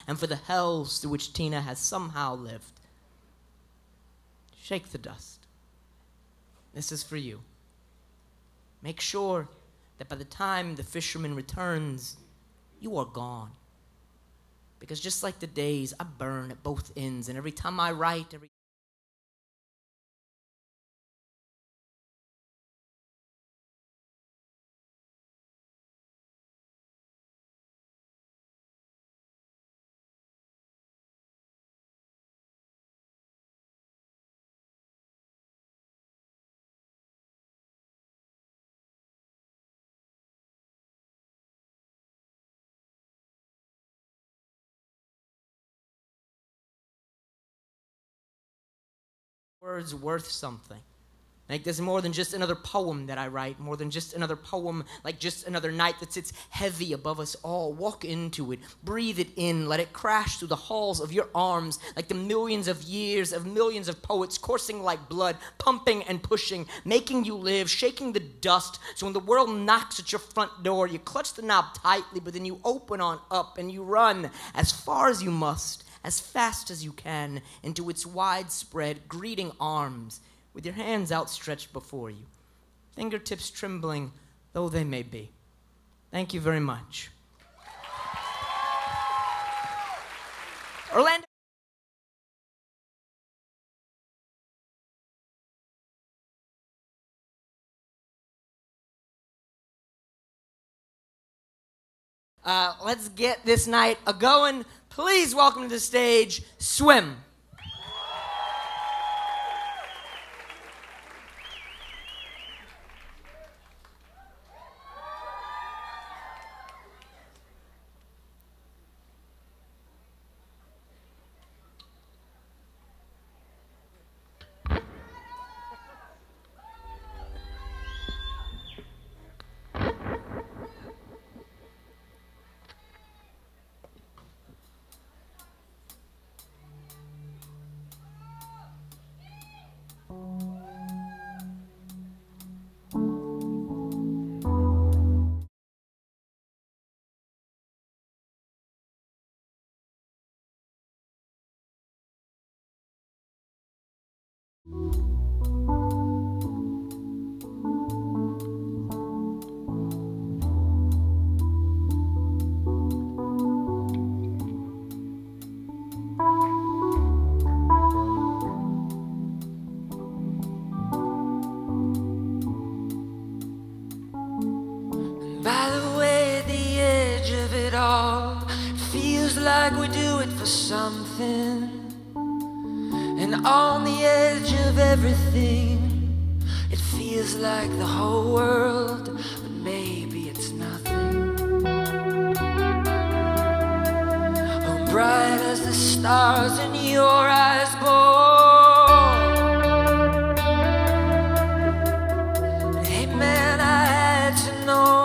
and for the hells through which Tina has somehow lived. Shake the dust. This is for you. Make sure that by the time the fisherman returns, you are gone. Because just like the days, I burn at both ends, and every time I write, words worth something. Like there's more than just another poem that I write, more than just another poem, like just another night that sits heavy above us all. Walk into it, breathe it in, let it crash through the halls of your arms like the millions of years of millions of poets coursing like blood, pumping and pushing, making you live, shaking the dust, so when the world knocks at your front door, you clutch the knob tightly, but then you open on up and you run as far as you must, as fast as you can, into its widespread greeting arms, with your hands outstretched before you, fingertips trembling though they may be. Thank you very much. Orlando. Let's get this night a-going. Please welcome to the stage, Swim. Like we do it for something, and on the edge of everything, it feels like the whole world, but maybe it's nothing. Oh, bright as the stars in your eyes, boy. Hey man, I had to know.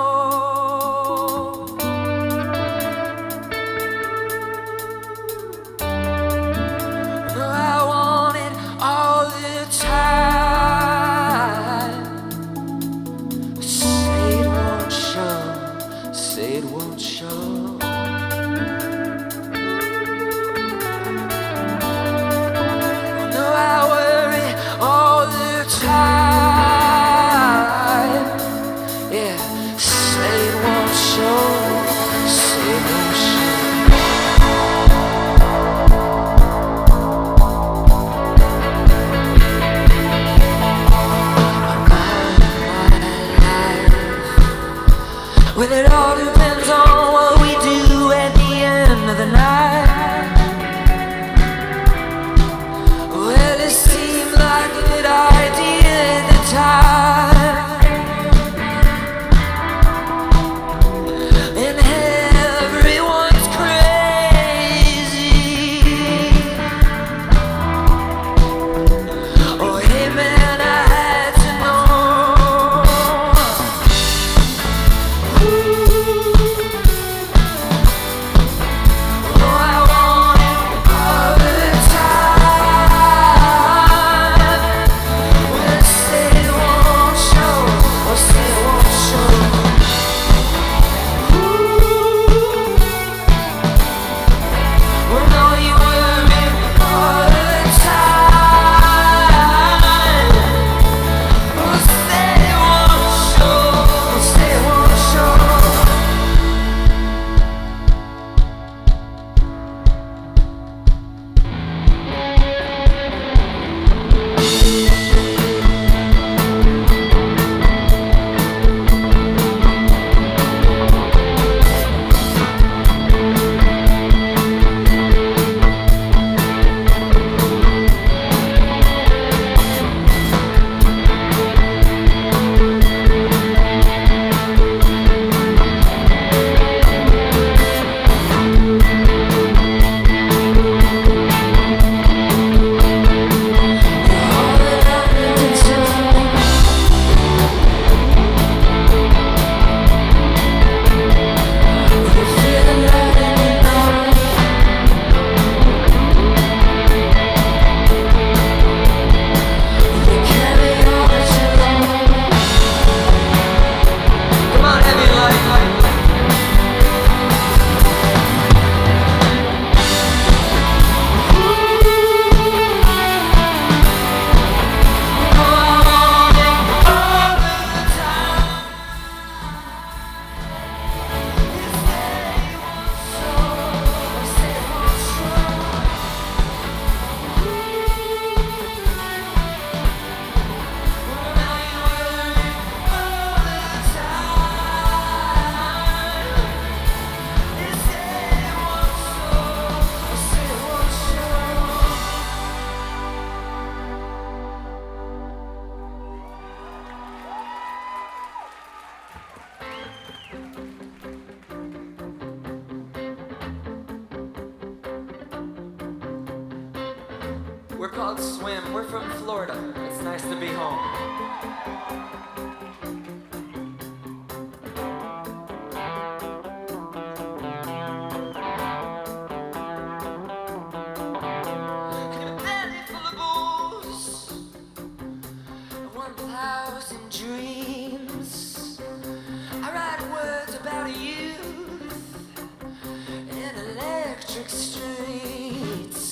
We're called Swim. We're from Florida. It's nice to be home. And a belly full of booze, 1,000 dreams. I write words about youth and electric streets.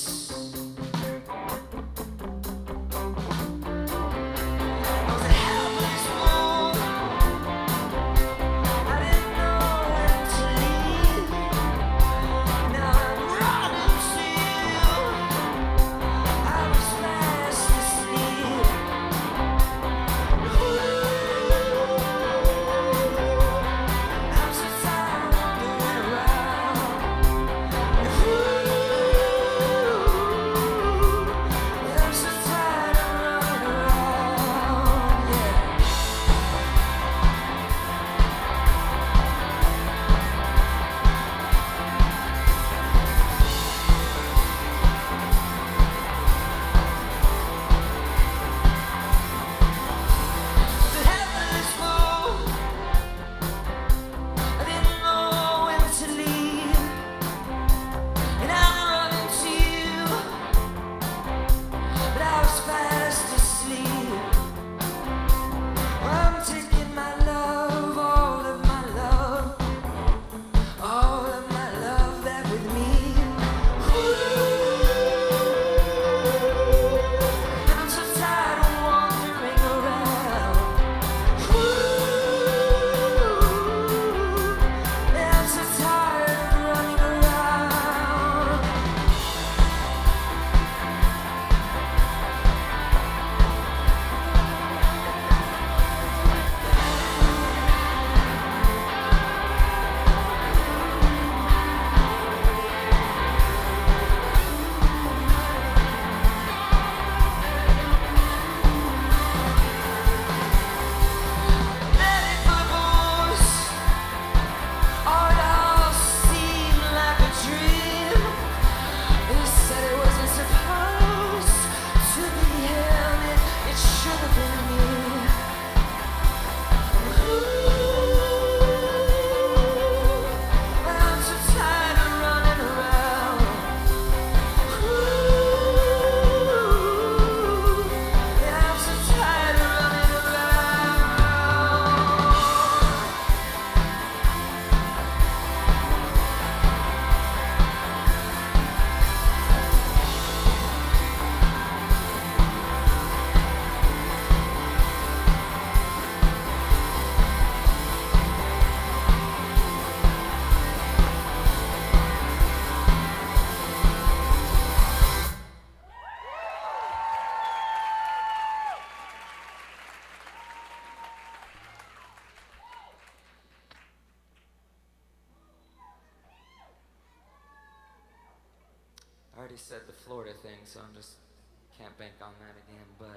I already said the Florida thing, so I'm just can't bank on that again, but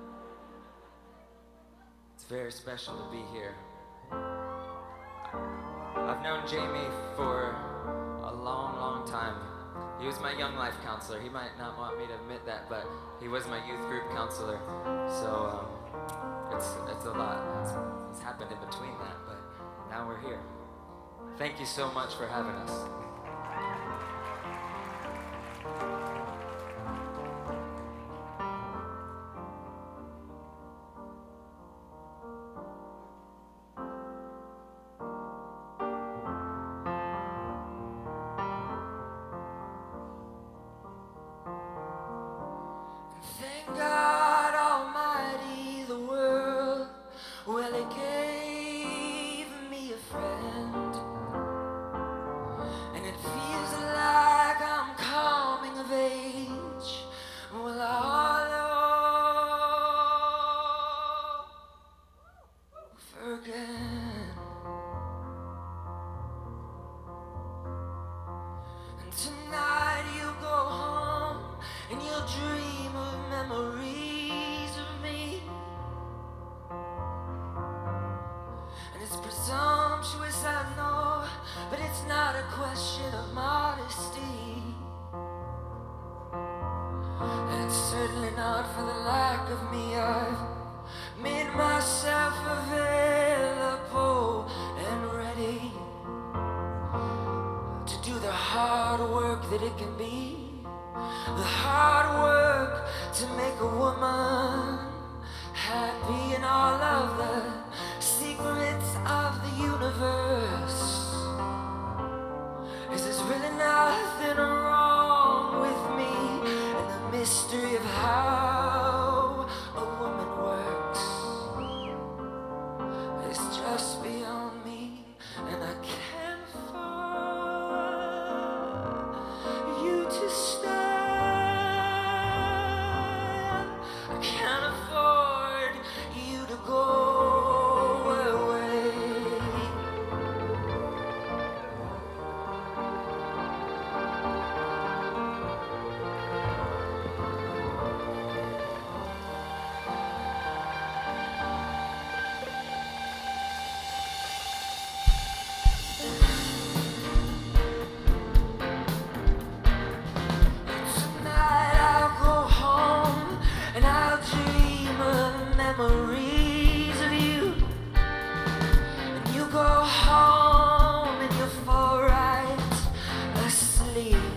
it's very special to be here. I've known Jamie for a long, long time. He was my young life counselor. He might not want me to admit that, but he was my youth group counselor. So it's a lot. It's happened in between that, but now we're here. Thank you so much for having us. Thank God Almighty, the world, well, it gave me a friend, and it feels like I'm coming of age, well, all over again. And tonight you'll go home and you'll dream of memories of me. And it's presumptuous, I know, but it's not a question of modesty. And it's certainly not for the lack of me. I've made myself available and ready to do the hard work that it can be. The hard work to make a woman happy, and all of the secrets of the universe. Is there's really nothing wrong with me, and the mystery of how a woman works is just beyond me, and I can't afford you to stay. I can't afford you to go away. Tonight I'll go home and I'll dream of memories of you. And you go home and you'll fall right asleep.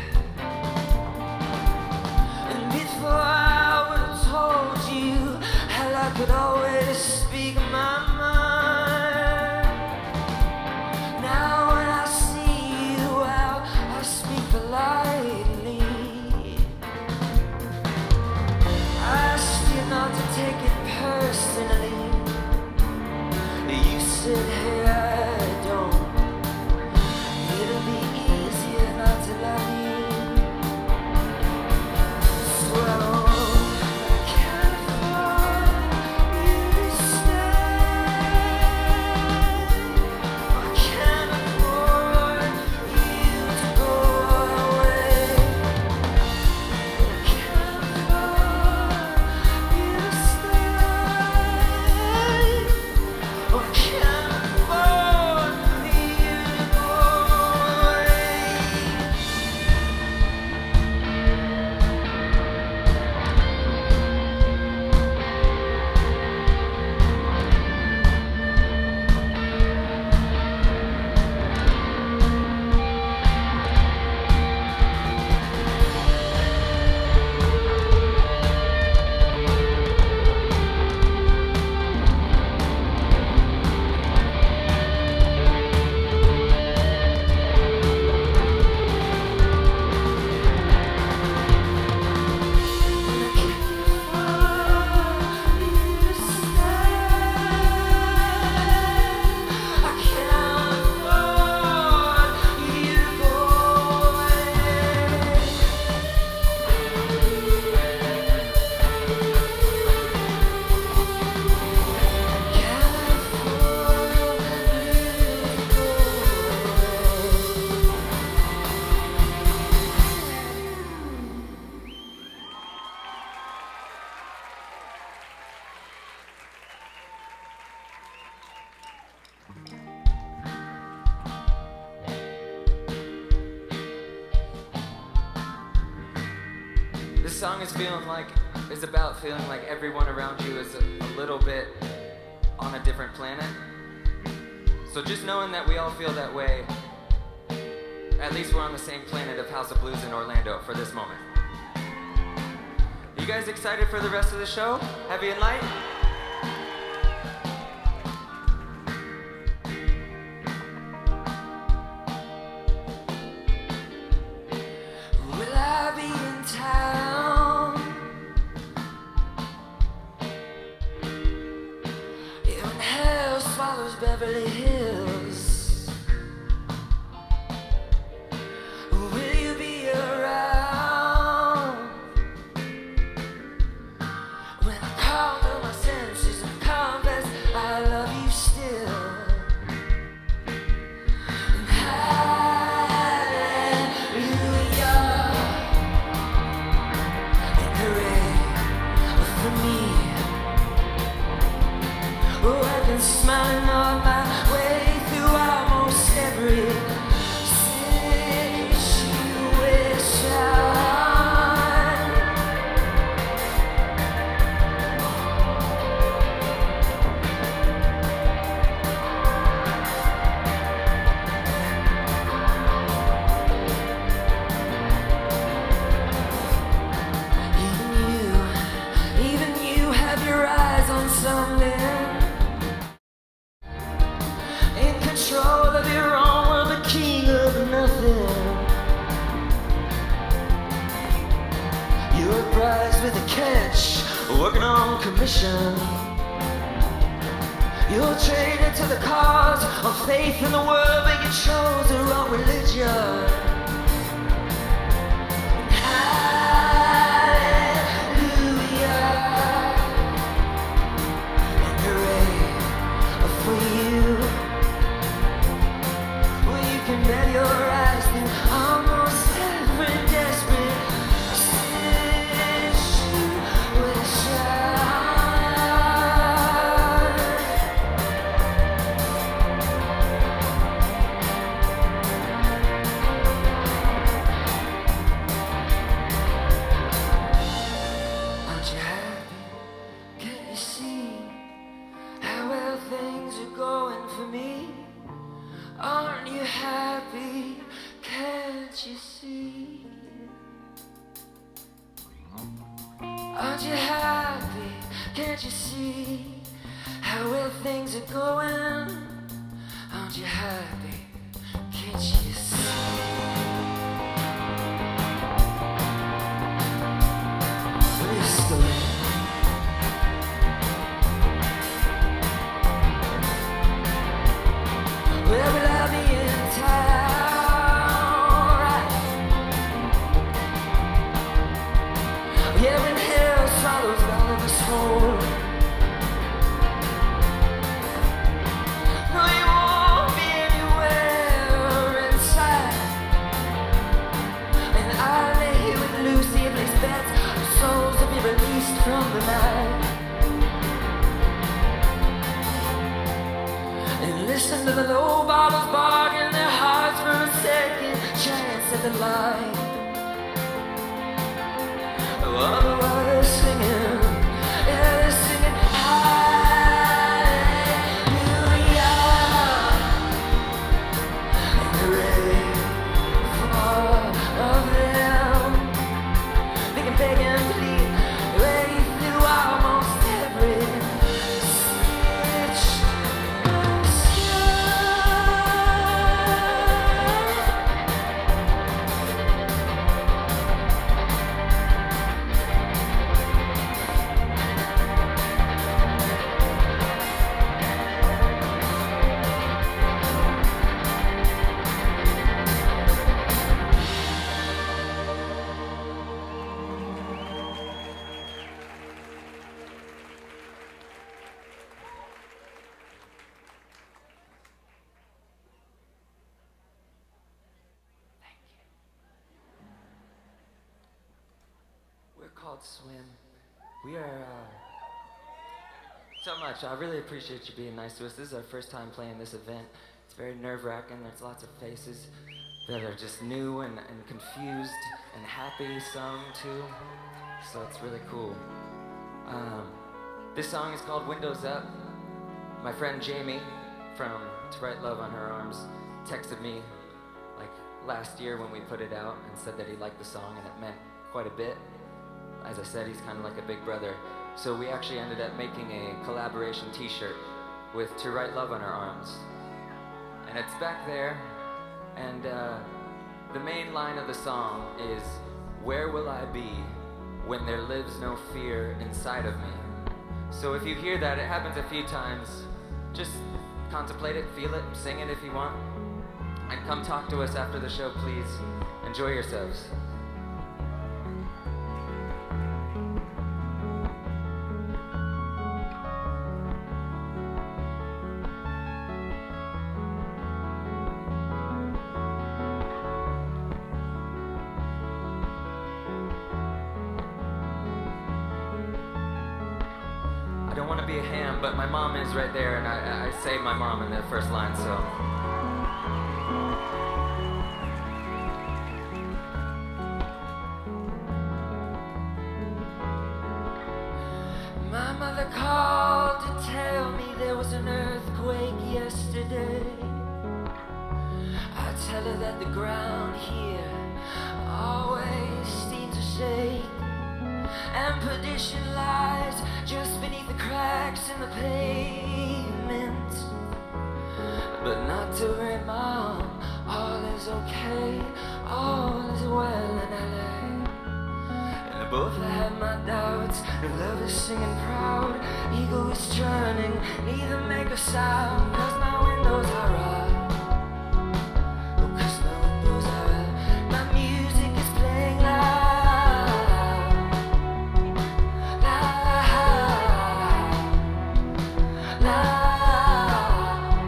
And before I would have told you how I could always speak my mind. Now when I see you out, I speak politely. I ask you not to take it personally. You said, hey, I don't. It'll be easier not to love you. So I can't afford you to stay. I can't afford you to go away. I can't afford you to stay. I can't afford you to go away. This song is about feeling like everyone around you is a little bit on a different planet. So just knowing that we all feel that way, at least we're on the same planet of House of Blues in Orlando for this moment. You guys excited for the rest of the show? Heavy and light? Will I be in town? Even hell swallows Beverly Hills. Will you be around when I call to myself? a prize with a catch, working on commission. You're traded to the cause of faith in the world, but you chose the wrong religion. Aren't you happy? Can't you see? Aren't you happy? Can't you see how well things are going? Aren't you happy? Can't you see? Whistling. Well, will I be in town, right? Yeah, when hell swallows all of us whole. No, you won't be anywhere inside. And I lay here with Lucy and place bets. Our souls will be released from the night. Listen to the low bottles bargain their hearts for a second chance at the light. Oh, the water's singing, yeah, they're singing hallelujah. And the rain from all of them, they can beg and plead, ready through almost every stitch. Called Swim. We are so much. I really appreciate you being nice to us. This is our first time playing this event. It's very nerve-wracking. There's lots of faces that are just new and confused and happy, some too. So it's really cool. This song is called Windows Up. My friend Jamie from To Write Love on Her Arms texted me like last year when we put it out and said that he liked the song and it meant quite a bit. As I said, he's kind of like a big brother. So we actually ended up making a collaboration t-shirt with To Write Love on Our Arms. And it's back there, and the main line of the song is, "Where will I be when there lives no fear inside of me?" So if you hear that, it happens a few times. Just contemplate it, feel it, sing it if you want. And come talk to us after the show, please. Enjoy yourselves. I don't want to be a ham, but my mom is right there, and I say my mom in the first line, so. My mother called to tell me there was an earthquake yesterday. I tell her that the ground here always seems to shake, and perdition lies just beneath the cracks in the pavement. But not to worry, Mom, all is okay, all is well in LA. And the Both I had my doubts, no love is singing proud, ego is churning, neither make a sound, 'cause my windows are up. Oh, 'cause my windows are up. My music is playing loud, loud, loud,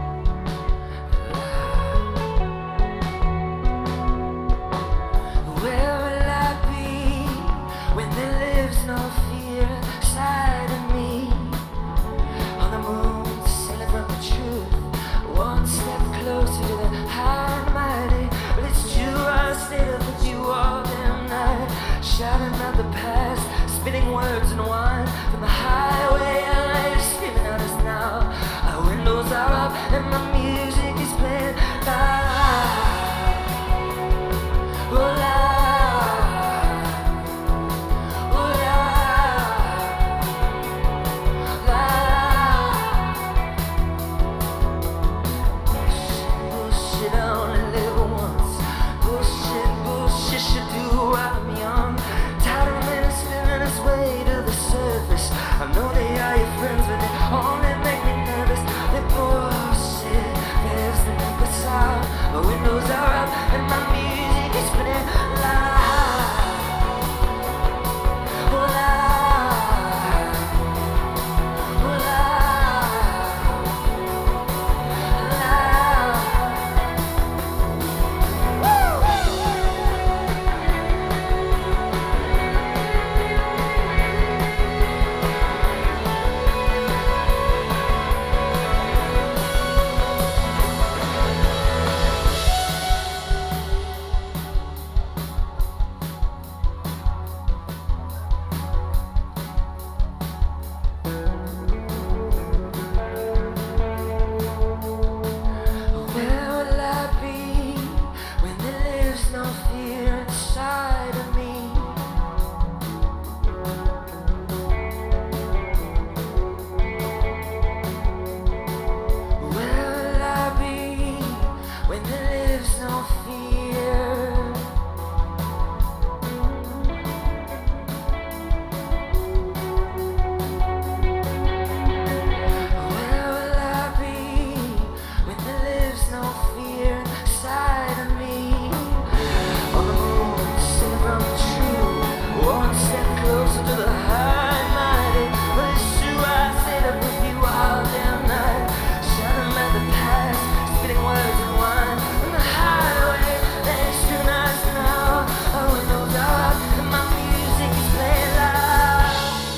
loud. Where will I be when there lives no fear inside of me? On the moon, sailing from the truth, one step closer to the high and mighty. But it's true, I stayed up with you all damn night, shouting out the past, spitting words and wine from the highway. I lay screaming at us now. Our windows are up and my music is playing loud. Oh, loud. Oh, loud. Loud. Bullshit, I only live once. Bullshit, bullshit, should do while I'm young. Tired of men spinning its way to the surface. I know they are your friends, but they only make me nervous. They bullshit, there's the make a sound. My windows are up and my music is playing loud. Oh, loud. Oh, loud. Loud. Where will I be when there lives no fear inside of me? Where will I be when there lives no fear? Where will I be when there lives no fear inside of me? On the moon, sailing from the truth, one step closer to the high and mighty. But it's true, I stayed up with you all damn night, shouting at the past, spitting words and wine from the highway. They scrutinize now. Our windows are up and my music is playing loud.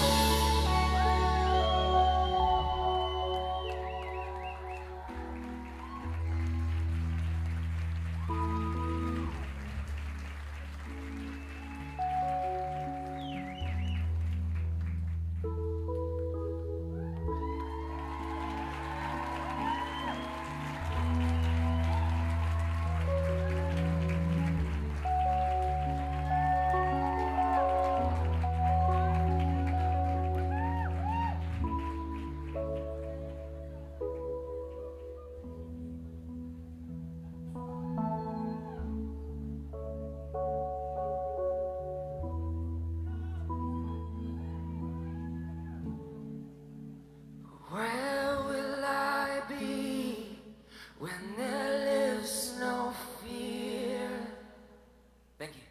Where will I be when there lives no fear? Thank you.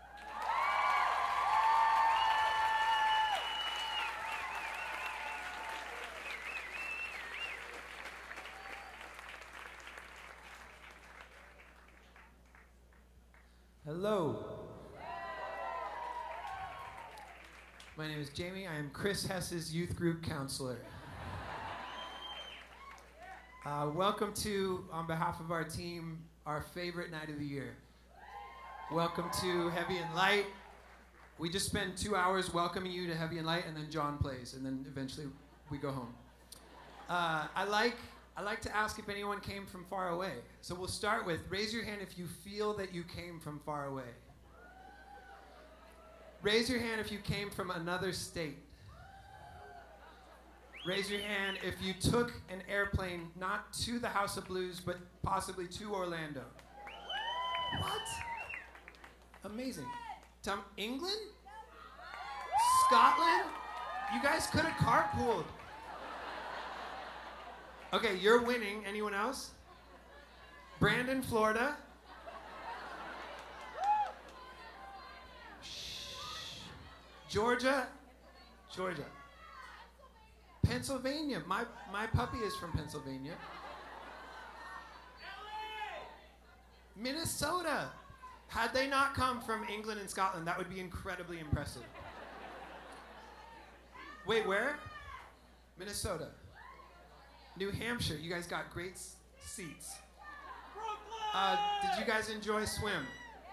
Hello. My name is Jamie. I am Chris Hess's youth group counselor. Welcome to, on behalf of our team, our favorite night of the year. Welcome to Heavy and Light. We just spend 2 hours welcoming you to Heavy and Light, and then John plays, and then eventually we go home. I like to ask if anyone came from far away. So we'll start with, raise your hand if you feel that you came from far away. Raise your hand if you came from another state. Raise your hand if you took an airplane, not to the House of Blues, but possibly to Orlando. What? Amazing. England? You guys could have carpooled. Okay, you're winning. Anyone else? Brandon, Florida. Georgia. Pennsylvania. My puppy is from Pennsylvania. Minnesota. Had they not come from England and Scotland, that would be incredibly impressive. Wait, where? Minnesota. New Hampshire. You guys got great seats. Did you guys enjoy swim?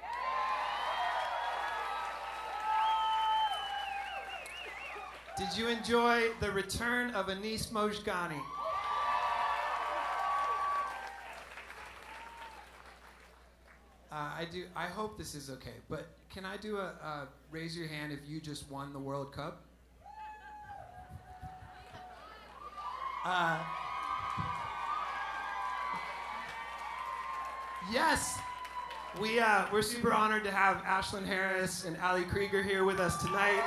Did you enjoy the return of Anis Mojgani? I do. I hope this is okay, but can I do a raise your hand if you just won the World Cup? Yes, we're super honored to have Ashlyn Harris and Ali Krieger here with us tonight.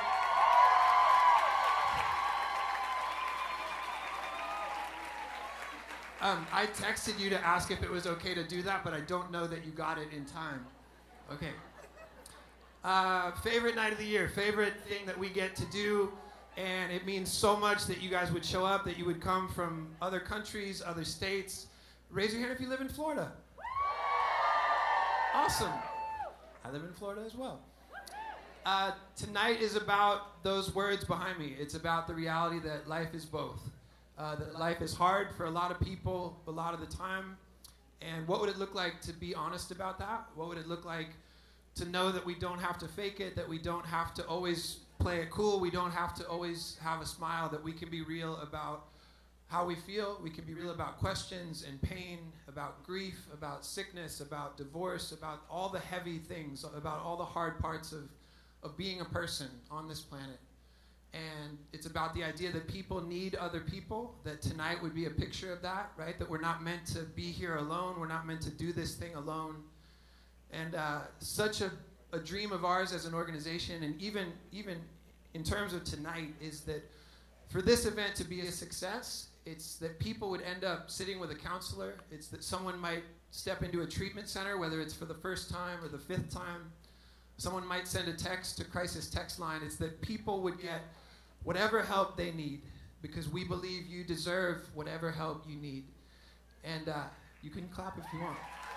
I texted you to ask if it was okay to do that, but I don't know that you got it in time. Okay. Favorite night of the year, favorite thing that we get to do, and it means so much that you guys would show up, that you would come from other countries, other states. Raise your hand if you live in Florida. Awesome. I live in Florida as well. Tonight is about those words behind me. It's about the reality that life is both. That life is hard for a lot of people a lot of the time. And what would it look like to be honest about that? What would it look like to know that we don't have to fake it, that we don't have to always play it cool, we don't have to always have a smile, that we can be real about how we feel, we can be real about questions and pain, about grief, about sickness, about divorce, about all the heavy things, about all the hard parts of being a person on this planet. And it's about the idea that people need other people, that tonight would be a picture of that, right? That we're not meant to be here alone, we're not meant to do this thing alone. And such a dream of ours as an organization, and even in terms of tonight, is that for this event to be a success, it's that people would end up sitting with a counselor. It's that someone might step into a treatment center, whether it's for the first time or the 5th time. Someone might send a text to crisis text line. It's that people would get whatever help they need, because we believe you deserve whatever help you need. And you can clap if you want.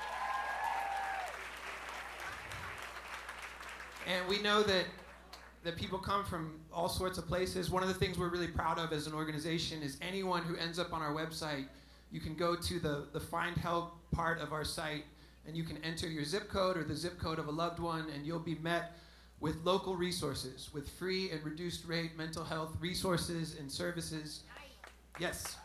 And we know that people come from all sorts of places. One of the things we're really proud of as an organization is anyone who ends up on our website, you can go to the Find Help part of our site, and you can enter your zip code or the zip code of a loved one, and you'll be met with local resources, with free and reduced rate mental health resources and services. Yes.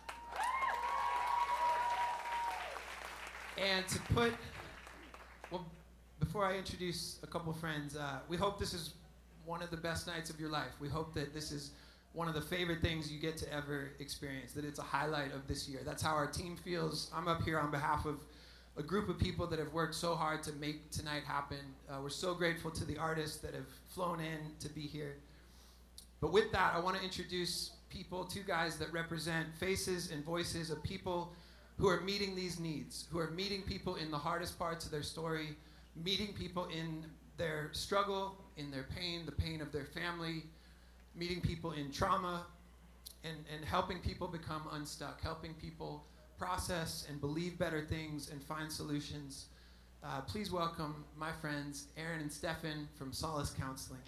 And to put, well, before I introduce a couple friends, we hope this is one of the best nights of your life. We hope that this is one of the favorite things you get to ever experience, that it's a highlight of this year. That's how our team feels. I'm up here on behalf of a group of people that have worked so hard to make tonight happen. We're so grateful to the artists that have flown in to be here. But with that, I want to introduce people, 2 guys that represent faces and voices of people who are meeting these needs, who are meeting people in the hardest parts of their story, meeting people in their struggle, in their pain, the pain of their family, meeting people in trauma, and helping people become unstuck, helping people process and believe better things and find solutions. Please welcome my friends, Aaron and Stefan from Solace Counseling.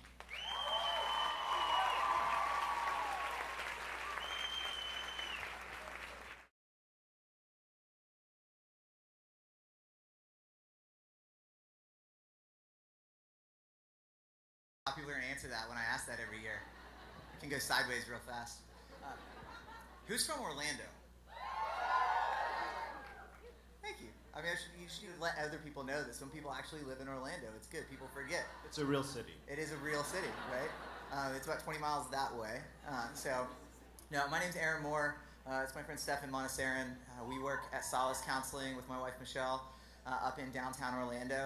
People are going to answer that when I ask that every year. It can go sideways real fast. Who's from Orlando? Thank you. I mean, you should let other people know that some people actually live in Orlando. It's good. People forget. It's a real city. It is a real city, right? It's about 20 miles that way. No, my name's Aaron Moore. It's my friend Stefan Montessarin. We work at Solace Counseling with my wife Michelle up in downtown Orlando.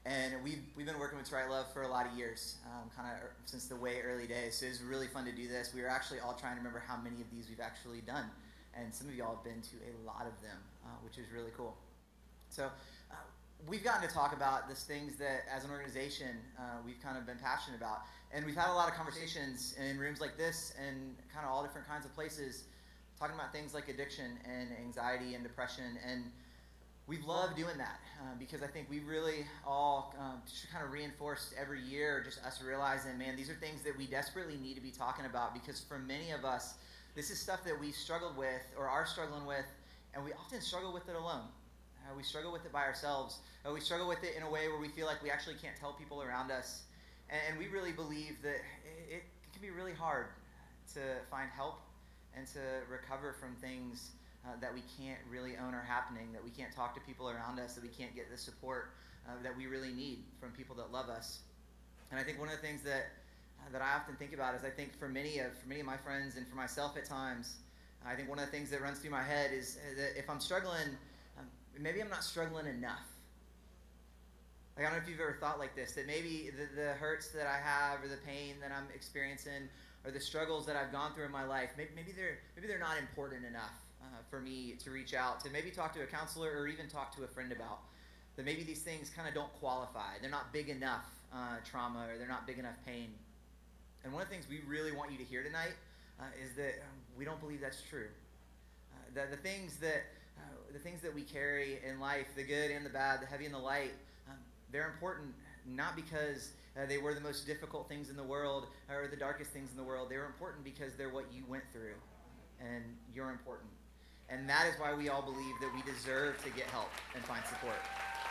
And we've been working with TWLOHA for a lot of years, kind of since the way early days. So it was really fun to do this. We were actually all trying to remember how many of these we've actually done. And some of y'all have been to a lot of them, which is really cool. So we've gotten to talk about these things that, as an organization, we've kind of been passionate about. And we've had a lot of conversations in rooms like this and kind of all different kinds of places, talking about things like addiction and anxiety and depression. And we've loved doing that because I think we really all just kind of reinforced every year, just us realizing, man, these are things that we desperately need to be talking about, because for many of us, this is stuff that we've struggled with or are struggling with, and we often struggle with it alone. We struggle with it by ourselves. We struggle with it in a way where we feel like we actually can't tell people around us. And we really believe that it can be really hard to find help and to recover from things that we can't really own are happening, that we can't talk to people around us, that we can't get the support that we really need from people that love us. And I think one of the things that I often think about is, I think for many of my friends and for myself at times, I think one of the things that runs through my head is that if I'm struggling, maybe I'm not struggling enough. Like, I don't know if you've ever thought like this, that maybe the hurts that I have, or the pain that I'm experiencing, or the struggles that I've gone through in my life, maybe they're not important enough for me to reach out to maybe talk to a counselor or even talk to a friend about. That maybe these things kind of don't qualify. They're not big enough trauma, or they're not big enough pain. And one of the things we really want you to hear tonight is that we don't believe that's true. The things that we carry in life, the good and the bad, the heavy and the light, they're important not because they were the most difficult things in the world or the darkest things in the world. They were important because they're what you went through, and you're important. And that is why we all believe that we deserve to get help and find support.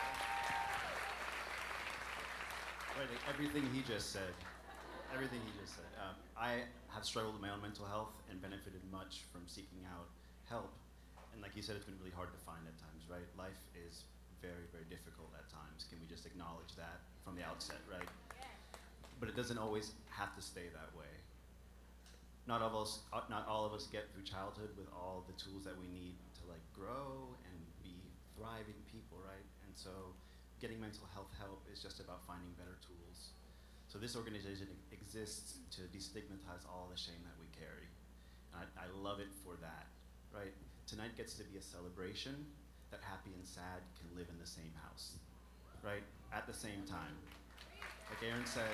Right, everything he just said. I have struggled with my own mental health and benefited much from seeking out help. And like you said, it's been really hard to find at times, right? Life is very, very difficult at times. Can we just acknowledge that from the outset, right? Yeah. But it doesn't always have to stay that way. Not all of us get through childhood with all the tools that we need to like grow and be thriving people, right? And so getting mental health help is just about finding better tools. So this organization exists to destigmatize all the shame that we carry. And I love it for that, right? Tonight gets to be a celebration that happy and sad can live in the same house, right? At the same time. Like Aaron said,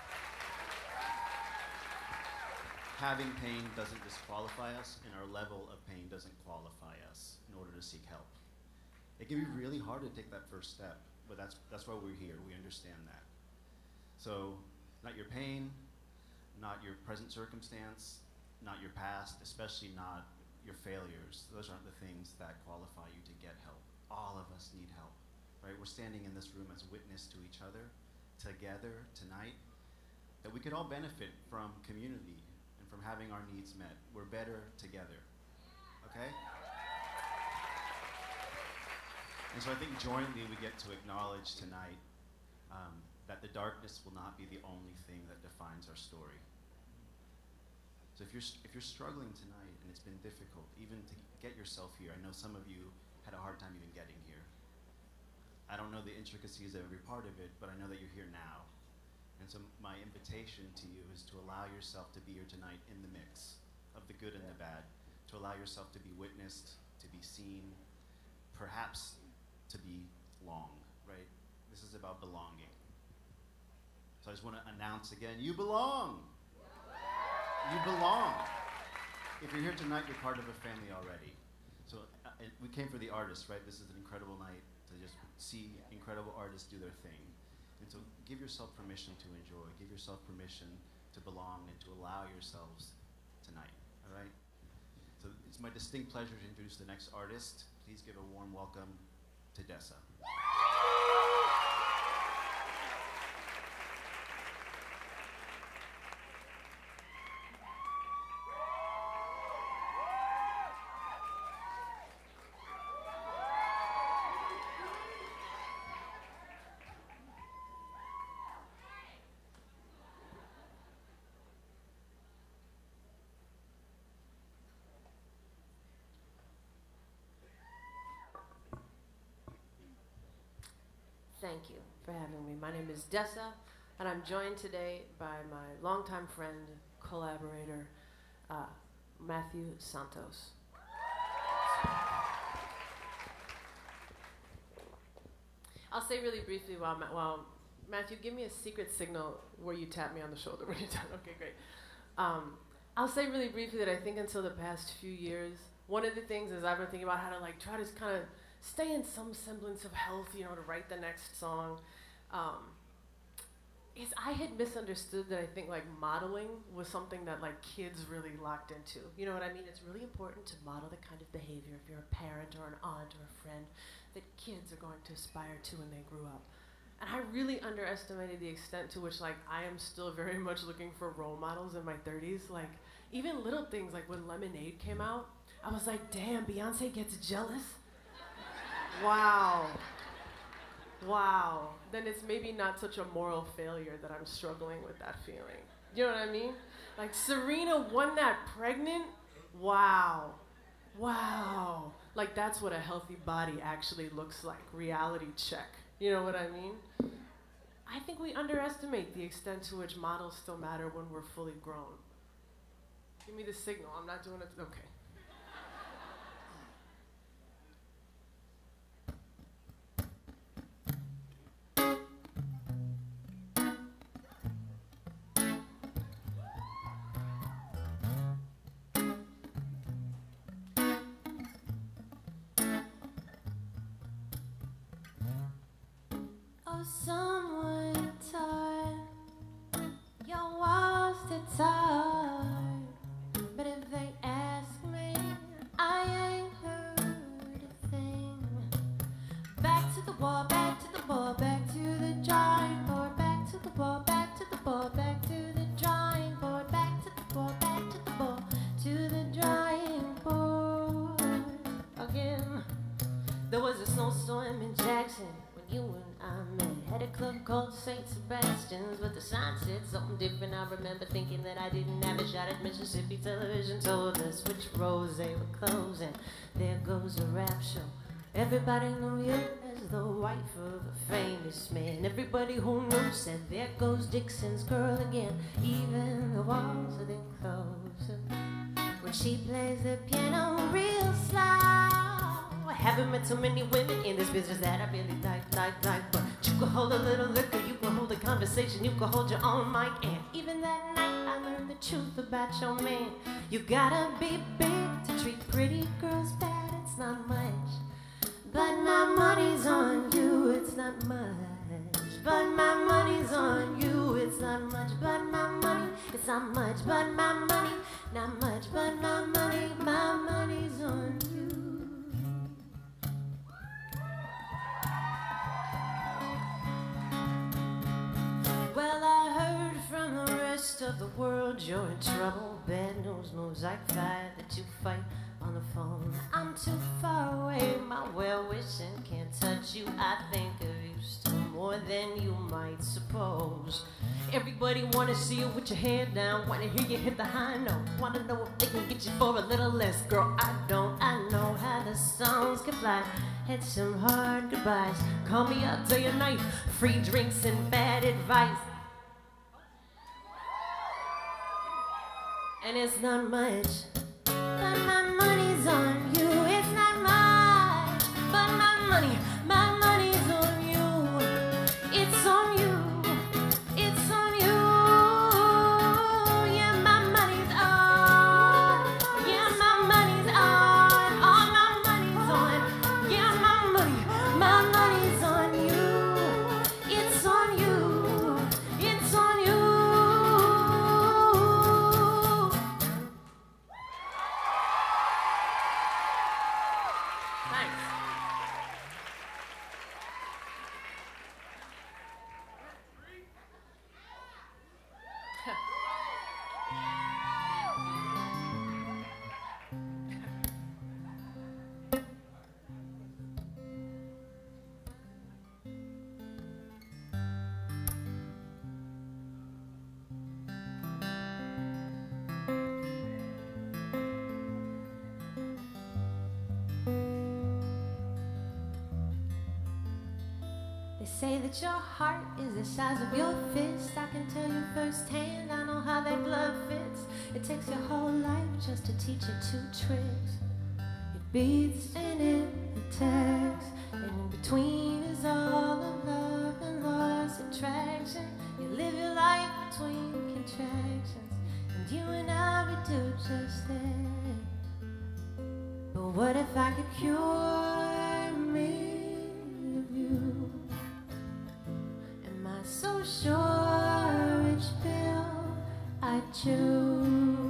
having pain doesn't disqualify us, and our level of pain doesn't qualify us in order to seek help. It can be really hard to take that first step, but that's why we're here. We understand that. So, not your pain, not your present circumstance, not your past, especially not your failures. Those aren't the things that qualify you to get help. All of us need help, right? We're standing in this room as witness to each other, together tonight, that we could all benefit from community and from having our needs met. We're better together, okay? And so I think jointly we get to acknowledge tonight that the darkness will not be the only thing that defines our story. So if you're struggling tonight and it's been difficult, even to get yourself here, I know some of you had a hard time even getting here. I don't know the intricacies of every part of it, but I know that you're here now. And so my invitation to you is to allow yourself to be here tonight in the mix of the good and the bad, to allow yourself to be witnessed, to be seen, perhaps to be long, right? This is about belonging. So I just want to announce again, you belong. You belong. If you're here tonight, you're part of a family already. So we came for the artists, right? This is an incredible night to just see incredible artists do their thing. And so give yourself permission to enjoy. Give yourself permission to belong and to allow yourselves tonight, all right? So it's my distinct pleasure to introduce the next artist. Please give a warm welcome to Dessa. Thank you. for having me. My name is Dessa, and I'm joined today by my longtime friend, collaborator, Matthew Santos. I'll say really briefly while Matthew, give me a secret signal where you tap me on the shoulder when you're done. Okay, great. I'll say really briefly that I think until the past few years, one of the things is I've been thinking about how to like try to kind of stay in some semblance of health, you know, to write the next song. Is I had misunderstood that I think like modeling was something that like kids really locked into. You know what I mean? It's really important to model the kind of behavior if you're a parent or an aunt or a friend that kids are going to aspire to when they grew up. And I really underestimated the extent to which like I am still very much looking for role models in my 30s. Like even little things like when Lemonade came out, I was like, damn, Beyonce gets jealous? Wow. Wow. Then it's maybe not such a moral failure that I'm struggling with that feeling. You know what I mean? Like Serena won that pregnant? Wow. Wow. Like that's what a healthy body actually looks like. Reality check. You know what I mean? I think we underestimate the extent to which models still matter when we're fully grown. Give me the signal. I'm not doing it. Okay. Oh, someone taught your walls to talk, but if they ask me, I ain't heard a thing. Back to the wall, back to the wall, back to the drawing board, back to the wall, back to the wall, back to the drawing board, back to the wall, back to the wall, to the drawing board again. There was a snowstorm in Jackson when you and I met. Had a club called St. Sebastian's, but the sign said something different. I remember thinking that I didn't have a shot at Mississippi. Television told us which rows they were closing. There goes a rap show. Everybody knew you as the wife of a famous man. Everybody who knew said, there goes Dixon's girl again. Even the walls are then closer when she plays the piano real slow. I haven't met so many women in this business that I really like. But you can hold a little liquor, you can hold a conversation, you can hold your own mic. And even that night I learned the truth about your man. You gotta be big to treat pretty girls bad. It's not much, but my money's on you. It's not much, but my money's on you. It's not much, but my money. It's not much, but my money. Not much, but my money's on you. Well, I heard from the rest of the world you're in trouble. Bad news moves like fire that you fight on the phone. I'm too far away, my well-wishing can't touch you. I think of you still more than you might suppose. Everybody wanna see you with your head down, wanna hear you hit the high note, wanna know if they can get you for a little less. Girl, I don't, I know how the songs can fly. Had some hard goodbyes, call me up day or night, free drinks and bad advice. And it's not much, but my money's on you. It's not much, but my money's on you. It's on you, it's on you. Yeah, my money's on. Yeah, my money's on. All my money's on. Yeah, my money's on you. It's on you, it's on you. say that your heart is the size of your fist. I can tell you firsthand, I know how that glove fits. It takes your whole life just to teach you 2 tricks. It beats and it attacks, and in between is all of love and lost attraction. You live your life between contractions, and you and I would do just that. But what if I could cure me of you? Am I so sure which pill I choose?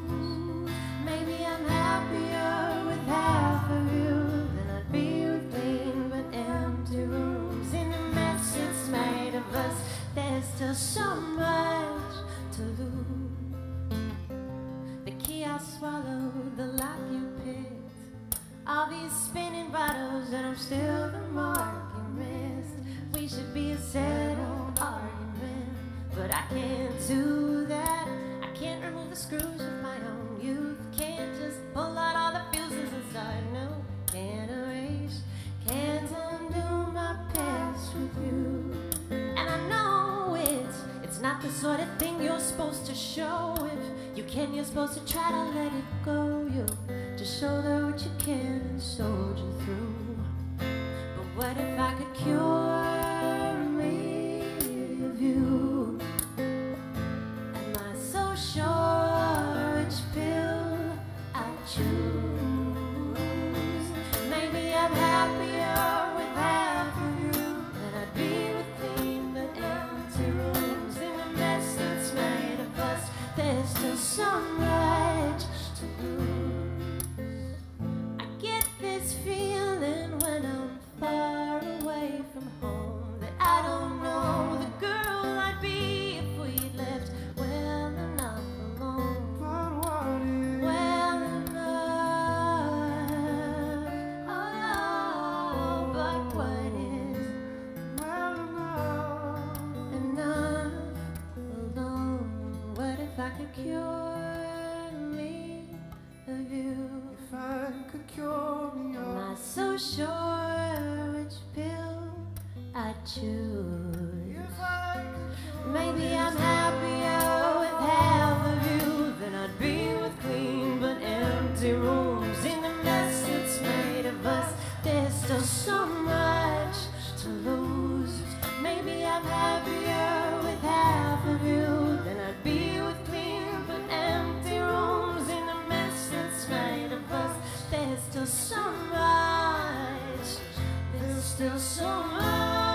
Maybe I'm happier with half of you than I'd be with clean but empty rooms. In the mess that's made of us, there's still so much to lose. The key I swallowed, the lock you picked, all these spinning bottles, and I'm still the mark you missed. We should be a settled argument, but I can't do that. I can't remove the screws of my own youth. Can't just pull out all the fuses inside. No, can't erase, can't undo my past with you. And I know it's not the sort of thing you're supposed to show. If you can, you're supposed to try to let it go. You just shoulder what you can and soldier through. But what if I could cure me of you? Am I so sure which pill I choose? Maybe I'm happier with half of you than I'd be with clean but empty rooms. In the mess that's made of us, there's still so much to lose. I get this feeling when I'm far away from home, that I don't know the girl I'd be if we'd left well enough alone. But what is well enough? Oh, but what is well enough? Enough alone. What if I could cure me of you? If I could cure me of you. Am I so sure which pill I choose? If I could cure maybe I'm happier with half of you than I'd be with clean but empty rooms. In the mess that's made of us, there's still so much to lose. Maybe I'm happier with half of you than I'd be with clean but empty rooms. In the mess that's made of us, there's still so much, there's still so much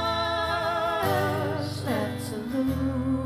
left to lose.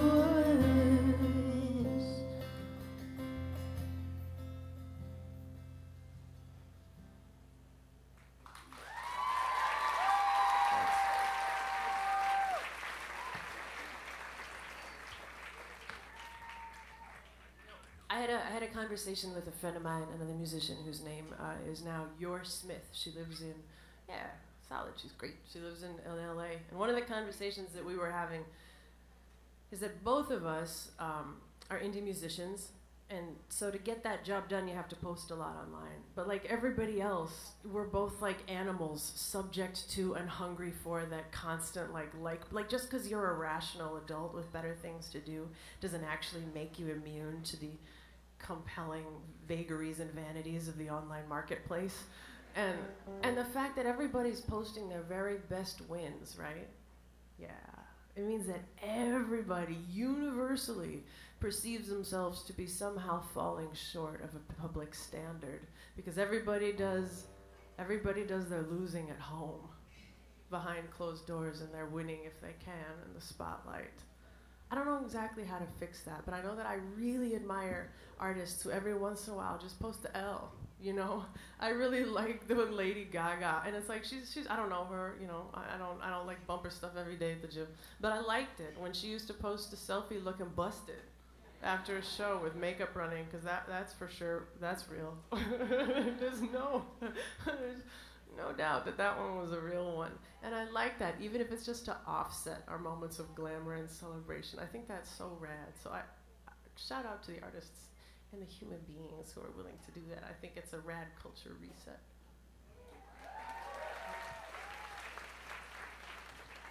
I had a conversation with a friend of mine, another musician whose name is now Your Smith. She lives in, solid, she's great. She lives in LA. And one of the conversations that we were having is that both of us are indie musicians, and so to get that job done, you have to post a lot online. But like everybody else, we're both like animals, subject to and hungry for that constant like just because you're a rational adult with better things to do doesn't actually make you immune to the compelling vagaries and vanities of the online marketplace. And the fact that everybody's posting their very best wins, right? Yeah. It means that everybody universally perceives themselves to be somehow falling short of a public standard, because everybody does their losing at home behind closed doors, and they're winning if they can in the spotlight. I don't know exactly how to fix that, but I know that I really admire artists who every once in a while just post the L, you know? I really like the Lady Gaga, and it's like she's I don't know her, you know, I don't like bumper stuff every day at the gym, but I liked it when she used to post a selfie looking busted after a show with makeup running, because that's for sure, that's real. There's no doubt that one was a real one. And I like that, even if it's just to offset our moments of glamour and celebration. I think that's so rad. So I shout out to the artists and the human beings who are willing to do that. I think it's a rad culture reset.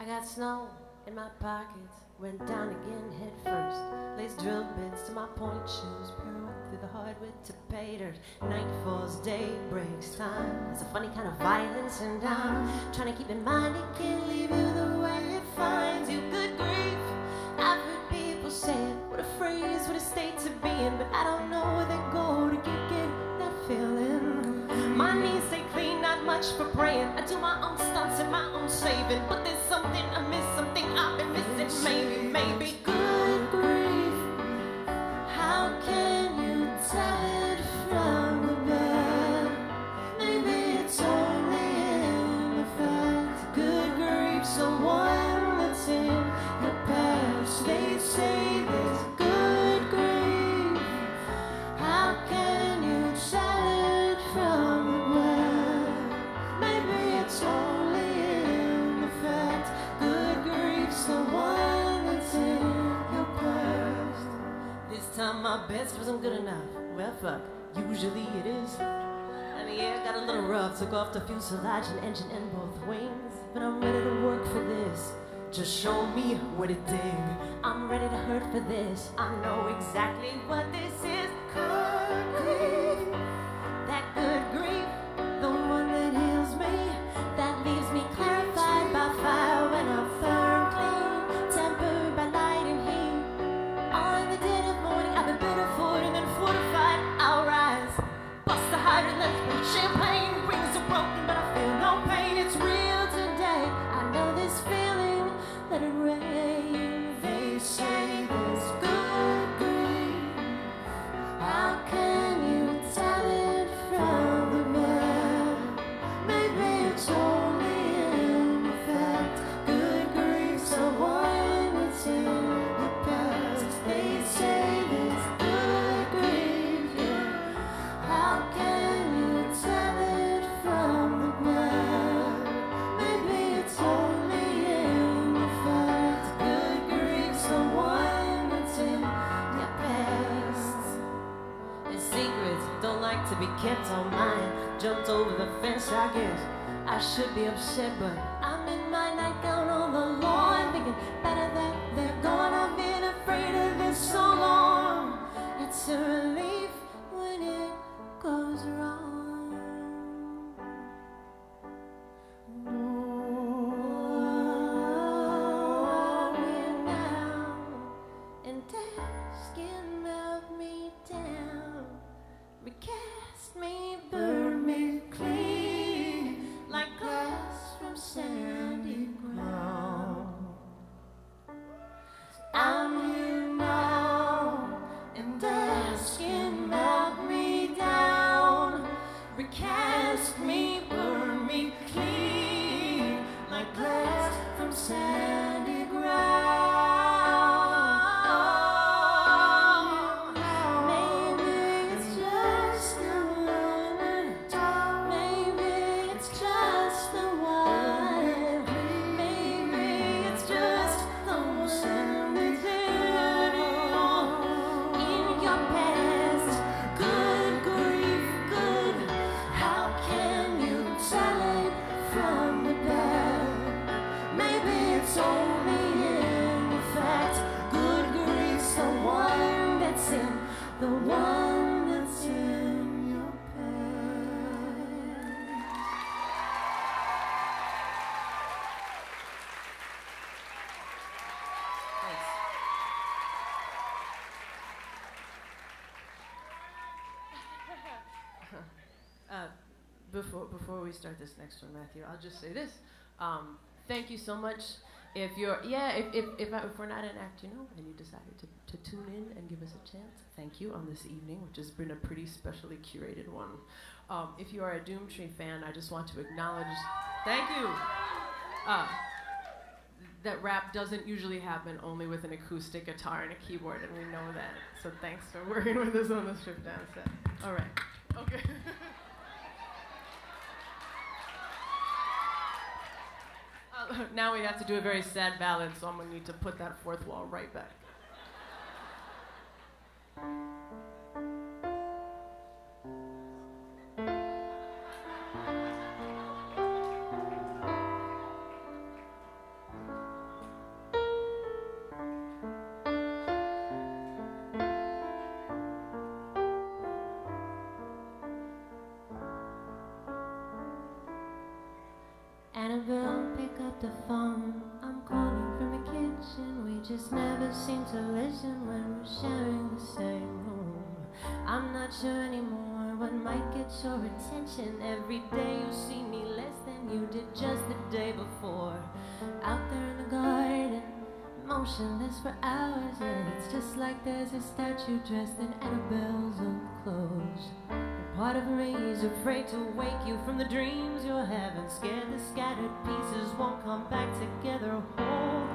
I got snow in my pockets, went down again head first. Laced drill bits to my point shoes, pirouette through the hardwood to pay dirt. Night falls, day breaks, time. There's a funny kind of violence, and I'm trying to keep in mind it can't leave you the way it finds you. Good grief, I've heard people say it. What a phrase, what a state to be in, but I don't know where they go to get that feeling. My knees stay clean, not much for praying. I do my own stunts and my own saving, but there's something amiss, something I've been missing. Maybe. Good grief, how can you tell it from the bad? Maybe it's only in the fact. Good grief, someone that's in the past. They say there's good grief. How can you tell it from the bad? Maybe it's only in the fact. Good grief's the one that's in your past. This time my best wasn't good enough. Well, fuck, usually it is. And the air got a little rough, took off the fuselage and engine and both wings. But I'm ready to work for this. Just show me what it did. I'm ready to hurt for this. I know exactly what this is. Good grief, that good grief, the one that heals me, that leaves me clarified by fire when I'm firm, clean, tempered by light and heat. All in the dead of morning, I've been bitter for it and then fortified. I'll rise, bust the hydrant, let me champagne. Rings are broken, but I feel no pain. It's real today. I know this feeling. Let it rain. They say there's good grief. How can you tell it from the bad? Maybe it's only in the fact. Good grief's the one that's in the past. They say there's good grief. Yeah. How can you tell it from the bad? Maybe it's only in the fact. Good grief's the one that's in your past. And secrets don't like to be kept on mine. Jumped over the fence, I guess I should be upset, but I'm in my nightgown on the lawn, thinking better that they're gone. I've been afraid of this so long. It's a relief when it goes wrong. We're now, and death can melt me down, recast me, burn me clean, like glass from sandy ground. I'm here now, and death can melt me down, recast me, burn me clean, like glass from sandy ground. Maybe it's just the one. Maybe it's just the one. Maybe it's just the one that's in your past. Good grief, good. How can you tell it from the bad? Maybe it's only in the fact. Good grief's the one that's in, the one that's in your past. Before we start this next one, Matthew, I'll just say this. Thank you so much. If you're, if we're not an act, and you decided to tune in and give us a chance, thank you on this evening, which has been a pretty specially curated one. If you are a Doomtree fan, I just want to acknowledge, thank you. That rap doesn't usually happen only with an acoustic guitar and a keyboard, and we know that. So thanks for working with us on the strip down set. All right. Okay. Now we have to do a very sad ballad, so I'm gonna need to put that fourth wall right back. Annabelle, pick up the phone. I'm calling from the kitchen. We just never seem to listen when we're sharing the same room. I'm not sure anymore what might get your attention. Every day you see me less than you did just the day before. Out there in the garden, motionless for hours, and it's just like there's a statue dressed in Annabelle's old clothes. Part of me is afraid to wake you from the dreams you're having, scared the scattered pieces won't come back together whole.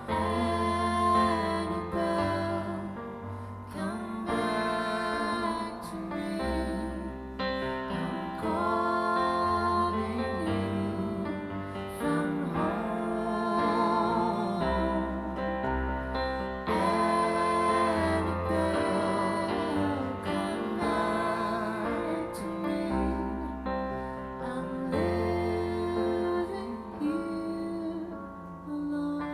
Annabelle, come back to me. I'm calling you from home. Annabelle, come back to me. I'm living here alone.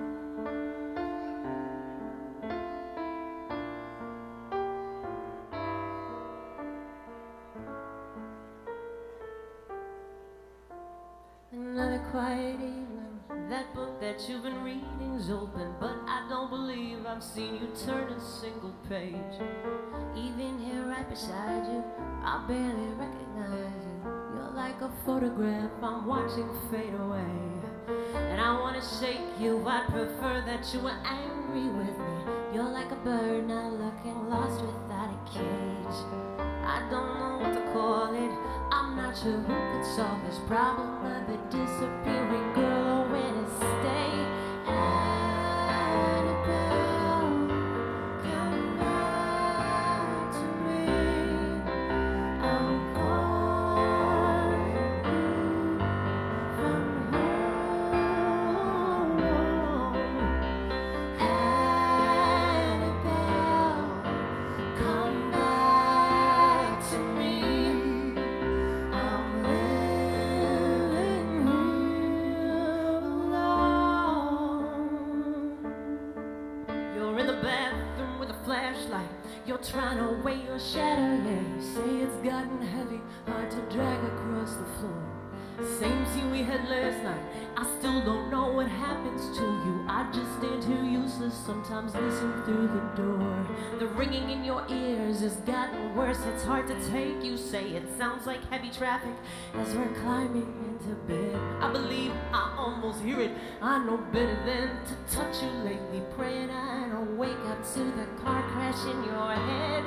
Another quiet evening. That book that you've been reading's open, but I don't believe I've seen you turn a single page. Even here right beside you, I barely recognize you. You're like a photograph I'm watching fade away. And I wanna shake you, I'd prefer that you were angry with me. You're like a bird now looking lost without a cage. I don't know what to call it. I'm not sure who could solve this problem of the disappearing girl or where to stay. Annabelle, come back to me. I'm calling you from home. Annabelle, come back to me. I'm living here alone. You're in the bathroom with a flashlight. You're trying to weigh your shadow. Yeah, you say it's gotten heavy, hard to drag across the floor. Same scene we had last night. I still don't know what happens to you. I just stand here useless, sometimes listen through the door. The ringing in your ears has gotten worse. It's hard to take, you say. It sounds like heavy traffic as we're climbing into bed. I believe I almost hear it. I know better than to touch you lately. Praying I don't wake up to the car crash in your head.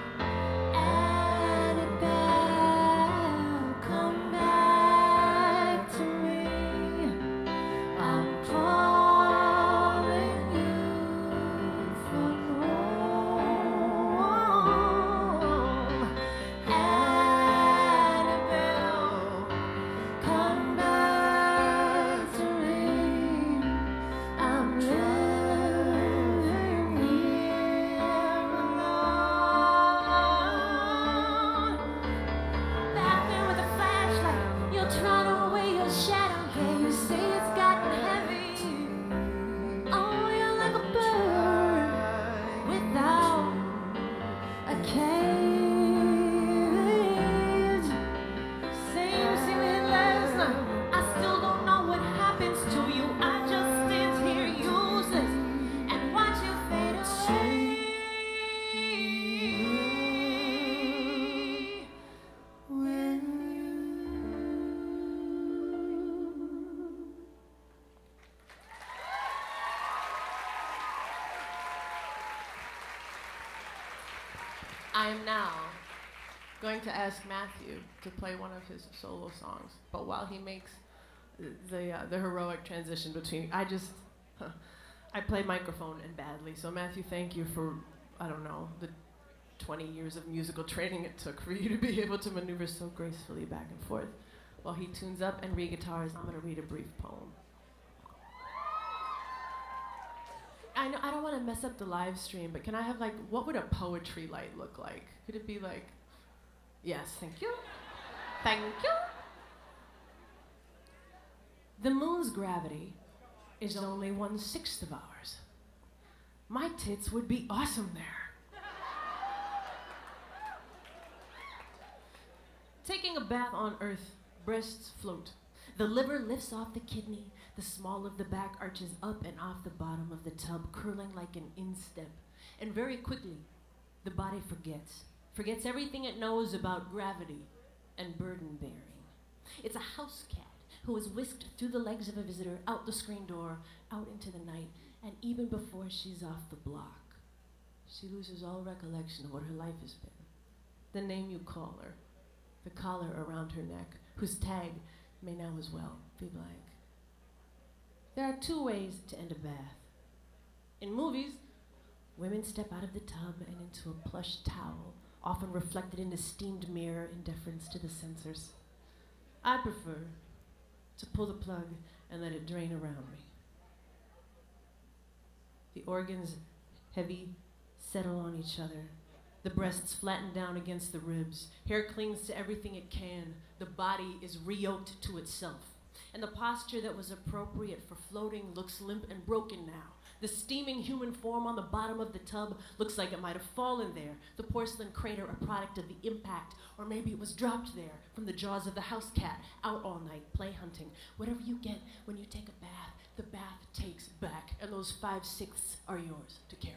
Annabelle, come back to me. I'm calling you from home. Annabelle, come back to me. I'm living here alone. Back there with a flashlight, you're trying to weigh your shadow. Yeah, you say it's gotten heavy. Oh, you're like a bird without a cage. Same scene we had last night. I still don't know what happens to you. I just stand here useless and watch you fade away. I am now going to ask Matthew to play one of his solo songs, but while he makes the heroic transition between, I play microphone and badly, so Matthew, thank you for, I don't know, the 20 years of musical training it took for you to be able to maneuver so gracefully back and forth. While he tunes up and re-guitars, I'm going to read a brief poem. I know I don't want to mess up the live stream, but can I have like, what would a poetry light look like? Could it be like, yes, thank you. Thank you. The moon's gravity is only 1/6 of ours. My tits would be awesome there. Taking a bath on Earth, breasts float. The liver lifts off the kidney. The small of the back arches up and off the bottom of the tub, curling like an instep. And very quickly, the body forgets everything it knows about gravity and burden bearing. It's a house cat who is whisked through the legs of a visitor, out the screen door, out into the night, and even before she's off the block, she loses all recollection of what her life has been. The name you call her, the collar around her neck, whose tag may now as well be blank. There are two ways to end a bath. In movies, women step out of the tub and into a plush towel, often reflected in a steamed mirror in deference to the censors. I prefer to pull the plug and let it drain around me. The organs, heavy, settle on each other. The breasts flatten down against the ribs. Hair clings to everything it can. The body is re-yoked to itself. And the posture that was appropriate for floating looks limp and broken now. The steaming human form on the bottom of the tub looks like it might have fallen there. The porcelain crater a product of the impact, or maybe it was dropped there from the jaws of the house cat, out all night, play hunting. Whatever you get when you take a bath, the bath takes back, and those 5/6 are yours to carry.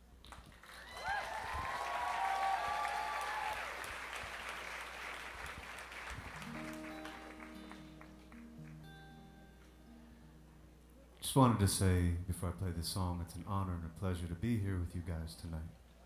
Just wanted to say, before I play this song, it's an honor and a pleasure to be here with you guys tonight.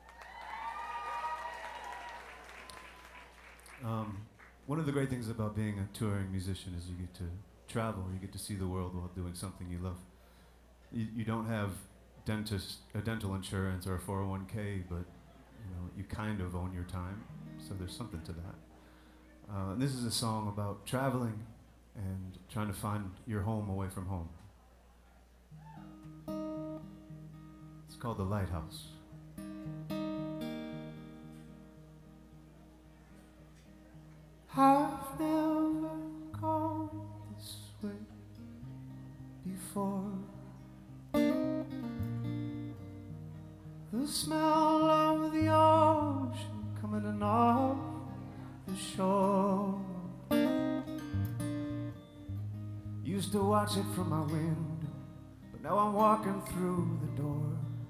One of the great things about being a touring musician is you get to travel, you get to see the world while doing something you love. You don't have dental insurance or a 401k, but you kind of own your time, so there's something to that. And this is a song about traveling and trying to find your home away from home. It's called The Lighthouse. I've never gone this way before. The smell of the ocean coming in off the shore. Used to watch it from my window, but now I'm walking through the door.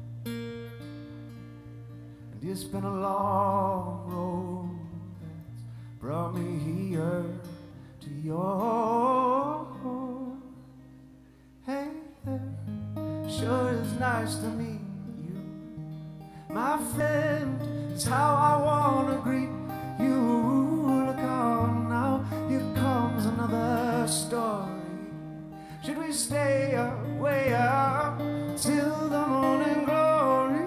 And it's been a long road that's brought me here to your home. Hey there, sure is nice to meet you. My friend, is how I wanna greet you. Look on now, here comes another story. Should we stay up, way up, till the morning glory?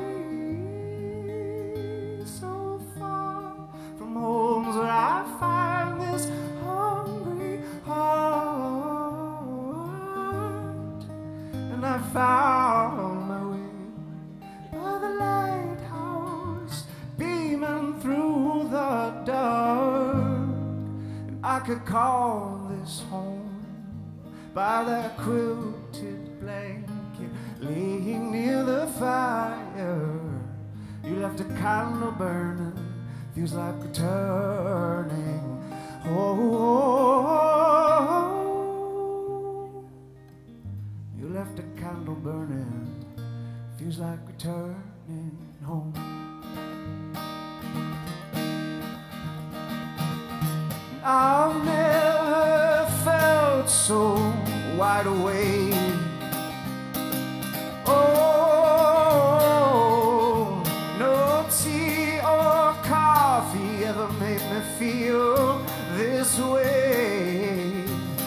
So far from homes where I find this hungry heart. And I found my way by the lighthouse, beaming through the dark. And I could call this home by that quilted blanket laying near the fire. You left a candle burning, feels like returning home. You left a candle burning, feels like returning home. I've never felt so wide awake. Oh, no tea or coffee ever made me feel this way.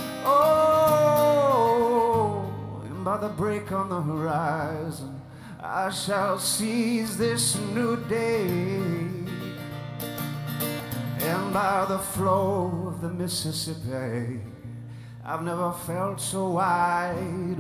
Oh, and by the break on the horizon, I shall seize this new day. And by the flow of the Mississippi, I've never felt so wide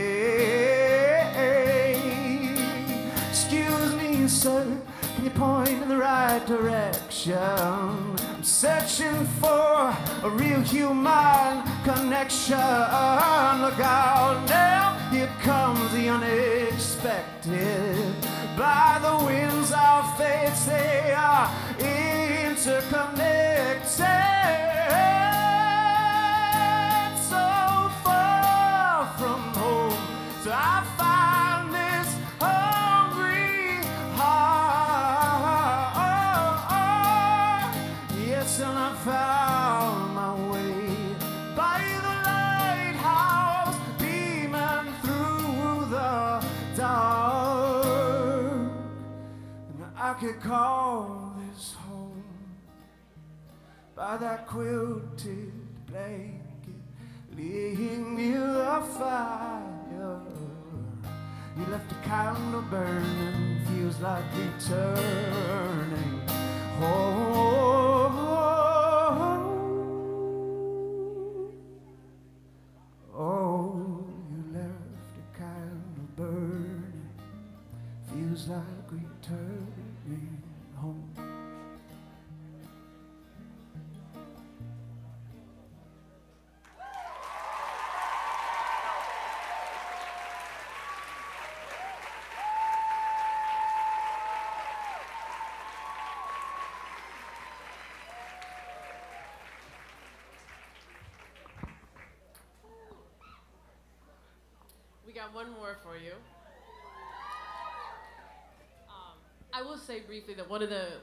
awake. Excuse me, sir, can you point in the right direction? I'm searching for a real human connection. Look out now, here comes the unexpected. By the winds our fates, they are interconnected. So they call this home, by that quilted blanket laying near the fire. You left a candle burning, feels like returning home. Oh, you left a candle burning, feels like returning home. We got one more for you. I will say briefly that one of the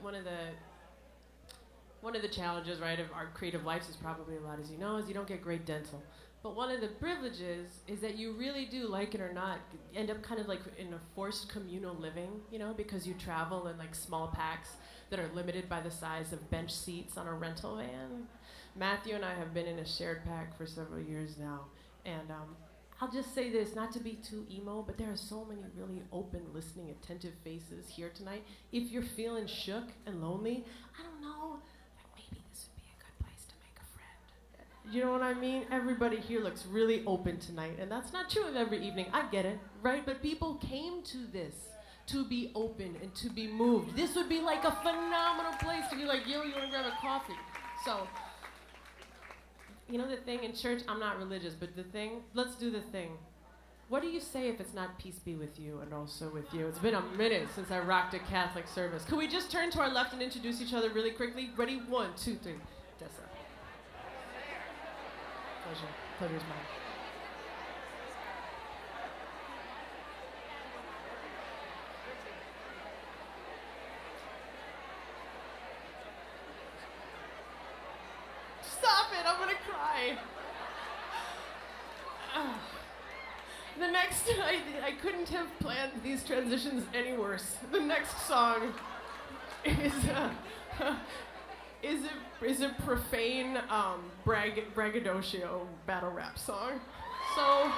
challenges, right, of our creative lives is probably a lot, as you know, is you don't get great dental. But one of the privileges is that you really do, like it or not, end up kind of like in a forced communal living, you know, because you travel in like small packs that are limited by the size of bench seats on a rental van. Matthew and I have been in a shared pack for several years now, and I'll just say this, not to be too emo, but there are so many really open, listening, attentive faces here tonight. If you're feeling shook and lonely, I don't know, maybe this would be a good place to make a friend. You know what I mean? Everybody here looks really open tonight, and that's not true of every evening. I get it, right? But people came to this to be open and to be moved. This would be like a phenomenal place to be like, yo, you wanna grab a coffee? So, you know the thing in church, I'm not religious, but the thing, let's do the thing. What do you say if it's not peace be with you and also with you? It's been a minute since I rocked a Catholic service. Could we just turn to our left and introduce each other really quickly? Ready? 1, 2, 3. Tessa. Pleasure. Pleasure's mine. Stop it, I'm gonna cry. The next, I couldn't have planned these transitions any worse. The next song is a profane braggadocio battle rap song. So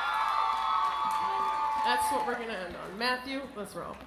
that's what we're gonna end on. Matthew, let's roll.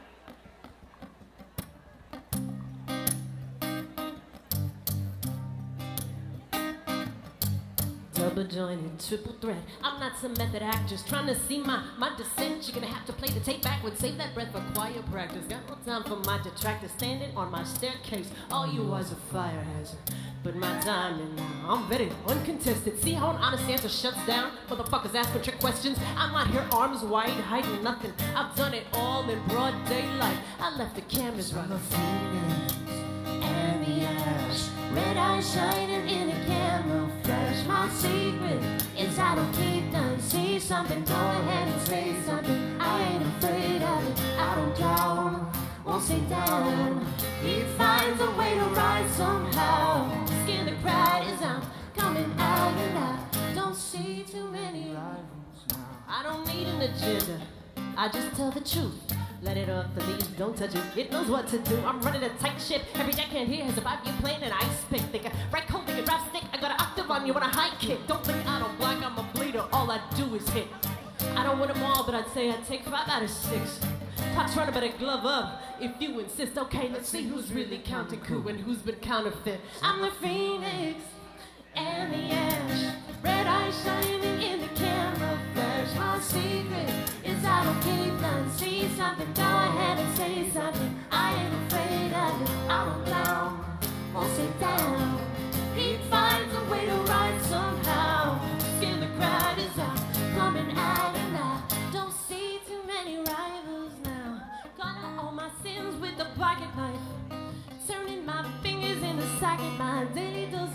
Double jointed, triple threat. I'm not some method actress trying to see my descent. You're gonna have to play the tape backwards. Save that breath for choir practice. Got no time for my detractors standing on my staircase. All you was a fire hazard. But my timing now, I'm vetted, uncontested. See how an honest answer shuts down? Motherfuckers asking trick questions. I'm out here arms wide, hiding nothing. I've done it all in broad daylight. I left the cameras running. The feelings and the ash, red eyes shining in the camera flash. My secret is I don't keep done. See something, go ahead and say something. I ain't afraid of it. I don't doubt, won't sit down. He finds a way to rise somehow. Skin the pride is out, coming out and out. Don't see too many rivals now. I don't need an agenda, I just tell the truth. Let it off the leash, don't touch it, it knows what to do. I'm running a tight ship, every deckhand here has a 5-year plan and ice pick. They got right cold, they can drop stick, I got an octave on you on a high kick. Don't think I don't block, I'm a bleeder, all I do is hit. I don't win them all, but I'd say I'd take 5 out of 6. Clock's running, better glove up, if you insist. Okay, let's see who's really counting coup and who's been counterfeit. I'm the phoenix and the ash, red eyes shining in the camera flash. My secret is I don't keep none. See something, go ahead and say something. I ain't afraid of it, I don't down, won't sit down. He finds a way to rise somehow. Skin the crowd is out, coming out and out. Don't see too many rivals now. Gonna all my sins with the pocket knife, turning my fingers into socket. My daily dose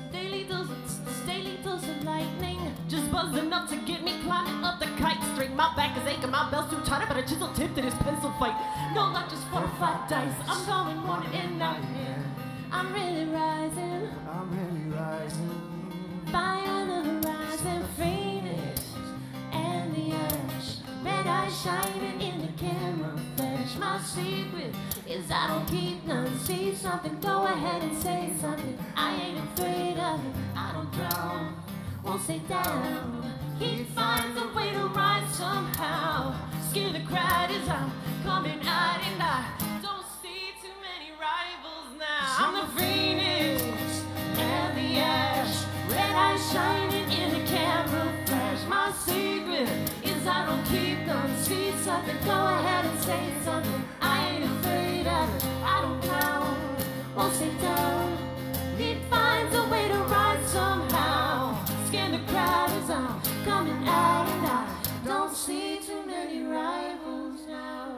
of lightning, just buzzing enough to get me climbing up the kite string. My back is aching, my belt's too tight, but a chisel tipped in his pencil fight. No luck, just 4 or 5 dice. I'm going morning and night. I'm really rising. I'm really rising. Fire on the horizon, phoenix and the ash, red eyes shining in the camera flash. camouflage. My secret is I don't keep none. See something, go ahead and say something. I ain't afraid of it, I don't drown, won't stay down. He finds a way to rise somehow. Scare the crowd as I'm coming out, and I don't see too many rivals now. I'm the phoenix and the ash, red eyes shining in the camera flash. My secret is I don't keep none. See something, go ahead and say something. I ain't afraid of it, I don't drown, won't stay down. He finds a way to rise somehow. Scare the crowd as I'm coming out, and I don't see too many rivals now.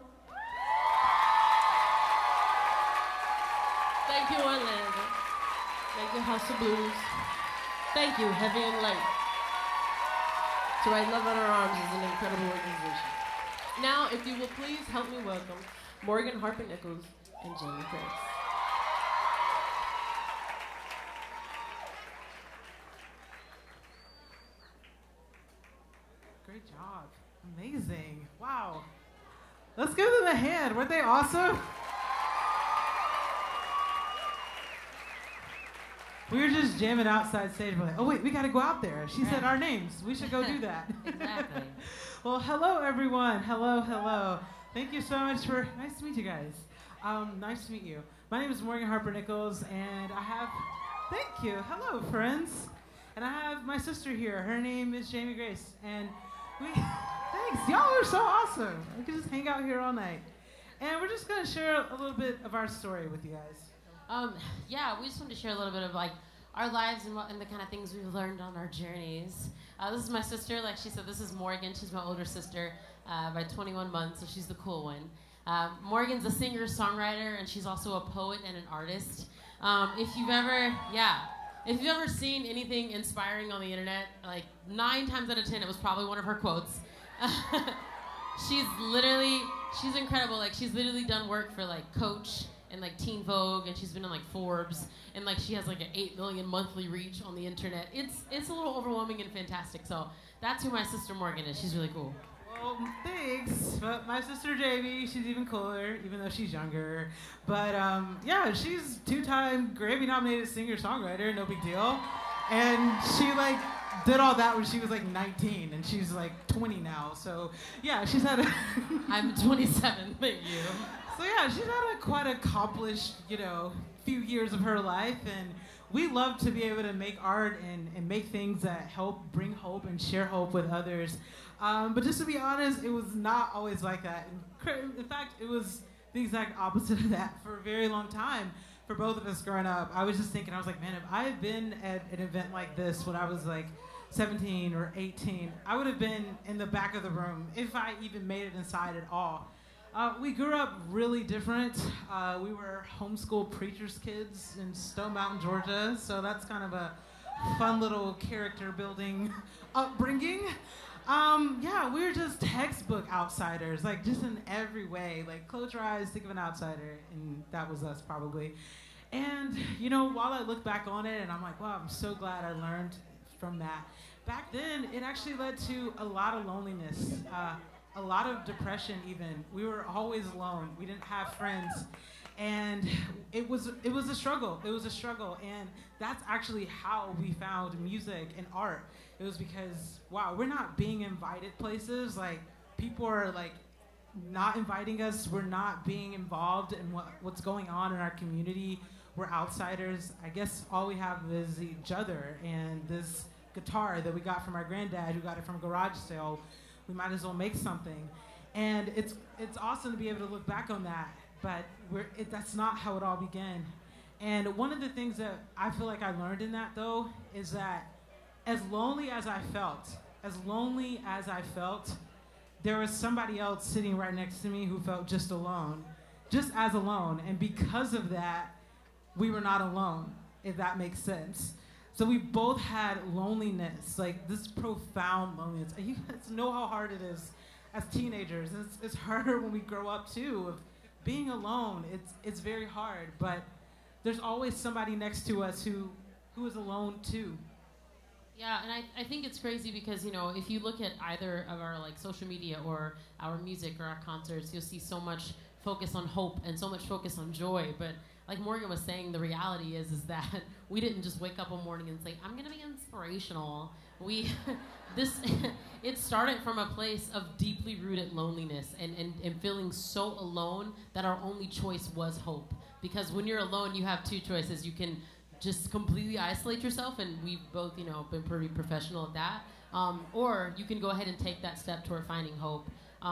Thank you, Orlando. Thank you, House of Blues. Thank you, Heavy and Light. To Write Love on Our Arms is an incredible organization. Now, if you will please help me welcome Morgan Harper Nichols and Jamie Grace. Great job. Amazing. Wow. Let's give them a hand. Weren't they awesome? We were just jamming outside stage. We're like, oh, wait, we got to go out there. She said our names. We should go do that. Exactly. Well, hello, everyone. Hello, hello. Thank you so much for, nice to meet you guys. Nice to meet you. My name is Morgan Harper Nichols, and I have, thank you. Hello, friends. And I have my sister here. Her name is Jamie Grace. And thanks. Y'all are so awesome. We can just hang out here all night. And we're just going to share a little bit of our story with you guys. Yeah, we just wanted to share a little bit of like our lives and the kind of things we've learned on our journeys. This is my sister. Like she said, this is Morgan. She's my older sister by 21 months, so she's the cool one. Morgan's a singer-songwriter, and she's also a poet and an artist. If you've ever seen anything inspiring on the internet, like 9 times out of 10, it was probably one of her quotes. She's incredible. Like she's literally done work for like Coach and like Teen Vogue, and she's been in like Forbes, and like she has like an 8 million monthly reach on the internet. It's a little overwhelming and fantastic. So that's who my sister Morgan is. She's really cool. Well, thanks. But my sister Jamie, she's even cooler, even though she's younger. But yeah, she's 2-time Grammy-nominated singer-songwriter, no big deal. And she like did all that when she was like 19, and she's like 20 now. So yeah, she's had a I'm 27, thank you. So yeah, she's had a quite accomplished, few years of her life, and we love to be able to make art and make things that help bring hope and share hope with others. But just to be honest, it was not always like that. In fact, it was the exact opposite of that for a very long time for both of us growing up. I was just thinking, I was like, man, if I had been at an event like this when I was like 17 or 18, I would have been in the back of the room if I even made it inside at all. We grew up really different. We were homeschool preacher's kids in Stone Mountain, Georgia, so that's kind of a fun little character building upbringing. Yeah, we were just textbook outsiders, like just in every way. Like close your eyes, think of an outsider, and that was us probably. And while I look back on it, and I'm like, wow, I'm so glad I learned from that. Back then, it actually led to a lot of loneliness. A lot of depression even. We were always alone. We didn't have friends. And it was a struggle. It was a struggle. And that's actually how we found music and art. It was because, wow, we're not being invited places. Like, people are, like, not inviting us. We're not being involved in what's going on in our community. We're outsiders. I guess all we have is each other and this guitar that we got from our granddad, who got it from a garage sale. We might as well make something. And it's awesome to be able to look back on that, but that's not how it all began. And one of the things that I feel like I learned in that, though, is that as lonely as I felt, there was somebody else sitting right next to me who felt just as alone. And because of that, we were not alone, if that makes sense. So we both had loneliness, like this profound loneliness. You guys know how hard it is as teenagers. It's harder when we grow up too. Of being alone, it's very hard. But there's always somebody next to us who is alone too. Yeah, and I think it's crazy because, you know, if you look at either of our like social media or our music or our concerts, you'll see so much focus on hope and so much focus on joy. But like Morgan was saying, the reality is that we didn't just wake up one morning and say, I'm gonna be inspirational. It started from a place of deeply rooted loneliness and feeling so alone that our only choice was hope. Because when you're alone, you have two choices. You can just completely isolate yourself, and we've both, you know, been pretty professional at that. Or you can go ahead and take that step toward finding hope.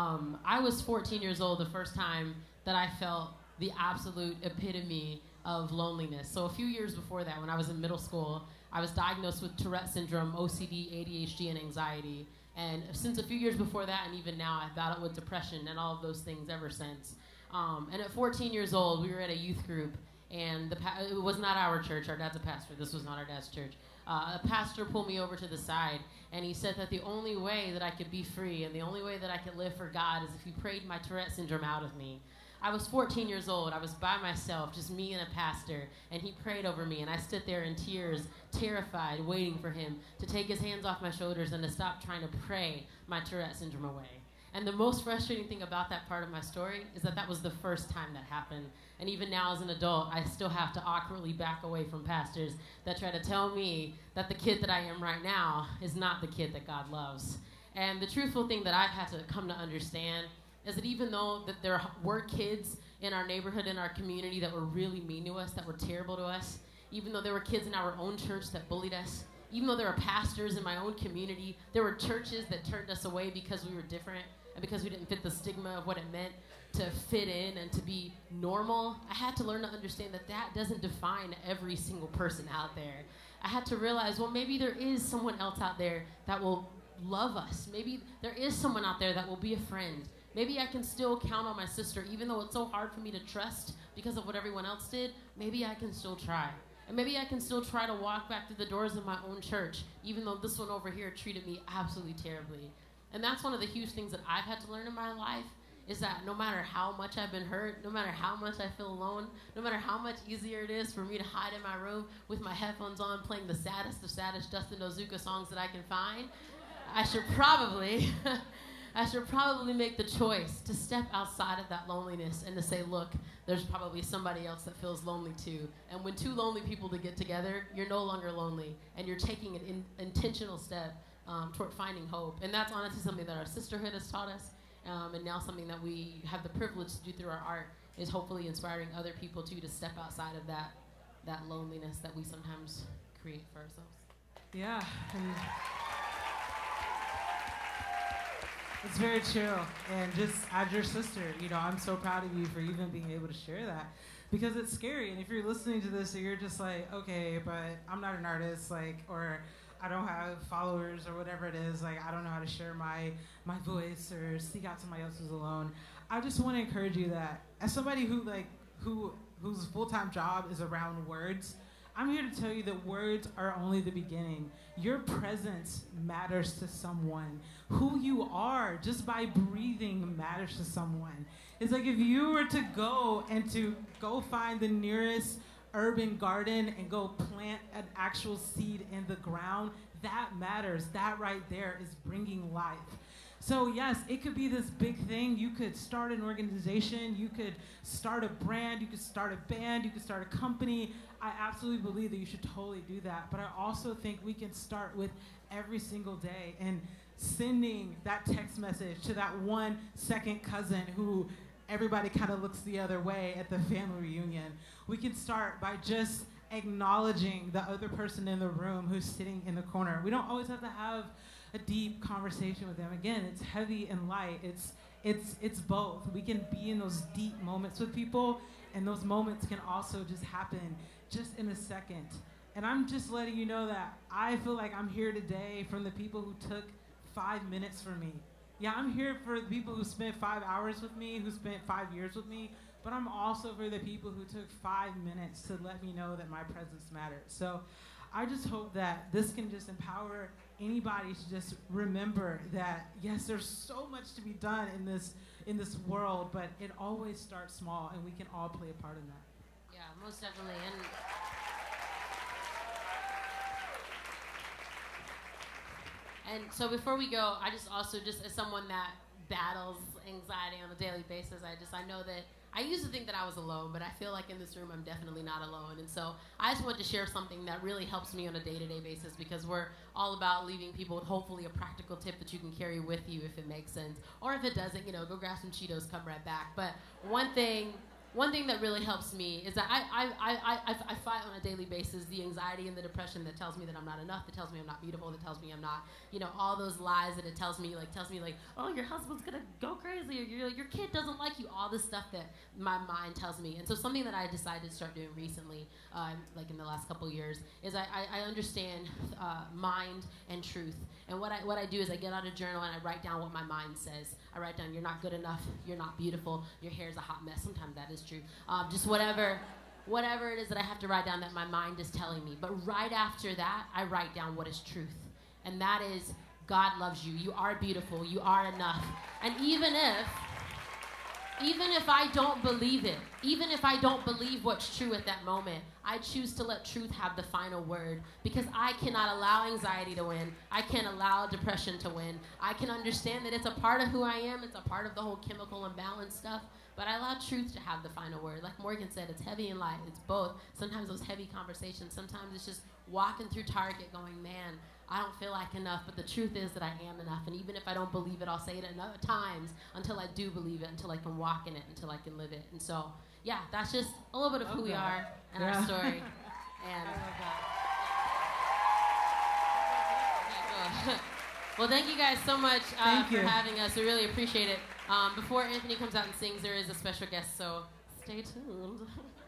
I was 14 years old the first time that I felt the absolute epitome of loneliness. So a few years before that, when I was in middle school, I was diagnosed with Tourette syndrome, OCD, ADHD, and anxiety. And since a few years before that, and even now, I've battled with depression and all of those things ever since. And at 14 years old, we were at a youth group, and it was not our church. Our dad's a pastor. This was not our dad's church. A pastor pulled me over to the side, and he said that the only way that I could be free and the only way that I could live for God is if he prayed my Tourette syndrome out of me. I was 14 years old. I was by myself, just me and a pastor, and he prayed over me, and I stood there in tears, terrified, waiting for him to take his hands off my shoulders and to stop trying to pray my Tourette syndrome away. And the most frustrating thing about that part of my story is that that was the first time that happened. And even now as an adult, I still have to awkwardly back away from pastors that try to tell me that the kid that I am right now is not the kid that God loves. And the truthful thing that I've had to come to understand is that even though that there were kids in our neighborhood, in our community that were really mean to us, that were terrible to us, even though there were kids in our own church that bullied us, even though there were pastors in my own community, there were churches that turned us away because we were different and because we didn't fit the stigma of what it meant to fit in and to be normal. I had to learn to understand that that doesn't define every single person out there. I had to realize, well, maybe there is someone else out there that will love us. Maybe there is someone out there that will be a friend. Maybe I can still count on my sister, even though it's so hard for me to trust because of what everyone else did. Maybe I can still try. And maybe I can still try to walk back through the doors of my own church, even though this one over here treated me absolutely terribly. And that's one of the huge things that I've had to learn in my life, is that no matter how much I've been hurt, no matter how much I feel alone, no matter how much easier it is for me to hide in my room with my headphones on playing the saddest of saddest Dustin Ozuka songs that I can find, I should probably make the choice to step outside of that loneliness and to say, look, there's probably somebody else that feels lonely too. And when two lonely people to get together, you're no longer lonely, and you're taking an intentional step toward finding hope. And that's honestly something that our sisterhood has taught us, and now something that we have the privilege to do through our art, is hopefully inspiring other people too to step outside of that loneliness that we sometimes create for ourselves. Yeah. And it's very true. And just as your sister, you know, I'm so proud of you for even being able to share that, because it's scary. And if you're listening to this and you're just like, okay, but I'm not an artist, like, or I don't have followers or whatever it is, like, I don't know how to share my voice or seek out somebody else who's alone. I just want to encourage you that as somebody whose full-time job is around words, I'm here to tell you that words are only the beginning. Your presence matters to someone. Who you are, just by breathing, matters to someone. It's like if you were to go find the nearest urban garden and go plant an actual seed in the ground, that matters. That right there is bringing life. So yes, it could be this big thing. You could start an organization, you could start a brand, you could start a band, you could start a company. I absolutely believe that you should totally do that. But I also think we can start with every single day and sending that text message to that one second cousin who everybody kind of looks the other way at the family reunion. We can start by just acknowledging the other person in the room who's sitting in the corner. We don't always have to have a deep conversation with them. Again, it's heavy and light. It's both. We can be in those deep moments with people, and those moments can also just happen just in a second. And I'm just letting you know that I feel like I'm here today from the people who took 5 minutes for me. Yeah, I'm here for the people who spent 5 hours with me, who spent 5 years with me, but I'm also for the people who took 5 minutes to let me know that my presence matters. So I just hope that this can just empower anybody to just remember that, yes, there's so much to be done in this world, but it always starts small, and we can all play a part in that. Yeah, most definitely. And so before we go, I just also, just as someone that battles anxiety on a daily basis, I know that I used to think that I was alone, but I feel like in this room I'm definitely not alone. And so I just want to share something that really helps me on a day-to-day basis, because we're all about leaving people with hopefully a practical tip that you can carry with you if it makes sense. Or if it doesn't, you know, go grab some Cheetos, come right back. But one thing that really helps me is that I fight on a daily basis the anxiety and the depression that tells me that I'm not enough, that tells me I'm not beautiful, that tells me I'm not, you know, all those lies that it tells me like, oh, your husband's gonna go crazy, or your kid doesn't like you, all this stuff that my mind tells me. And so something that I decided to start doing recently, like in the last couple of years, is I understand mind and truth. And what I do is I get out a journal and I write down what my mind says. I write down, you're not good enough, you're not beautiful, your hair's a hot mess. Sometimes that is true. Just whatever it is that I have to write down that my mind is telling me. But right after that, I write down what is truth. And that is, God loves you. You are beautiful. You are enough. And even if I don't believe it, even if I don't believe what's true at that moment, I choose to let truth have the final word, because I cannot allow anxiety to win. I can't allow depression to win. I can understand that it's a part of who I am. It's a part of the whole chemical imbalance stuff. But I allow truth to have the final word. Like Morgan said, it's heavy and light. It's both. Sometimes those heavy conversations. Sometimes it's just walking through Target going, man, I don't feel like enough, but the truth is that I am enough. And even if I don't believe it, I'll say it enough times until I do believe it, until I can walk in it, until I can live it. And so, yeah, that's just a little bit of who we are and our story. And well, thank you guys so much for having us. We really appreciate it. Before Anthony comes out and sings, there is a special guest, so stay tuned.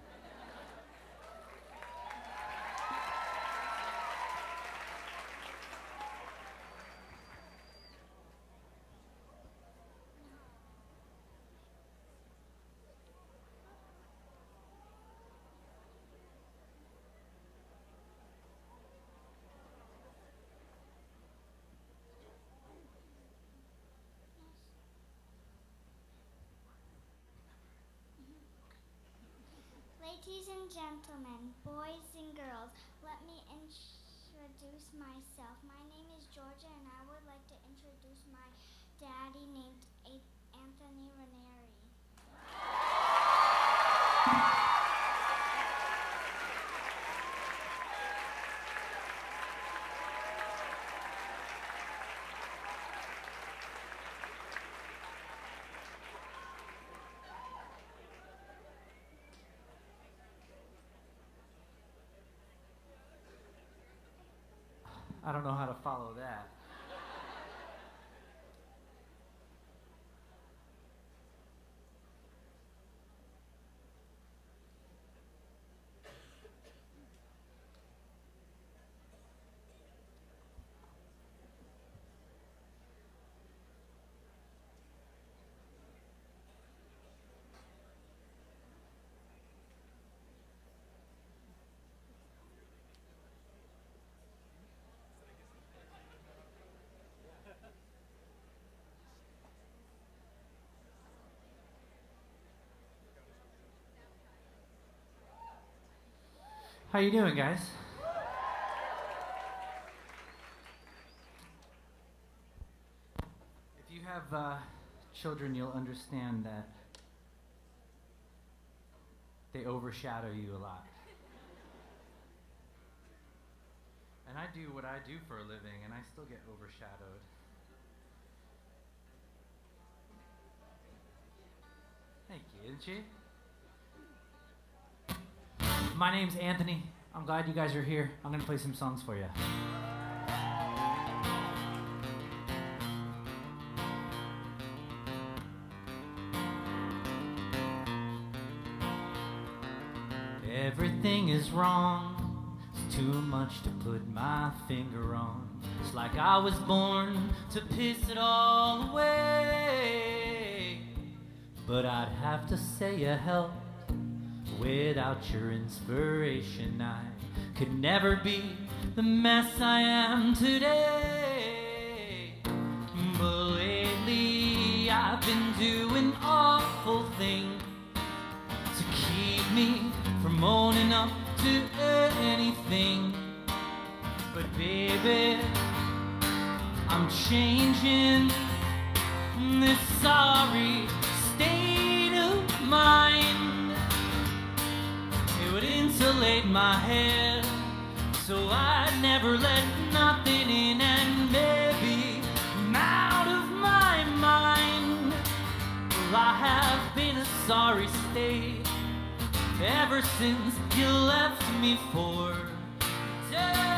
Ladies and gentlemen, boys and girls, let me introduce myself. My name is Georgia, and I would like to introduce my daddy named Anthony Ranieri. I don't know how to follow that. How you doing, guys? If you have children, you'll understand that they overshadow you a lot. And I do what I do for a living, and I still get overshadowed. Thank you, isn't she? My name's Anthony. I'm glad you guys are here. I'm gonna play some songs for you. Everything is wrong. It's too much to put my finger on. It's like I was born to piss it all away. But I'd have to say you helped. Without your inspiration, I could never be the mess I am today. But lately I've been doing awful things to keep me from owning up to anything. But baby, I'm changing this sorry state of mind. It would insulate my head so I'd never let nothing in, and maybe I'm out of my mind. Well, I have been a sorry state ever since you left me for dead.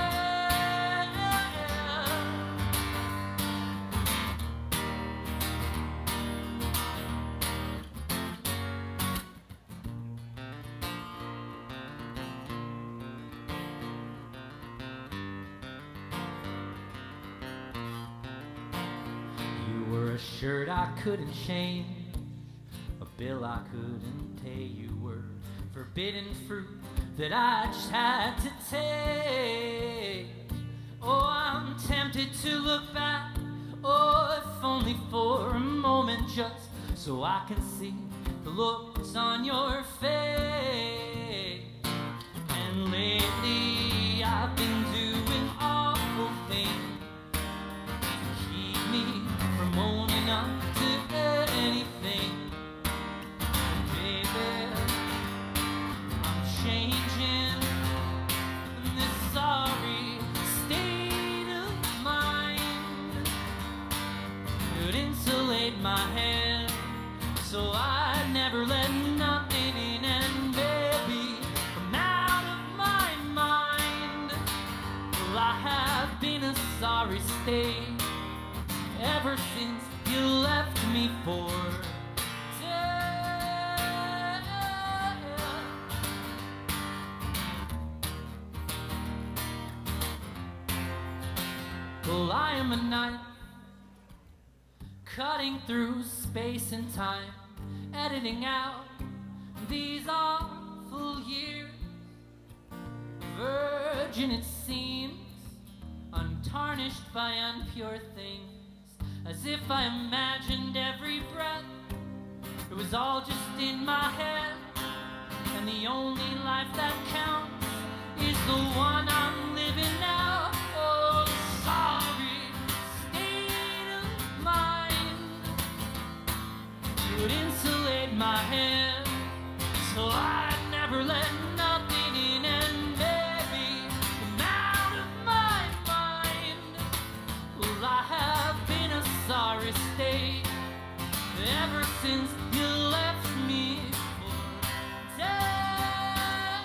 A shirt I couldn't change, a bill I couldn't pay. You were forbidden fruit that I just had to take. Oh, I'm tempted to look back, oh, if only for a moment, just so I can see the looks on your face. And lately I've been doing awful things to keep me from owning up to anything. Baby, I'm changing this sorry state of mind. It would insulate my head so I never let nothing in, and baby, I'm out of my mind. Well, I have been a sorry state ever since you left me for dead. Well, I am a knife cutting through space and time, editing out these awful years. Virgin it seems, untarnished by impure things, as if I imagined every breath. It was all just in my head, and the only life that counts is the one I'm living now. Oh, sorry state of mind. It would insulate my head so I'd never let nothing in, and baby, I'm out of my mind. Well, I have been a sorry state ever since you left me for dead.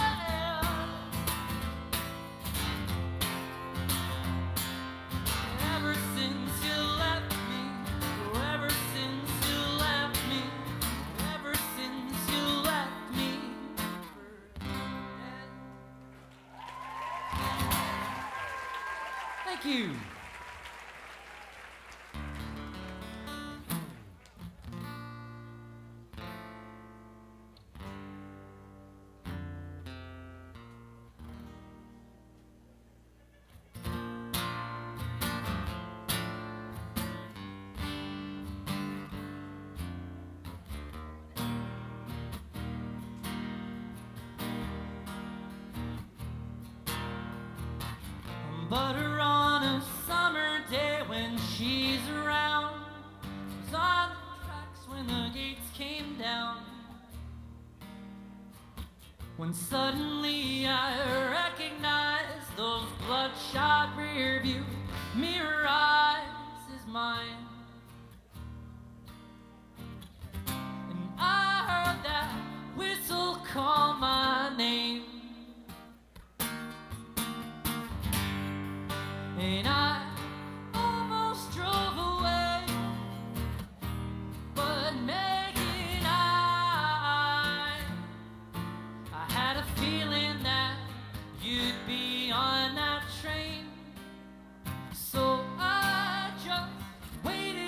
Ever since you left me, ever since you left me, ever since you left me for dead. Thank you. Butter on a summer day when she's around. Was on the tracks when the gates came down. When suddenly I recognized those bloodshot rearview mirror eyes as mine. And I heard that whistle call my name. And I almost drove away, but Megan, I had a feeling that you'd be on that train. So I just waited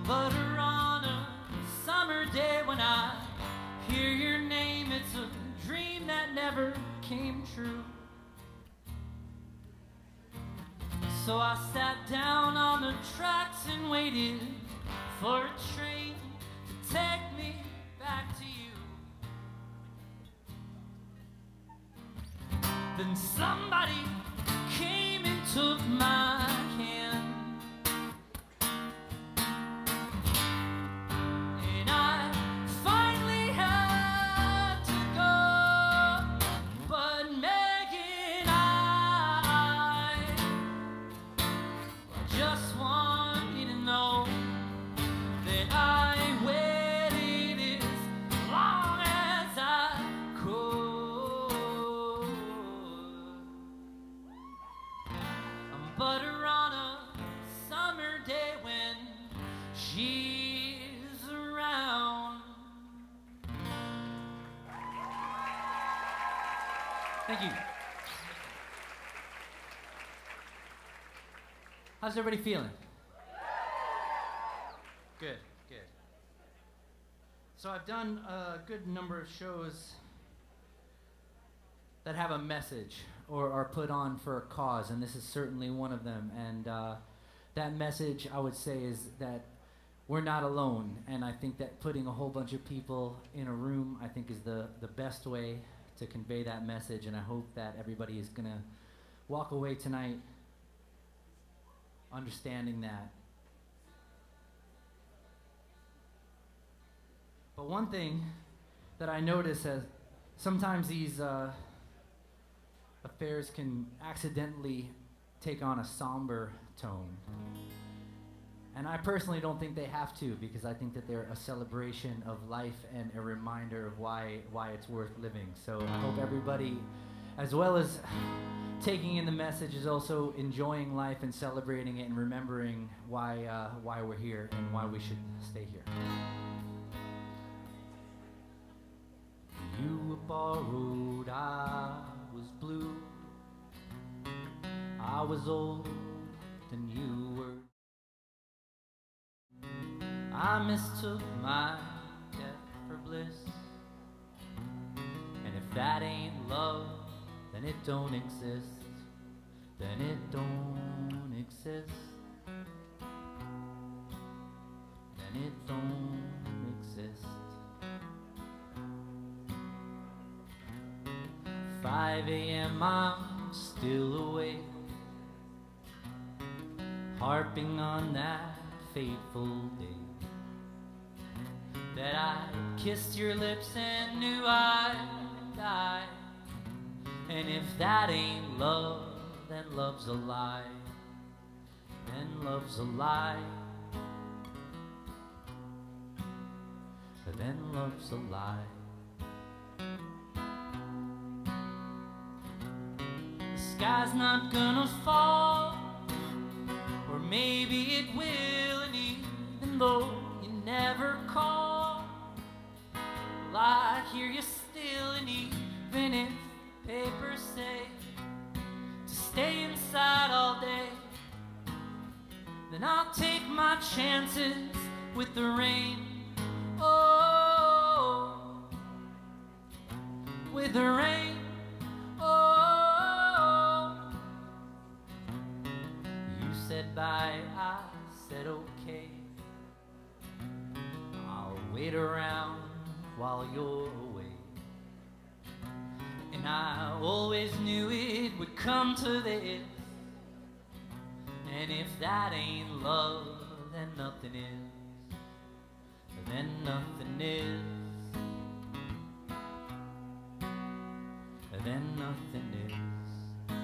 butter on a summer day when I hear your name. It's a dream that never came true. So I sat down on the tracks and waited for a train to take me back to you. Then somebody came and took my hand, and I finally had to go. But Megan, I just want you to know that I waited as long as I could. I'm butter on a summer day when she's around. Thank you. How's everybody feeling? Good, good. So I've done a good number of shows that have a message or are put on for a cause, and this is certainly one of them. And that message, I would say, is that we're not alone. And I think that putting a whole bunch of people in a room, I think, is the best way to convey that message. And I hope that everybody is gonna walk away tonight understanding that. But one thing that I notice is sometimes these affairs can accidentally take on a somber tone. And I personally don't think they have to, because I think that they're a celebration of life and a reminder of why it's worth living. So I hope everybody, as well as taking in the message, is also enjoying life and celebrating it and remembering why we're here and why we should stay here. You were borrowed, I was blue. I was old and you were. I mistook my death for bliss. And if that ain't love, then it don't exist. Then it don't exist. Then it don't exist. 5 a.m. I'm still awake, harping on that fateful day that I kissed your lips and knew I'd die. And if that ain't love, then love's a lie. Then love's a lie. Then love's a lie. The sky's not gonna fall, or maybe it will, and even though you never call, well, I hear you still, and even if papers say to stay inside all day, then I'll take my chances with the rain. Oh, with the rain. Oh, you said bye, I said okay. I'll wait around while you're away. And I always knew it would come to this. And if that ain't love, then nothing is. Then nothing is. Then nothing is.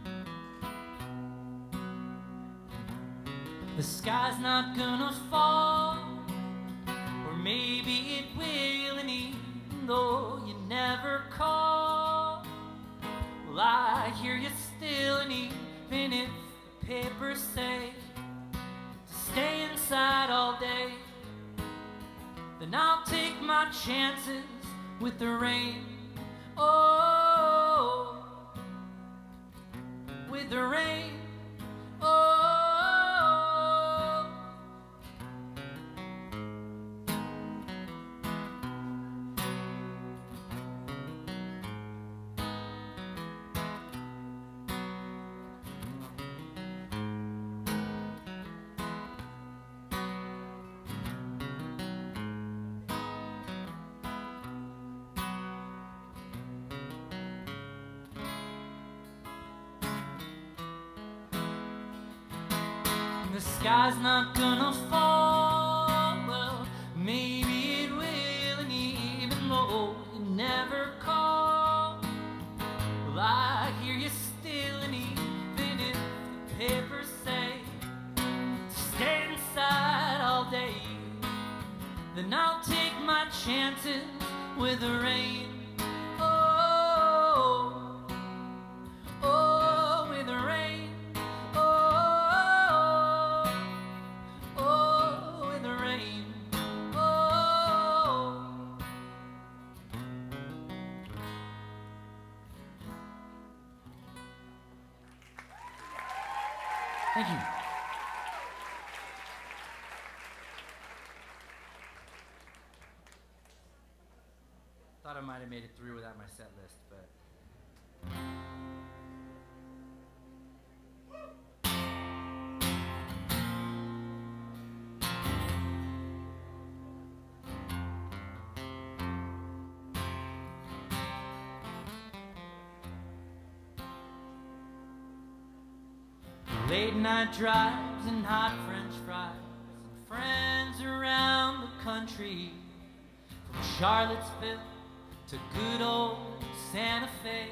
The sky's not gonna fall, or maybe it will, and even though you never call, well, I hear you still, and even if the papers say to stay inside all day, then I'll take my chances with the rain. Oh, with the rain. Oh, sky's not gonna fall. Well, maybe it will, and even though you never call, well, I hear you still, and even if the papers say to stay inside all day, then I'll take my chances with the rain. Oh, oh, with the rain. Oh, oh, with the rain. Oh. Thank you. Thought I might have made it through without my set list, but late night drives and hot French fries and friends around the country, from Charlottesville to good old Santa Fe.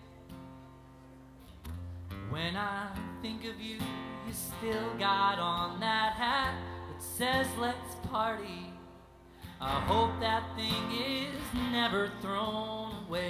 When I think of you, you still got on that hat that says let's party. I hope that thing is never thrown away.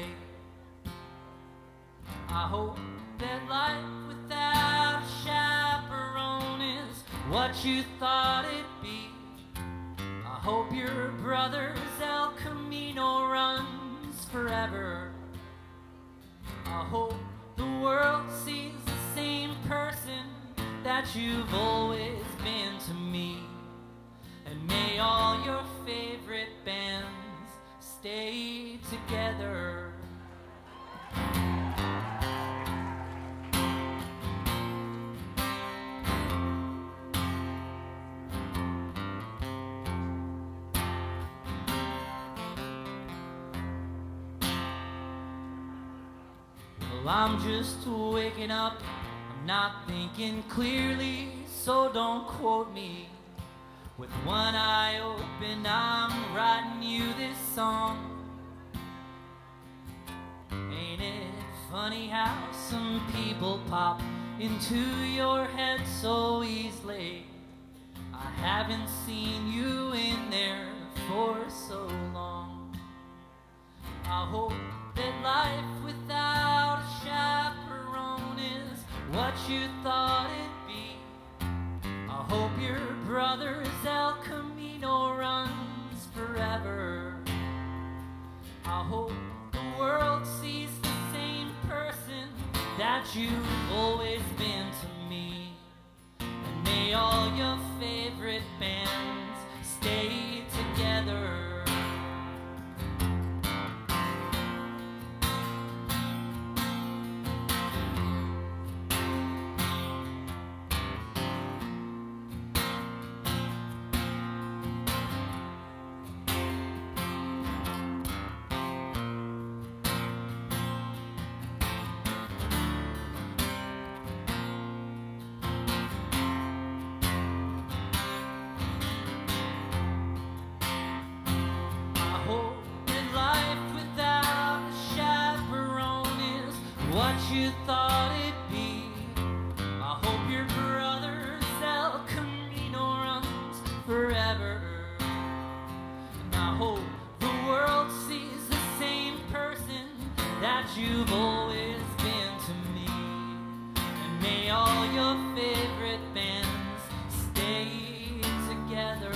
I hope that life without a chaperone is what you thought it'd be. I hope your brother's El Camino runs forever. I hope the world sees the same person that you've always been to me. And may all your favorite bands stay together. Well, I'm just waking up, I'm not thinking clearly, so don't quote me. With one eye open, I'm writing you this song. Ain't it funny how some people pop into your head so easily? I haven't seen you in there for so long. I hope that life without a chaperone is what you thought it'd be. I hope your brother's El Camino runs forever. I hope the world sees the same person that you've always been to me. And may all your favorite bands stay together. You thought it'd be. I hope your brother's El Camino runs forever. And I hope the world sees the same person that you've always been to me. And may all your favorite bands stay together.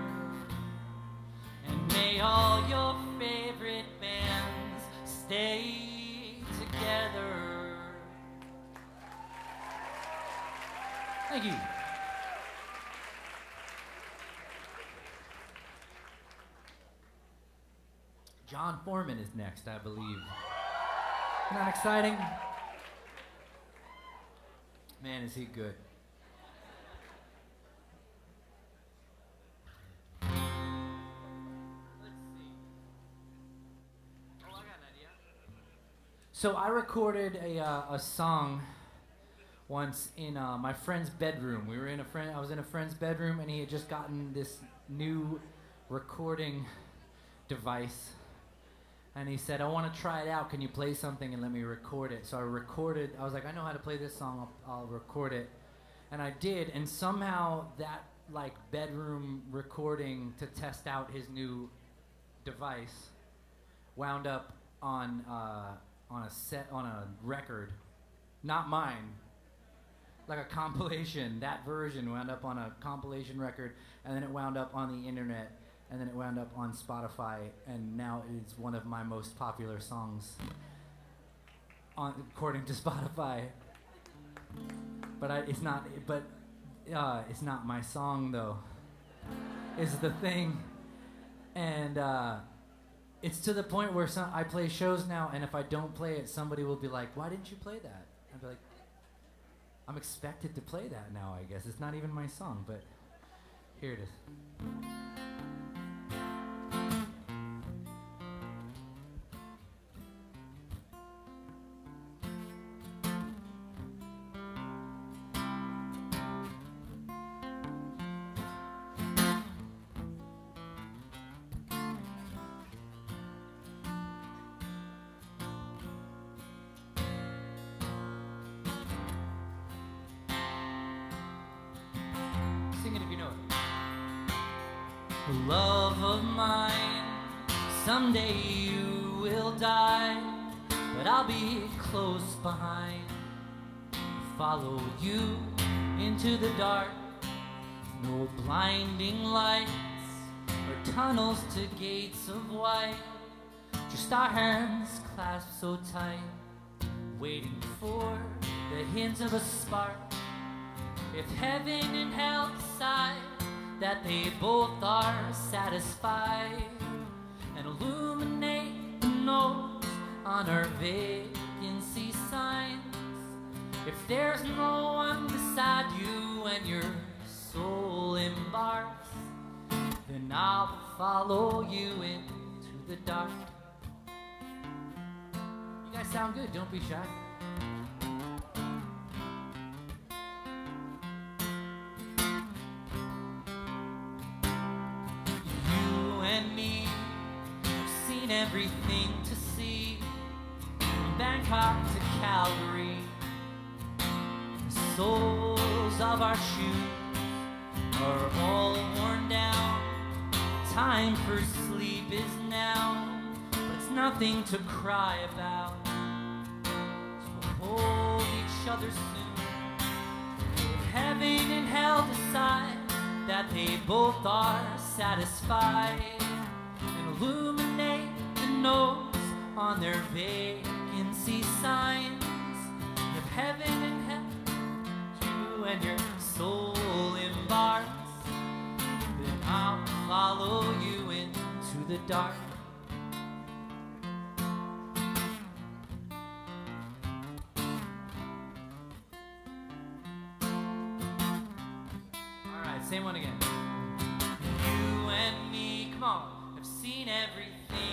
And may all your favorite bands stay together. Thank you. John Foreman is next, I believe. Isn't that exciting? Man, is he good. Let's see. Oh, I got an idea. So I recorded a song once in my friend's bedroom. I was in a friend's bedroom, and he had just gotten this new recording device. And he said, I want to try it out. Can you play something and let me record it? So I recorded. I was like, I know how to play this song. I'll record it. And I did. And somehow that like bedroom recording to test out his new device wound up on a record, not mine. Like a compilation. That version wound up on a compilation record, and then it wound up on the internet. And then it wound up on Spotify, and now it's one of my most popular songs, according to Spotify. But it's not. But it's not my song though. Is the thing, and it's to the point where I play shows now, and if I don't play it, somebody will be like, "Why didn't you play that?" I'd be like, "I'm expected to play that now. I guess it's not even my song, but here it is." Sing it if you know it. Love of mine, someday you will die, but I'll be close behind. Follow you into the dark, no blinding lights or tunnels to gates of white. Just our hands clasped so tight, waiting for the hint of a spark. If heaven and hell decide that they both are satisfied, and illuminate the notes on our vacancy signs. If there's no one beside you when your soul embarks, then I'll follow you into the dark. You guys sound good, don't be shy. Everything to see, from Bangkok to Calgary. The soles of our shoes are all worn down. Time for sleep is now, but it's nothing to cry about. So we'll hold each other soon. If heaven and hell decide that they both are satisfied, and illuminate notes on their vacancy signs. If heaven and hell, you and your soul embarks, then I'll follow you into the dark. Alright, same one again. You and me, come on, have seen everything.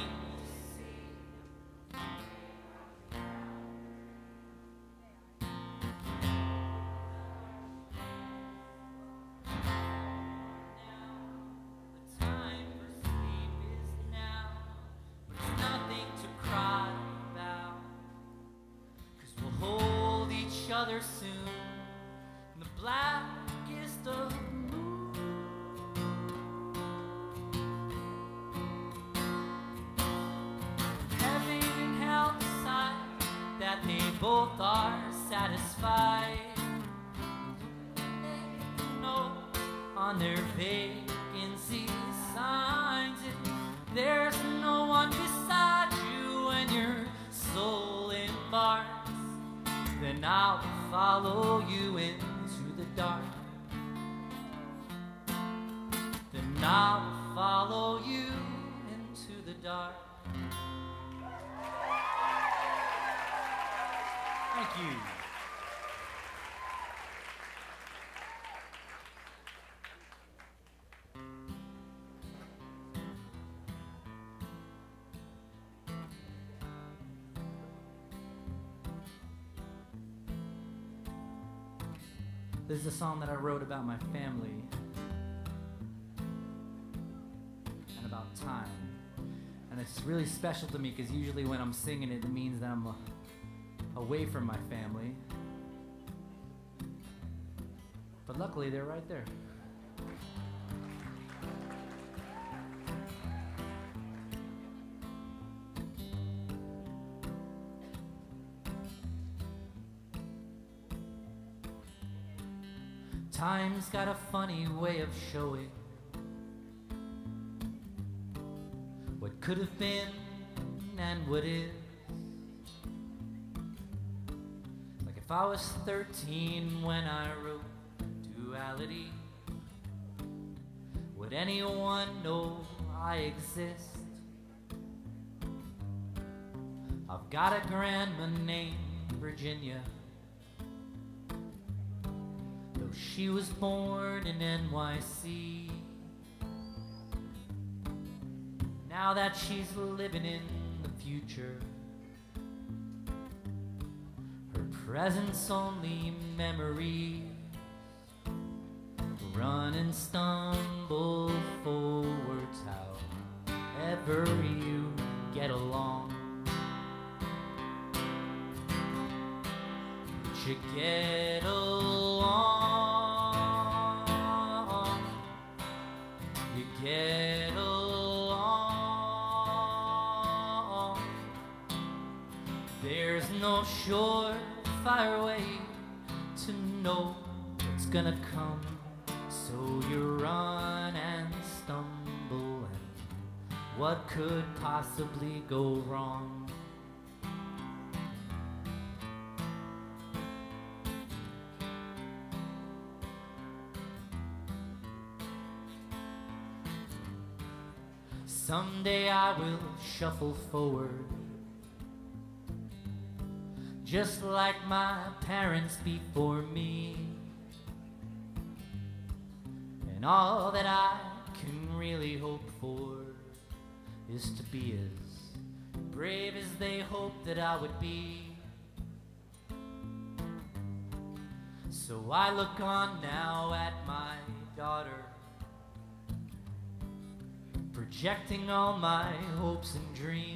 Other soon, the blackest of moon. Heaven and hell decide that they both are satisfied. No, on their vacancy signs, if there's no one beside you when your soul embarks, then I'll follow you into the dark. Then I'll follow you into the dark. Thank you. This is a song that I wrote about my family and about time. And it's really special to me because usually when I'm singing it, it means that I'm away from my family. But luckily, they're right there. Time's got a funny way of showing what could have been and what is. Like if I was 13 when I wrote Duality, would anyone know I exist? I've got a grandma named Virginia. She was born in NYC. Now that she's living in the future, her present's only memories. Run and stumble forwards, however you get along. But you get along. Get along. There's no surefire way to know what's gonna come, so you run and stumble, and what could possibly go wrong? Someday I will shuffle forward, just like my parents before me. And all that I can really hope for is to be as brave as they hoped that I would be. So I look on now at my daughter, projecting all my hopes and dreams.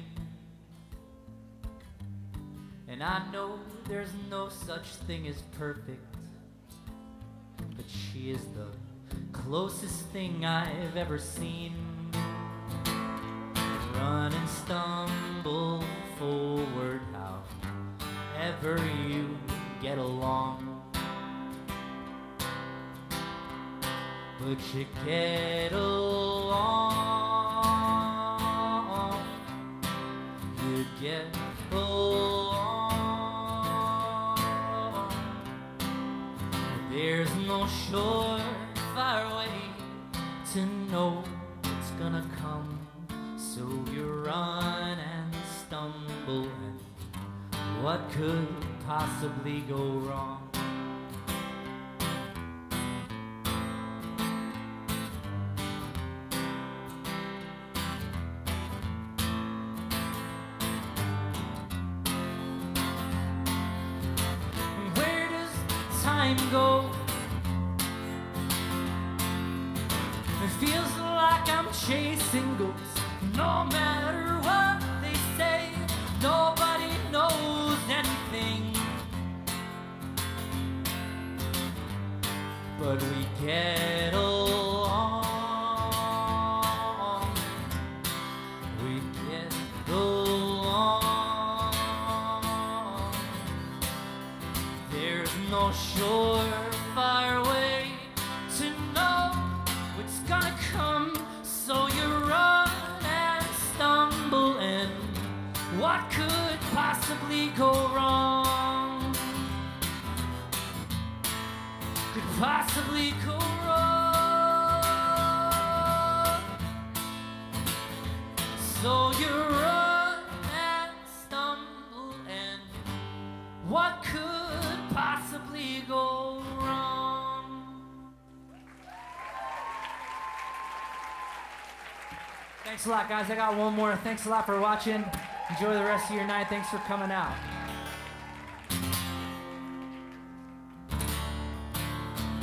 And I know there's no such thing as perfect, but she is the closest thing I've ever seen. Run and stumble forward, however you get along. But you get along. You get along. There's no surefire way to know what's gonna come, so you run and stumble, and what could possibly go wrong? Go. It feels like I'm chasing ghosts. No matter what they say, nobody knows anything. But we get along. We get along. There's no surefire way to know what's gonna come, so you run and stumble, and what could possibly go wrong? Could possibly go wrong. So you run and stumble, and what could possibly go wrong? Thanks a lot, guys. I got one more. Thanks a lot for watching. Enjoy the rest of your night. Thanks for coming out.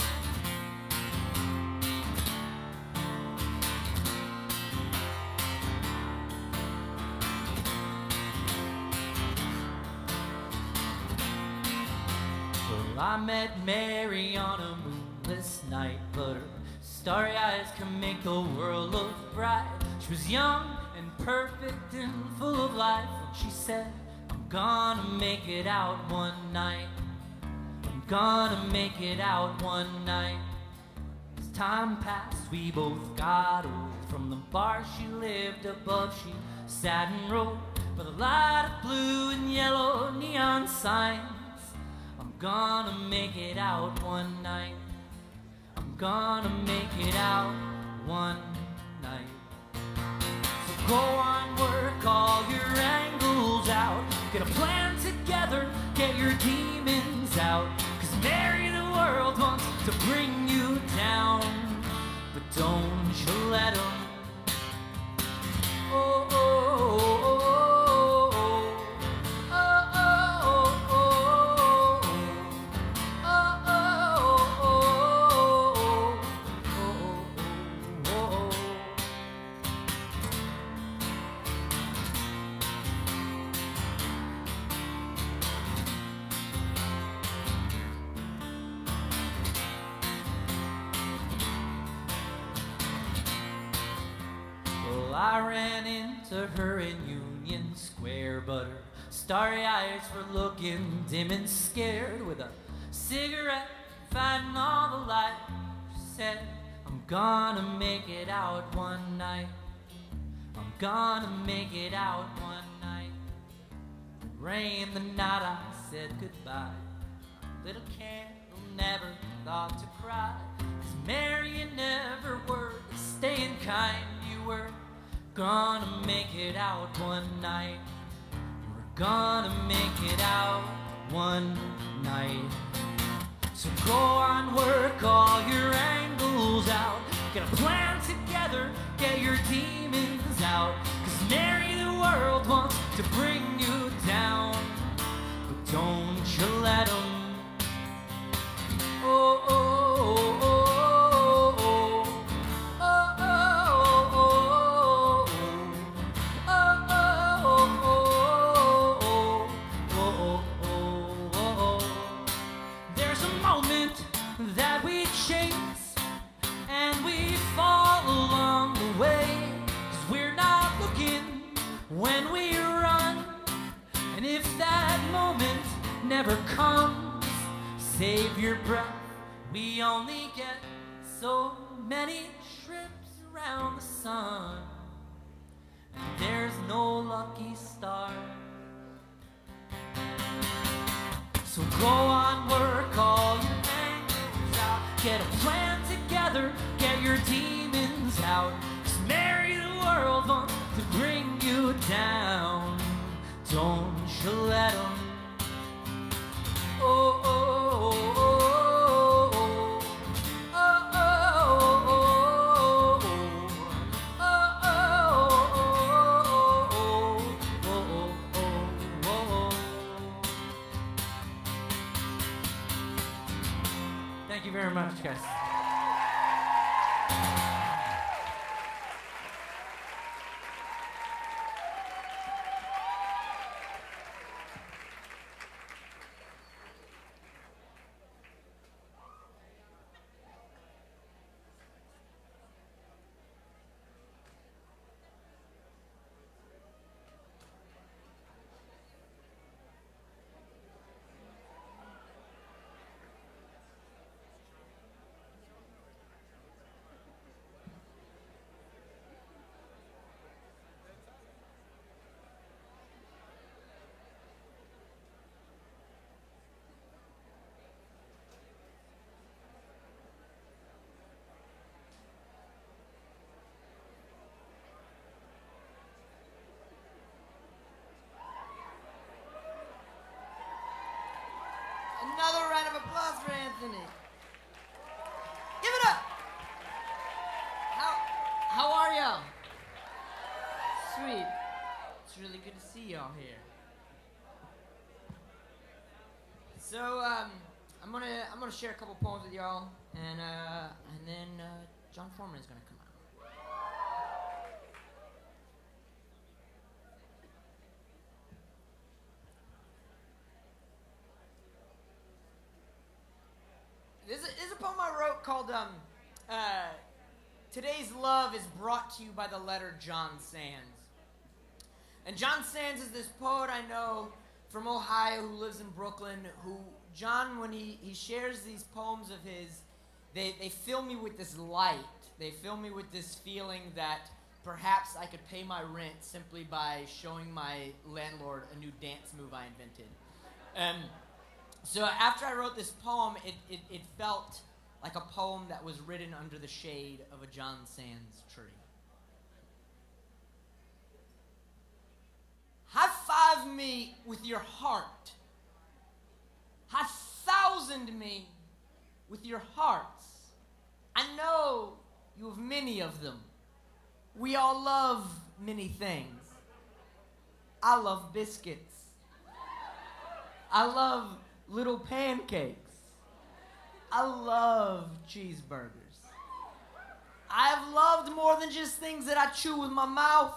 I met Mary on a moonless night, but her starry eyes can make the world look bright. She was young and perfect and full of life when she said, I'm gonna make it out one night. I'm gonna make it out one night. As time passed, we both got old. From the bar she lived above, she sat and wrote by the light of blue and yellow neon signs. I'm gonna make it out one night. I'm gonna make it out one night. So go on, work all your angles out. Get a plan together, get your demons out. 'Cause Mary, the world wants to bring you down, but don't you let 'em. Oh, oh, oh, oh, oh, oh, oh, oh, oh, oh, oh. Well, I ran into her in Union Square, but her starry eyes were looking dim and scared. With a cigarette fighting all the light, she said, I'm gonna make it out one night. I'm gonna make it out one night. It rained the night I said goodbye. Little candle never thought to cry. 'Cause Mary, you never were staying kind. You were gonna make it out one night. You were gonna make it out one night. So go on, work all your angles out. Get a plan together, get your demons out. 'Cause Mary, the world wants to bring you down, but don't you let 'em. Oh, oh, oh, oh. That we chase and we fall along the way. 'Cause we're not looking when we run. And if that moment never comes, save your breath. We only get so many trips around the sun. And there's no lucky star. So go on, work all your angles out. Get a plan together, get your demons out. 'Cause Mary, the world wants to bring you down. Don't you let 'em. Oh, oh, oh, oh. Thank you very much, guys. Another round of applause for Anthony. Give it up. How are y'all? Sweet. It's really good to see y'all here. So I'm gonna share a couple poems with y'all, and then John Foreman is gonna come out. poem called Today's Love is brought to you by the letter John Sands. And John Sands is this poet I know from Ohio who lives in Brooklyn, who, John, when he shares these poems of his, they fill me with this light. They fill me with this feeling that perhaps I could pay my rent simply by showing my landlord a new dance move I invented. So after I wrote this poem, it felt like a poem that was written under the shade of a John Sands tree. High-five me with your heart. High-thousand me with your hearts. I know you have many of them. We all love many things. I love biscuits. I love little pancakes. I love cheeseburgers. I have loved more than just things that I chew with my mouth.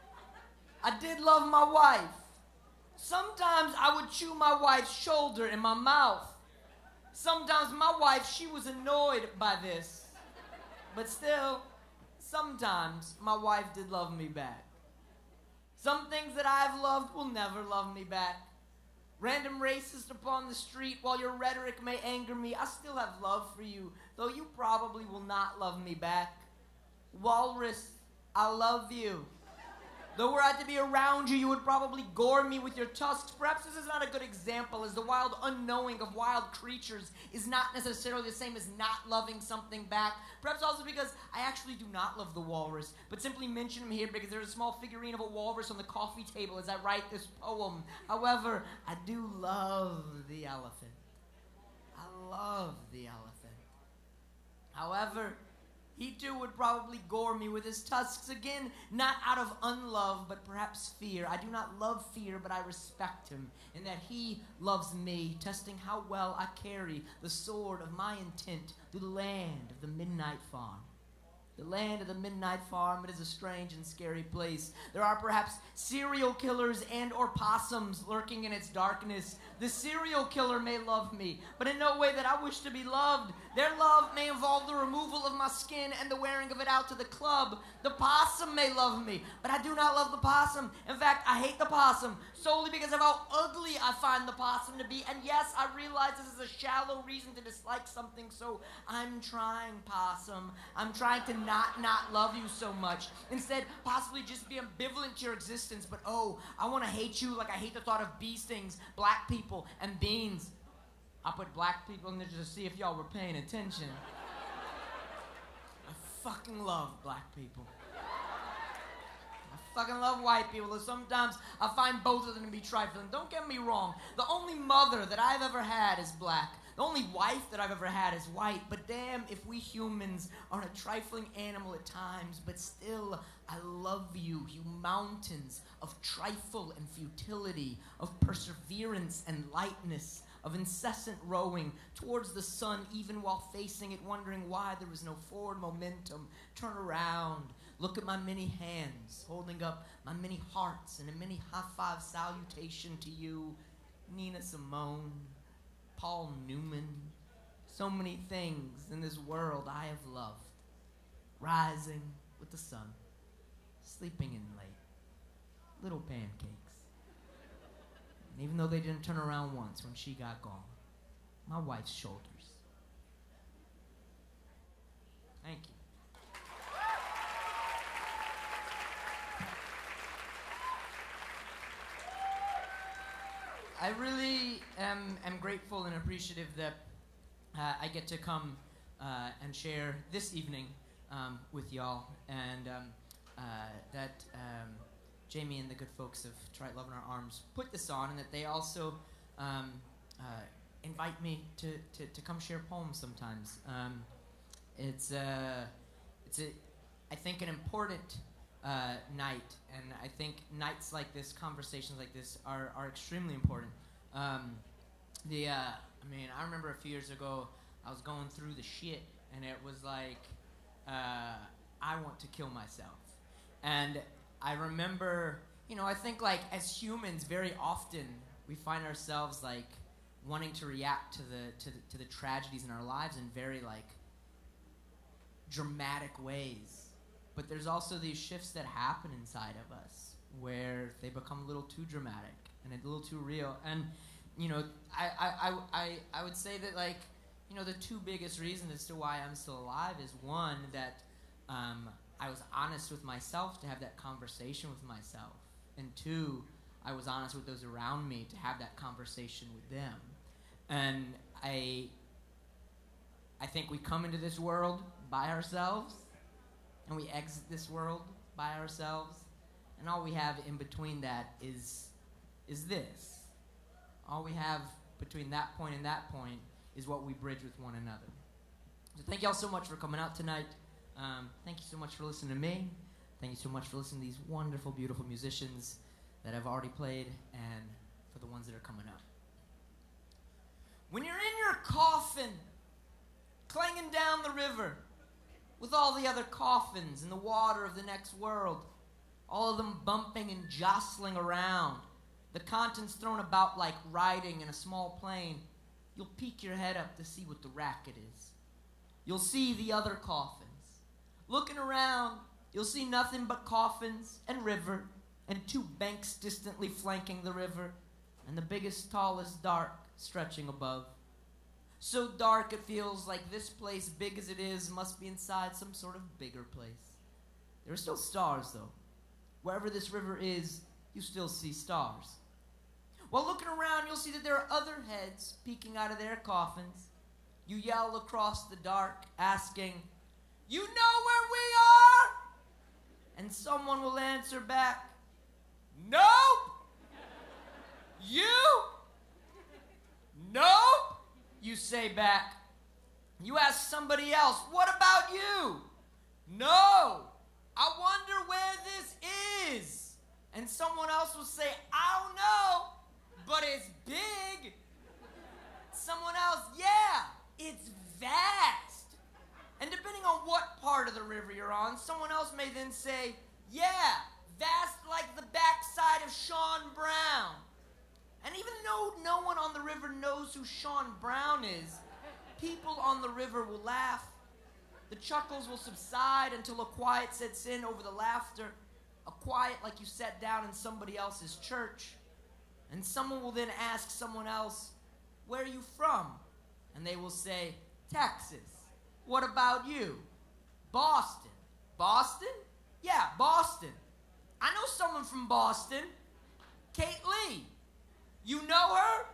I did love my wife. Sometimes I would chew my wife's shoulder in my mouth. Sometimes my wife, she was annoyed by this. But still, sometimes my wife did love me back. Some things that I have loved will never love me back. Random racist upon the street, while your rhetoric may anger me, I still have love for you, though you probably will not love me back. Walrus, I love you. Though were I to be around you, you would probably gore me with your tusks. Perhaps this is not a good example, as the wild unknowing of wild creatures is not necessarily the same as not loving something back. Perhaps also because I actually do not love the walrus, but simply mention him here because there's a small figurine of a walrus on the coffee table as I write this poem. However, I do love the elephant. I love the elephant. However, he too would probably gore me with his tusks, again, not out of unlove, but perhaps fear. I do not love fear, but I respect him, in that he loves me, testing how well I carry the sword of my intent through the land of the midnight farm. The land of the midnight farm, it is a strange and scary place. There are perhaps serial killers and or possums lurking in its darkness. The serial killer may love me, but in no way that I wish to be loved. Their love may involve the removal of my skin and the wearing of it out to the club. The possum may love me, but I do not love the possum. In fact, I hate the possum solely because of how ugly I find the possum to be. And yes, I realize this is a shallow reason to dislike something, so I'm trying, possum. I'm trying to not love you so much. Instead, possibly just be ambivalent to your existence. But oh, I want to hate you like I hate the thought of bee stings, black people, and beans. I put black people in there just to see if y'all were paying attention. I fucking love black people. I fucking love white people, though sometimes I find both of them to be trifling. Don't get me wrong. The only mother that I've ever had is black. The only wife that I've ever had is white, but damn if we humans are a trifling animal at times, but still, I love you, you mountains of trifle and futility, of perseverance and lightness, of incessant rowing towards the sun, even while facing it, wondering why there was no forward momentum. Turn around, look at my many hands, holding up my many hearts and a many high-five salutation to you, Nina Simone, Paul Newman, so many things in this world I have loved. Rising with the sun, sleeping in late, little pancakes. And even though they didn't turn around once when she got gone, my wife's shoulders. Thank you. I really am grateful and appreciative that I get to come and share this evening with y'all, and that Jamie and the good folks of Try Love in Our Arms put this on, and that they also invite me to come share poems sometimes. It's I think an important night, and I think nights like this, conversations like this, are extremely important. I remember a few years ago, I was going through the shit, and it was like, I want to kill myself. And I remember, I think like as humans, very often we find ourselves like wanting to react to the tragedies in our lives in very like dramatic ways. But there's also these shifts that happen inside of us where they become a little too dramatic and a little too real. And, you know, I would say that, like, you know, the two biggest reasons as to why I'm still alive is, one, that I was honest with myself to have that conversation with myself. And two, I was honest with those around me to have that conversation with them. And I think we come into this world by ourselves, and we exit this world by ourselves, and all we have in between that is this. All we have between that point and that point is what we bridge with one another. So thank y'all so much for coming out tonight. Thank you so much for listening to me. Thank you so much for listening to these wonderful, beautiful musicians that have already played, and for the ones that are coming up. When you're in your coffin, clanging down the river, with all the other coffins in the water of the next world, all of them bumping and jostling around, the contents thrown about like riding in a small plane, you'll peek your head up to see what the racket is. You'll see the other coffins. Looking around, you'll see nothing but coffins and river, and two banks distantly flanking the river, and the biggest, tallest dark stretching above. So dark it feels like this place, big as it is, must be inside some sort of bigger place. There are still stars, though. Wherever this river is, you still see stars. While looking around, you'll see that there are other heads peeking out of their coffins. You yell across the dark, asking, "You know where we are?" And someone will answer back, "Nope." "You?" "Nope." You say back. You ask somebody else, "What about you?" "No. I wonder where this is." And someone else will say, "I don't know, but it's big." Someone else, "Yeah, it's vast." And depending on what part of the river you're on, someone else may then say, "Yeah, vast like the backside of Sean Brown." And even though no one on the river knows who Sean Brown is, people on the river will laugh. The chuckles will subside until a quiet sets in over the laughter, a quiet like you sat down in somebody else's church. And someone will then ask someone else, "Where are you from?" And they will say, "Texas." "What about you?" "Boston." "Boston?" "Yeah, Boston." "I know someone from Boston. Kate Lee. You know her?"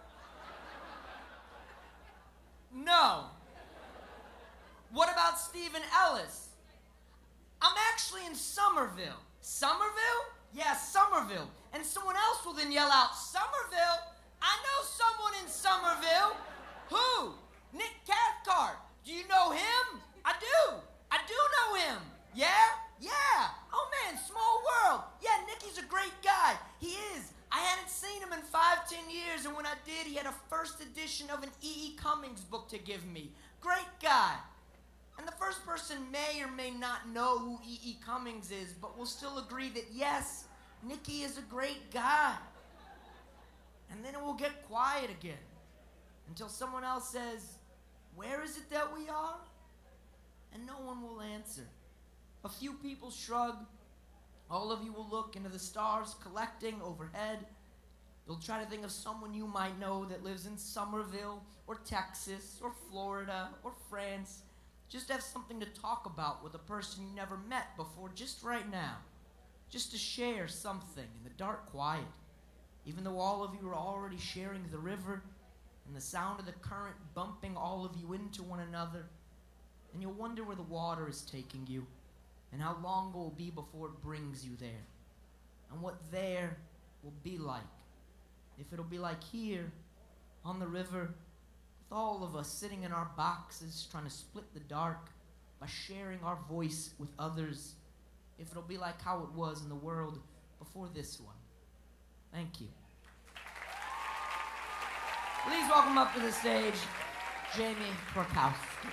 "No." "What about Stephen Ellis?" "I'm actually in Somerville." "Somerville?" "Yeah, Somerville." And someone else will then yell out, "Somerville? I know someone in Somerville." "Who?" "Nick Cathcart. Do you know him?" "I do. I do know him." "Yeah? Yeah. Oh man, small world. Yeah, Nicky's a great guy. He is. I hadn't seen him in 5-10 years, and when I did, he had a first edition of an E.E. Cummings book to give me. Great guy." And the first person may or may not know who E.E. Cummings is, but will still agree that, yes, Nicky is a great guy. And then it will get quiet again until someone else says, "Where is it that we are?" And no one will answer. A few people shrug. All of you will look into the stars collecting overhead. You'll try to think of someone you might know that lives in Somerville or Texas or Florida or France. Just have something to talk about with a person you never met before, just right now. Just to share something in the dark quiet. Even though all of you are already sharing the river and the sound of the current bumping all of you into one another. And you'll wonder where the water is taking you and how long it will be before it brings you there. And what there will be like. If it'll be like here on the river with all of us sitting in our boxes trying to split the dark by sharing our voice with others. If it'll be like how it was in the world before this one. Thank you. Please welcome up to the stage, Jamie Prokowski.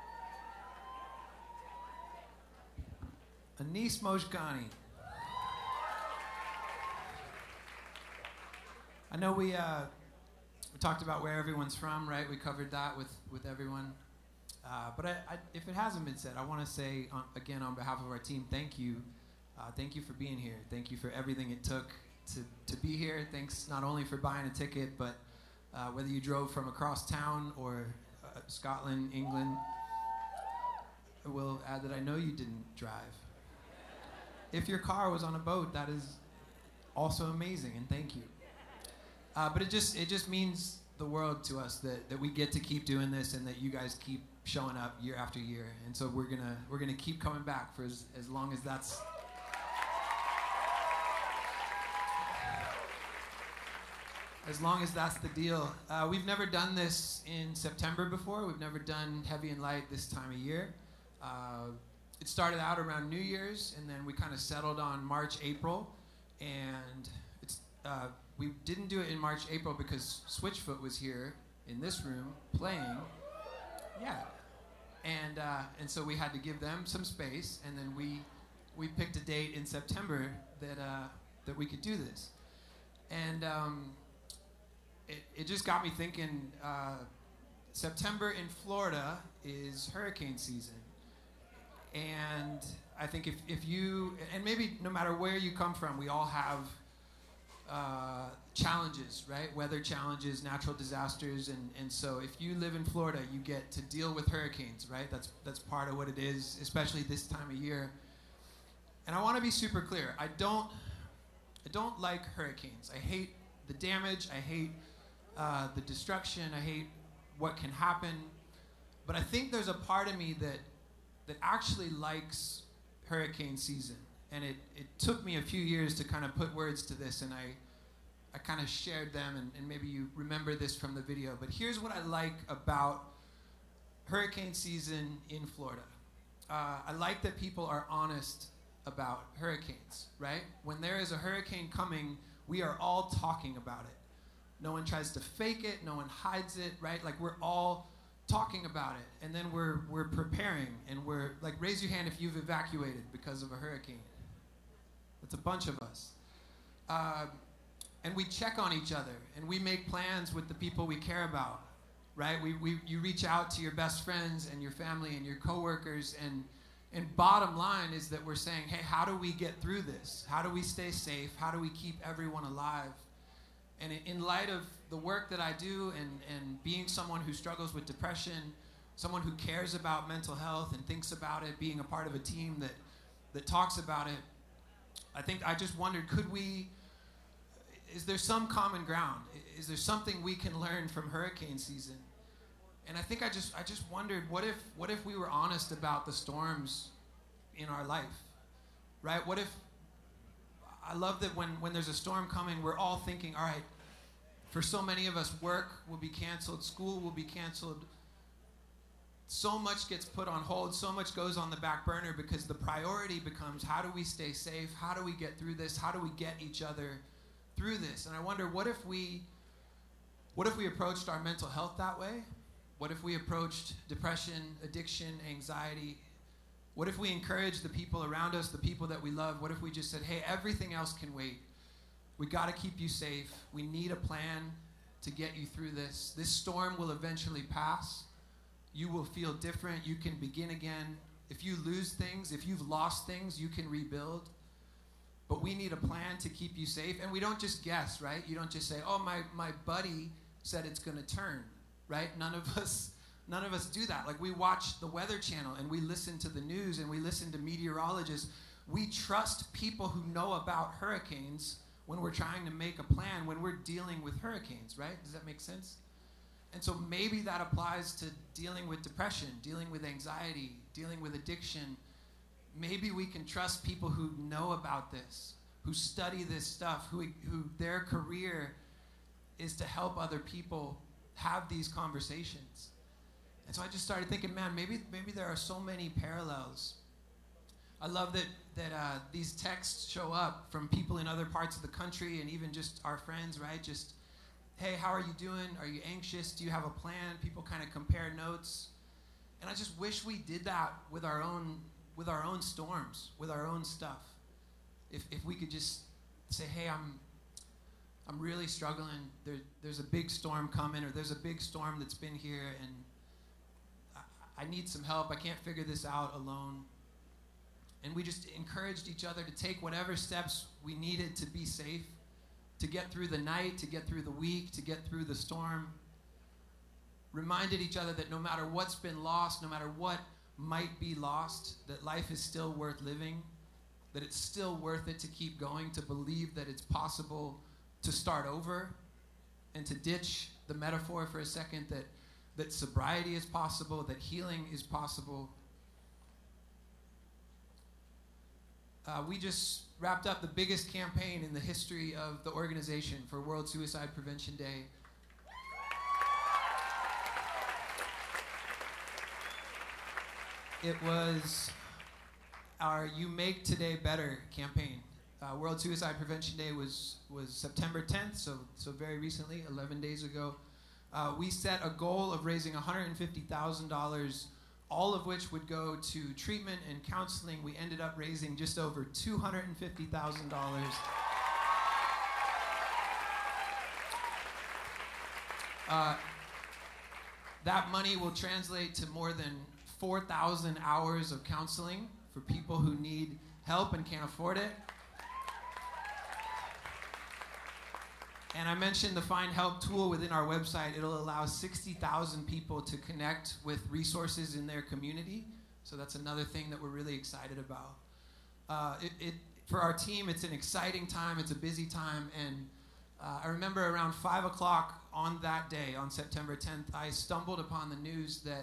Anis Mojgani. I know we talked about where everyone's from, right? We covered that with everyone. But if it hasn't been said, I want to say, again, on behalf of our team, thank you. Thank you for being here. Thank you for everything it took to be here. Thanks not only for buying a ticket, but whether you drove from across town or Scotland, England. I will add that I know you didn't drive. If your car was on a boat, that is also amazing, and thank you. But it just means the world to us that we get to keep doing this and that you guys keep showing up year after year. And so we're gonna keep coming back for as long as that's the deal. We've never done this in September before. We've never done Heavy and Light this time of year. It started out around New Year's, and then we kind of settled on March, April, and we didn't do it in March, April because Switchfoot was here in this room playing. Yeah. And so we had to give them some space, and then we picked a date in September that we could do this. And it just got me thinking, September in Florida is hurricane season. And I think if you, and maybe no matter where you come from, we all have challenges, right? Weather challenges, natural disasters, and so if you live in Florida, you get to deal with hurricanes, right? That's part of what it is, especially this time of year. And I want to be super clear. I don't like hurricanes. I hate the damage. I hate the destruction. I hate what can happen. But I think there's a part of me that actually likes hurricane season. And it took me a few years to kind of put words to this, and I kind of shared them, and maybe you remember this from the video. But here's what I like about hurricane season in Florida. I like that people are honest about hurricanes, right? When there is a hurricane coming, we are all talking about it. No one tries to fake it, no one hides it, right? Like, we're all talking about it, and then we're preparing, and we're like, raise your hand if you've evacuated because of a hurricane. That's a bunch of us. And we check on each other, and we make plans with the people we care about, right? You reach out to your best friends and your family and your coworkers, and bottom line is that we're saying, hey, how do we get through this? How do we stay safe? How do we keep everyone alive? And in light of the work that I do and being someone who struggles with depression, someone who cares about mental health and thinks about it, being a part of a team that talks about it, I just wondered, is there some common ground? Is there something we can learn from hurricane season? And I think I just wondered, what if we were honest about the storms in our life, right? What if, I love that when there's a storm coming, we're all thinking, all right, for so many of us, work will be canceled, school will be canceled. So much gets put on hold, so much goes on the back burner because the priority becomes, how do we stay safe? How do we get through this? How do we get each other through this? And I wonder, what if we approached our mental health that way? What if we approached depression, addiction, anxiety? What if we encouraged the people around us, the people that we love? What if we just said, hey, everything else can wait. We got to keep you safe. We need a plan to get you through this. This storm will eventually pass. You will feel different. You can begin again. If you lose things, if you've lost things, you can rebuild. But we need a plan to keep you safe. And we don't just guess, right? You don't just say, oh, my buddy said it's going to turn, right? None of us do that. Like, we watch the Weather Channel and we listen to the news and we listen to meteorologists. We trust people who know about hurricanes when we're trying to make a plan, when we're dealing with hurricanes, right? Does that make sense? And so maybe that applies to dealing with depression, dealing with anxiety, dealing with addiction. Maybe we can trust people who know about this, who study this stuff, who their career is to help other people have these conversations. And so I just started thinking, man, maybe there are so many parallels. I love that these texts show up from people in other parts of the country and even just our friends, right? Just, hey, how are you doing? Are you anxious? Do you have a plan? People kind of compare notes. And I just wish we did that with our own storms, with our own stuff. If we could just say, hey, I'm really struggling. There's a big storm coming, or there's a big storm that's been here, and I need some help. I can't figure this out alone. And we just encouraged each other to take whatever steps we needed to be safe, to get through the night, to get through the week, to get through the storm. Reminded each other that no matter what's been lost, no matter what might be lost, that life is still worth living, that it's still worth it to keep going, to believe that it's possible to start over, and to ditch the metaphor for a second that sobriety is possible, that healing is possible. We just wrapped up the biggest campaign in the history of the organization for World Suicide Prevention Day. It was our You Make Today Better campaign. World Suicide Prevention Day was September 10th, so very recently, 11 days ago. We set a goal of raising $150,000, all of which would go to treatment and counseling. We ended up raising just over $250,000. That money will translate to more than 4,000 hours of counseling for people who need help and can't afford it. And I mentioned the Find Help tool within our website. It'll allow 60,000 people to connect with resources in their community. So that's another thing that we're really excited about. For our team, it's an exciting time. It's a busy time. And I remember around 5 o'clock on that day, on September 10th, I stumbled upon the news that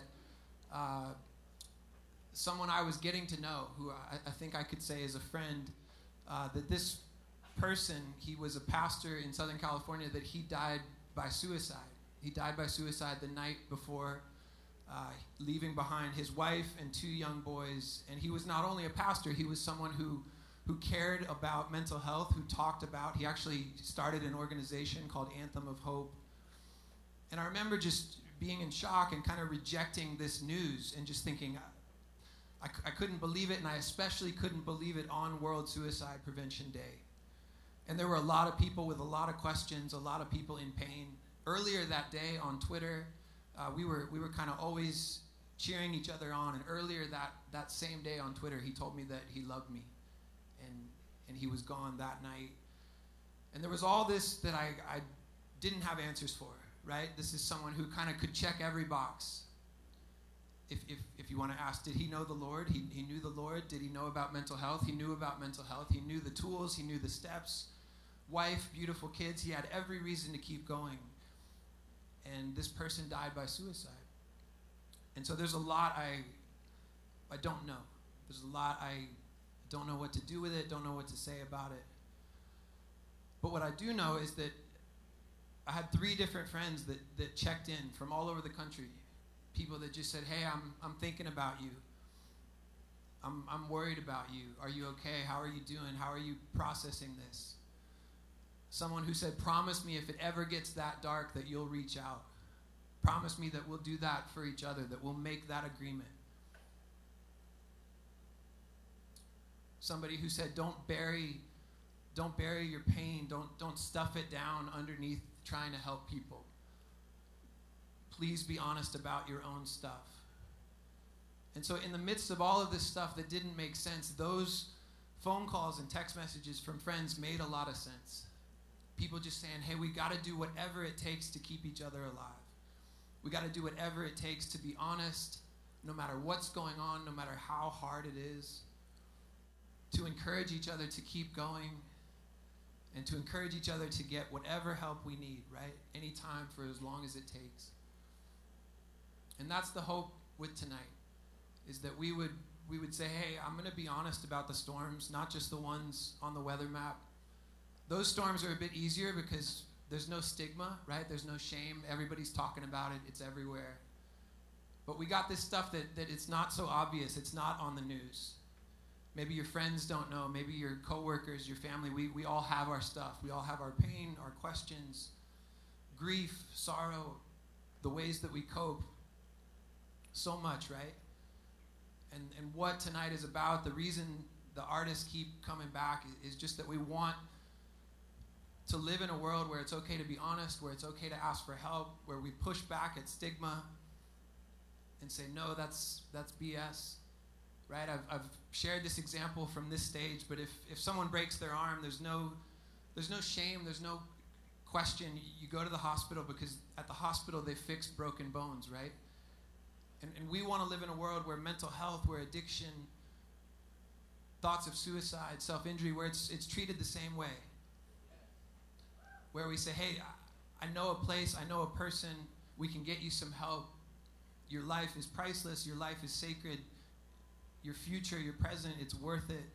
someone I was getting to know, who I think I could say is a friend, that this person, he was a pastor in Southern California, that he died by suicide. He died by suicide the night before, leaving behind his wife and 2 young boys. And he was not only a pastor, he was someone who cared about mental health, who talked about, he actually started an organization called Anthem of Hope. And I remember just being in shock and kind of rejecting this news and just thinking, I couldn't believe it, and I especially couldn't believe it on World Suicide Prevention Day. And there were a lot of people with a lot of questions, a lot of people in pain. Earlier that day on Twitter, we were kind of always cheering each other on. And earlier that same day on Twitter, he told me that he loved me, and he was gone that night. And there was all this that I didn't have answers for, right? This is someone who kind of could check every box. If you want to ask, did he know the Lord? He knew the Lord. Did he know about mental health? He knew about mental health. He knew the tools. He knew the steps. Wife, beautiful kids. He had every reason to keep going. And this person died by suicide. And so there's a lot I don't know. There's a lot I don't know what to do with it, don't know what to say about it. But what I do know is that I had 3 different friends that checked in from all over the country. People that just said, hey, I'm thinking about you. I'm worried about you. Are you okay? How are you doing? How are you processing this? Someone who said, promise me if it ever gets that dark that you'll reach out. Promise me that we'll do that for each other, that we'll make that agreement. Somebody who said, don't bury your pain. Don't stuff it down underneath trying to help people. Please be honest about your own stuff. And so in the midst of all of this stuff that didn't make sense, those phone calls and text messages from friends made a lot of sense. People just saying, hey, we got to do whatever it takes to keep each other alive. We got to do whatever it takes to be honest, no matter what's going on, no matter how hard it is, to encourage each other to keep going, and to encourage each other to get whatever help we need, right? Anytime, for as long as it takes. And that's the hope with tonight, is that we would say, hey, I'm going to be honest about the storms, not just the ones on the weather map. Those storms are a bit easier because there's no stigma, right? There's no shame. Everybody's talking about it. It's everywhere. But we got this stuff that it's not so obvious. It's not on the news. Maybe your friends don't know. Maybe your coworkers, your family. We all have our stuff. We all have our pain, our questions, grief, sorrow, the ways that we cope. So much, right? And what tonight is about, the reason the artists keep coming back is just that we want to live in a world where it's okay to be honest, where it's okay to ask for help, where we push back at stigma and say, no, that's BS, right? I've shared this example from this stage, but if someone breaks their arm, there's no shame, there's no question. You go to the hospital because at the hospital they fix broken bones, right? And we want to live in a world where mental health, where addiction, thoughts of suicide, self-injury, where it's treated the same way. Where we say, hey, I know a place, I know a person, we can get you some help. Your life is priceless, your life is sacred, your future, your present, it's worth it.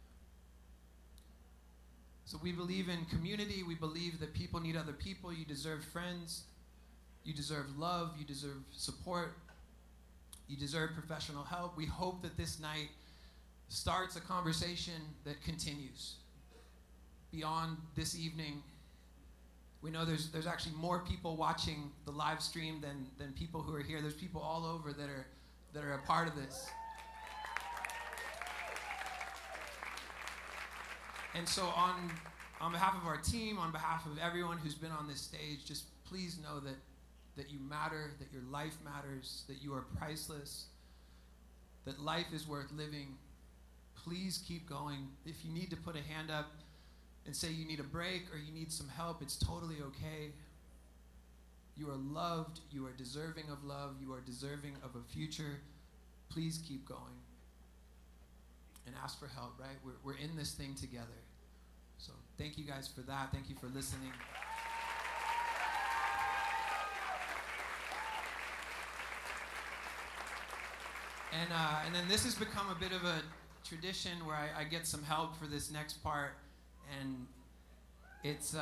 So we believe in community, we believe that people need other people, you deserve friends, you deserve love, you deserve support, you deserve professional help. We hope that this night starts a conversation that continues beyond this evening. We know there's actually more people watching the live stream than people who are here. There's people all over that are a part of this. And so on behalf of our team, on behalf of everyone who's been on this stage, just please know that you matter, that your life matters, that you are priceless, that life is worth living. Please keep going. If you need to put a hand up and say you need a break or you need some help, it's totally okay. You are loved, you are deserving of love, you are deserving of a future. Please keep going and ask for help, right? We're in this thing together. So thank you guys for that. Thank you for listening. And then this has become a bit of a tradition where I get some help for this next part, and it's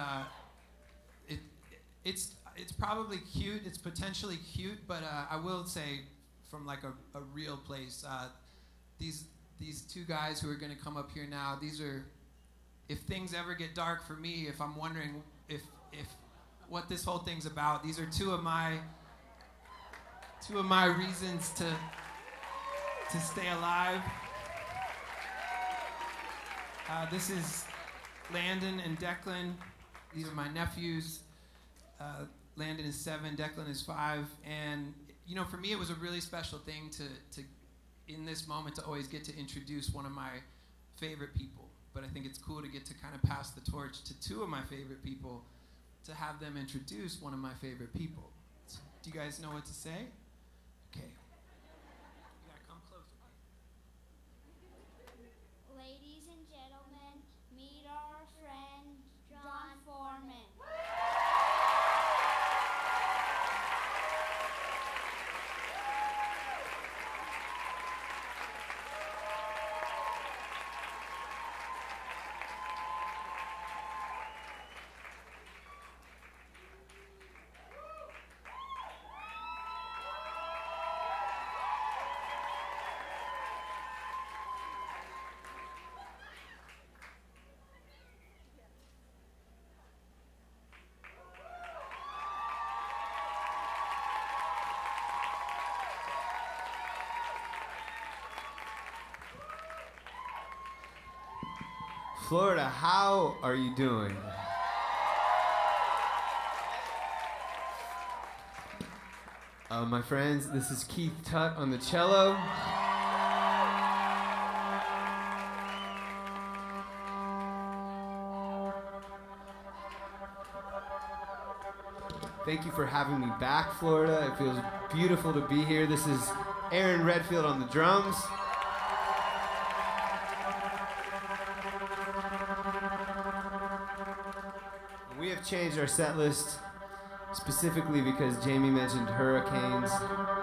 probably cute. It's potentially cute, but I will say from like a real place, these two guys who are going to come up here now, these are, if things ever get dark for me, if I'm wondering if what this whole thing's about, these are two of my reasons to stay alive. This is Landon and Declan. These are my nephews. Landon is 7, Declan is 5. And, you know, for me, it was a really special thing to in this moment, to always get to introduce one of my favorite people. But I think it's cool to get to kind of pass the torch to two of my favorite people, to have them introduce one of my favorite people. So, do you guys know what to say? Okay. You gotta come closer. Ladies and gentlemen, meet our friend, John Foreman. Florida, how are you doing? My friends, this is Keith Tutt on the cello. Thank you for having me back, Florida. It feels beautiful to be here. This is Aaron Redfield on the drums. We have changed our set list specifically because Jamie mentioned hurricanes.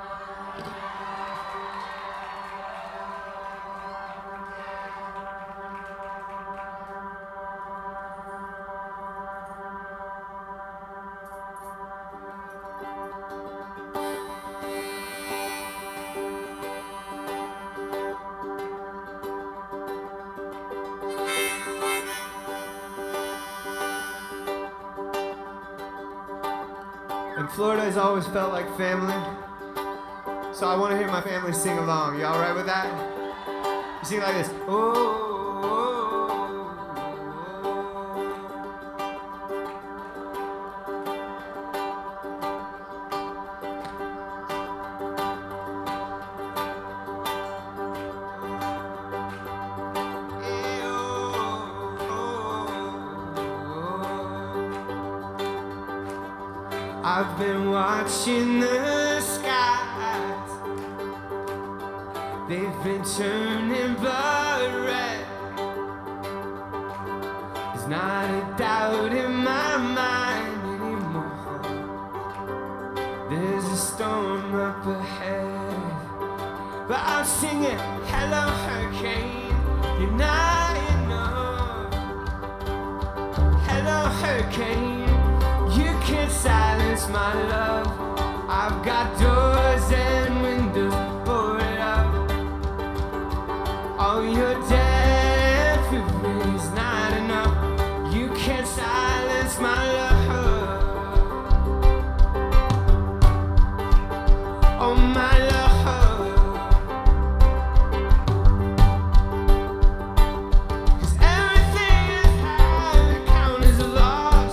Florida has always felt like family, so I want to hear my family sing along. You all right with that? You sing like this. Oh, oh, oh, I've been watching the skies. They've been turning blood red. There's not a doubt in my mind anymore. There's a storm up ahead, but I'm singing, hello hurricane, you're not enough. Hello hurricane, you can't silence my love. I've got doors and windows boarded up. All your dead fury is not enough. You can't silence my love. Oh my love. 'Cause everything I have count as a loss.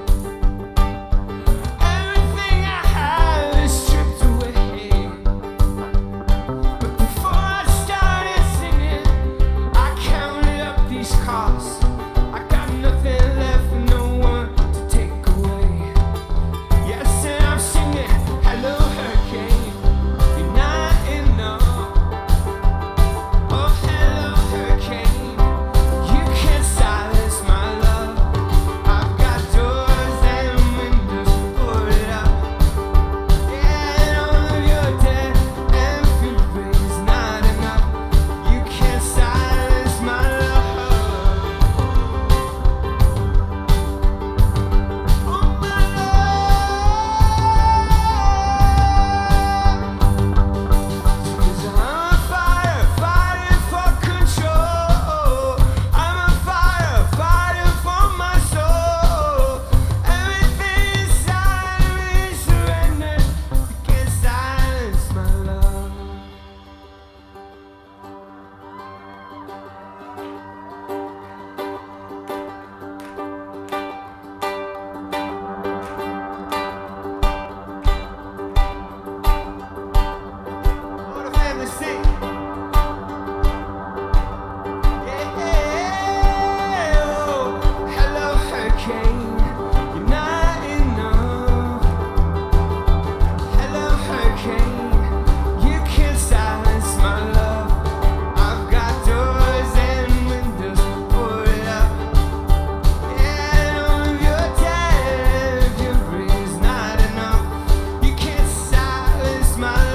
Everything I have is stripped away. But before I started singing, I counted up these costs. I got nothing left, no one to take away. Yes, and I'm singing, hello hurricane, you're not enough. Oh, hello hurricane, you can't silence my love. I've got doors and windows boarded up. Yeah, and all of your death and fury is not enough. You can't silence my love. Oh my love. 'Cause I'm a fire fighting for control. I'm a fire fighting for my soul. Everything inside me surrendered. You can't silence my love. All the family sing. Yeah, oh, hello hurricane, you're not enough. Hello hurricane, you can't silence my love. I've got doors and windows boarded up. Yeah, and all of your dead fury is not enough. You can't silence my love.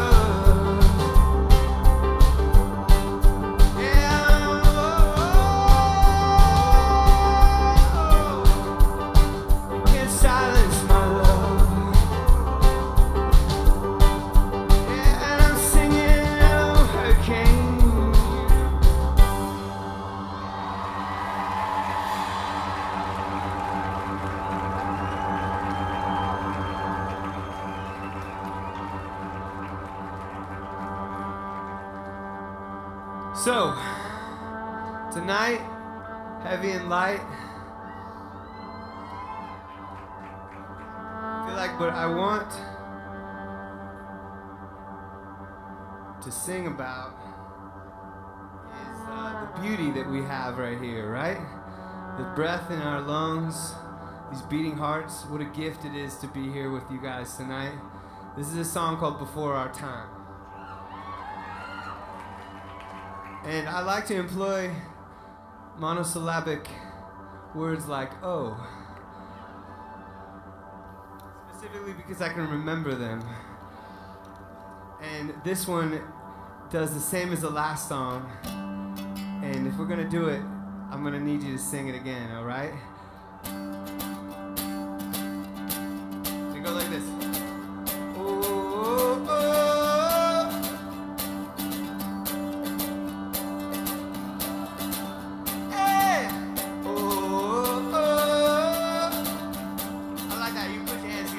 Can't silence my love. Yeah, and I'm singing hello hurricane. So, tonight, heavy and light. I feel like what I want to sing about is the beauty that we have right here, right? The breath in our lungs, these beating hearts. What a gift it is to be here with you guys tonight. This is a song called Before Our Time. And I like to employ monosyllabic words like oh, specifically because I can remember them. And this one does the same as the last song. And if we're gonna do it, I'm gonna need you to sing it again, all right? We go like this. Oh, oh, oh. Hey! Oh, oh. I like that. You put your hands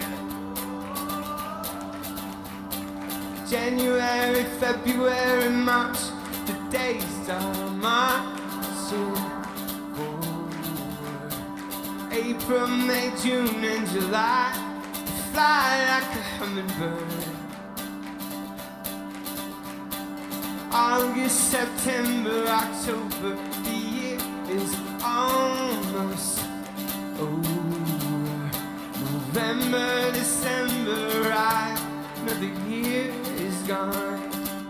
together. January, February, March, the days are marching forward. April, May, June, and July, fly like a hummingbird. August, September, October, the year is almost over. November, December, right? Another year is gone.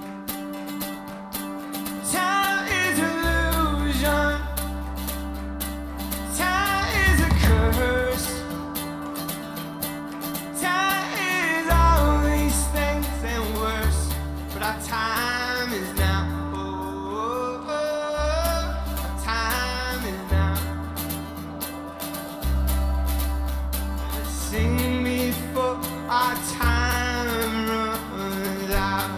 Time is illusion. Time is a curse. Time is all these things and worse. But our time is now. Oh, our time is now. Sing before our time runs out.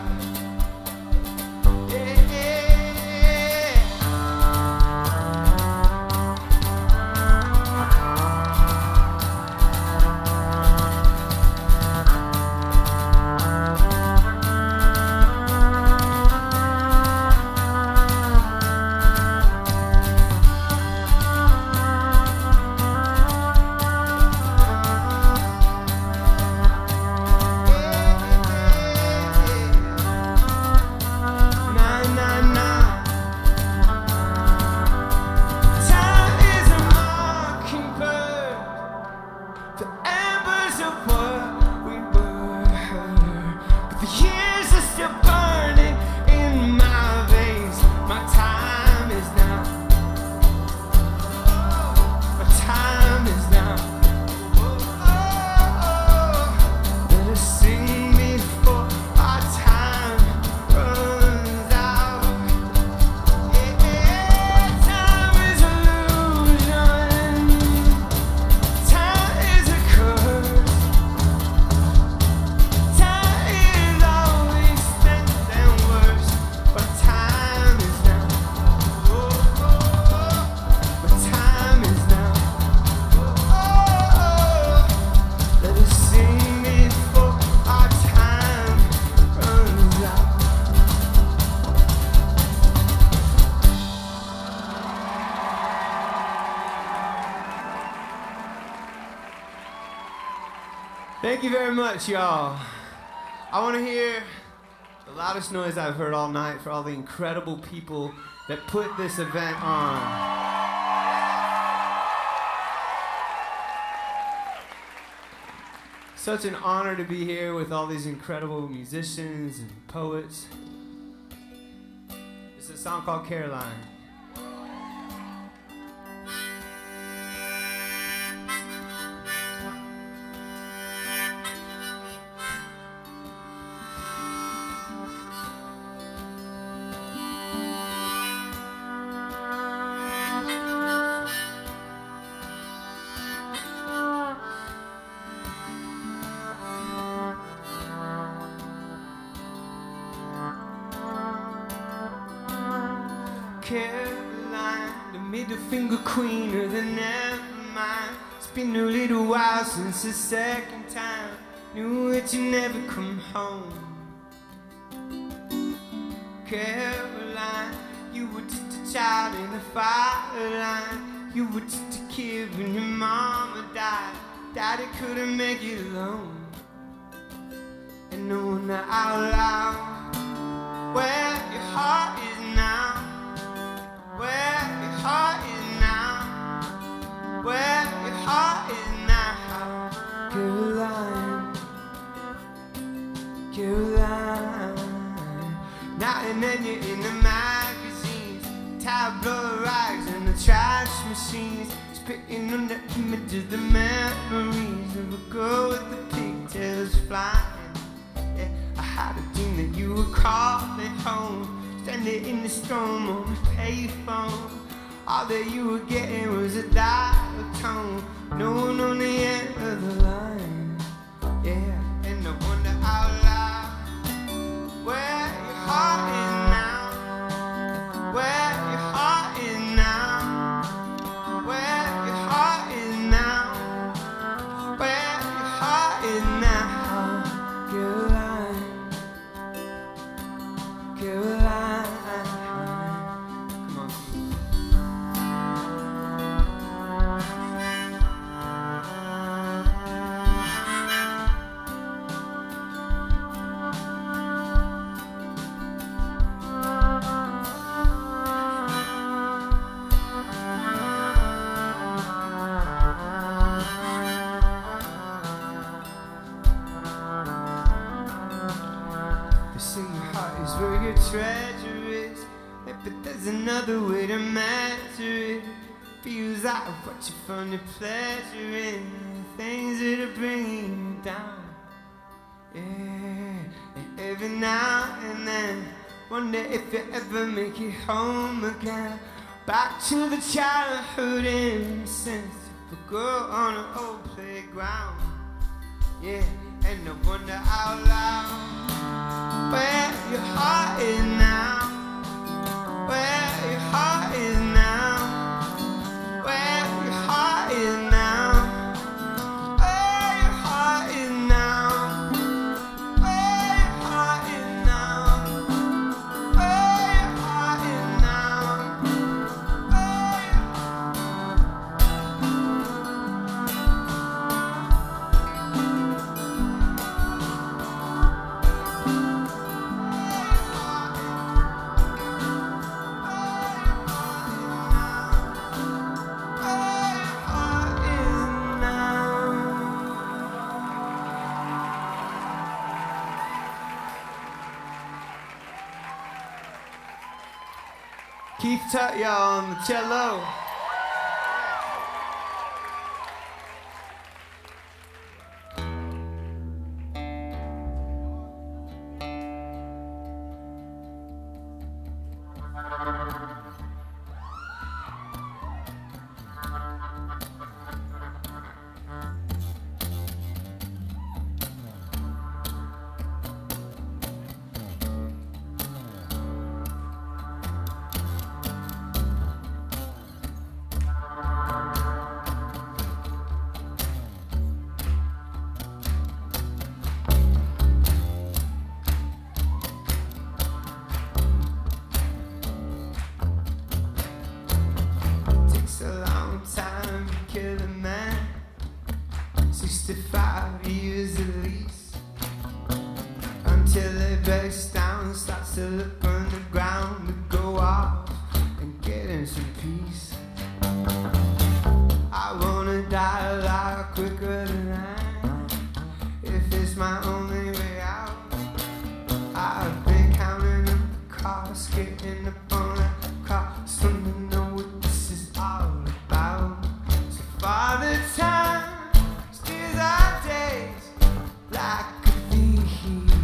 Thank you very much, y'all. I want to hear the loudest noise I've heard all night for all the incredible people that put this event on. Such an honor to be here with all these incredible musicians and poets. It's a song called Caroline. Caroline, the middle finger queen of the never mind. It's been a little while since the second time. Knew that you never come home. Caroline, you were just a child in the fire line. You were just a kid when your mama died. Daddy couldn't make it alone. And no one out loud where your heart is now. Where your heart is now. Where your heart is now. Caroline, Caroline. Now and then you're in the magazines, tabloid rags and the trash machines, spitting on the images, the memories of a girl with the pigtails flying. Yeah, I had a dream that you were calling home. Standing in the storm on the payphone. All that you were getting was a dial tone. No one on the end of the line. Yeah, and I wonder out loud where your heart is now. Where your heart is now. Where your heart is now. Where your heart is now. Caroline, Caroline. That's where your treasure is. But there's another way to measure it. Feels like what you find your pleasure in, things that are bringing you down. Yeah, and every now and then, wonder if you ever make it home again. Back to the childhood innocence of a girl on an old playground. Yeah, and no wonder out loud where your heart is now. Where your heart is now. Where your heart is now. Where your heart is now. Where your heart is now. Where your heart is now. Keith TWLOHA on the cello. Takes a long time to kill a man, 65 years at least, until he breaks down, starts to look on the ground, to go off and get in some peace. I wanna die a lot quicker than that, if it's my only way out. I've been counting up the cost, getting up on that cost, wanna know what this is all about. So Father Time steals our days like a thief.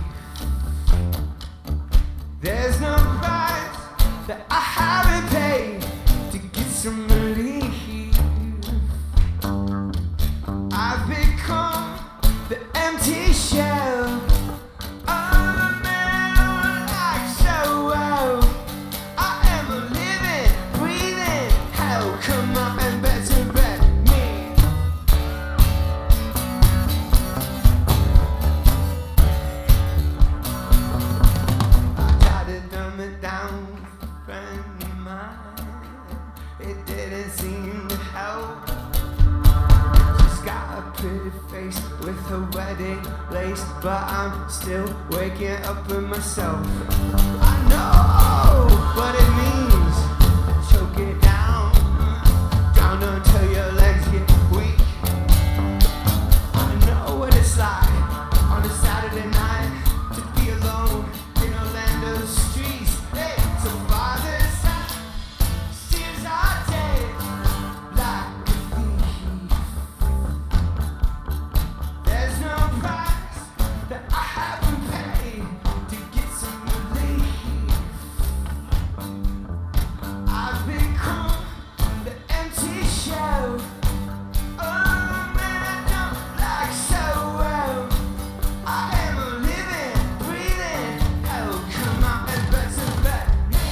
There's no price that I haven't paid to get some relief. I've become the empty shell of a man I like so well. I am a living, breathing hell. Come on and better bet me. I tried to dumb it down with a friend of mine. It didn't seem to help. She's got a pretty face with her wedding lace, but I'm still waking up with myself. I know what it means to choke it down, drown until your legs get weak. I know what it's like on a Saturday night to be alone in Orlando streets. Hey, so Father's Time steals our days like a thief. There's no price that I haven't paid to get some relief. I've become the empty shell. Oh man, I don't like so well. I am a living, breathing hell. Come on and better bet me.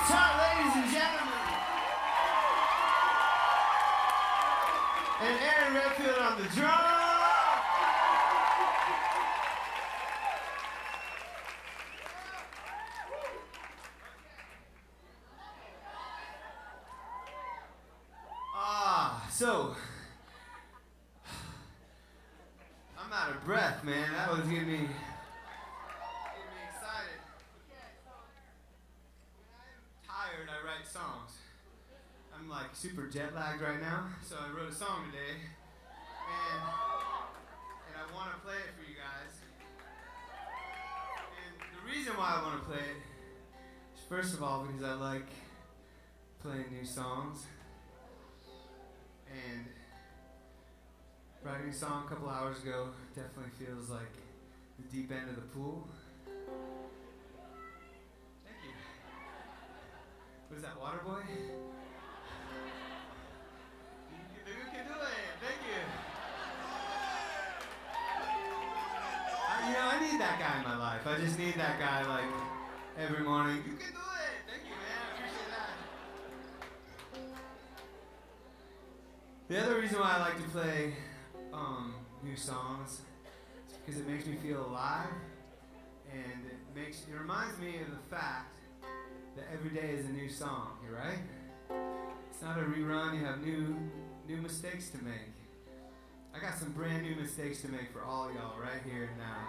guitar, ladies and gentlemen. And Aaron Redfield on the drum. So, I'm out of breath, man. That was getting me excited. When I'm tired, I write songs. I'm like super jet lagged right now, so I wrote a song today, and I want to play it for you guys. And the reason why I want to play it is first of all because I like playing new songs. And writing a song a couple hours ago definitely feels like the deep end of the pool. Thank you. What is that, Waterboy? You can do it. Thank you. I need that guy in my life. I just need that guy like every morning. You can do it. Thank you, man. I appreciate that. The other reason why I like to play new songs is because it makes me feel alive, and it reminds me of the fact that every day is a new song. You're right. It's not a rerun. You have new mistakes to make. I got some brand new mistakes to make for all y'all right here and now.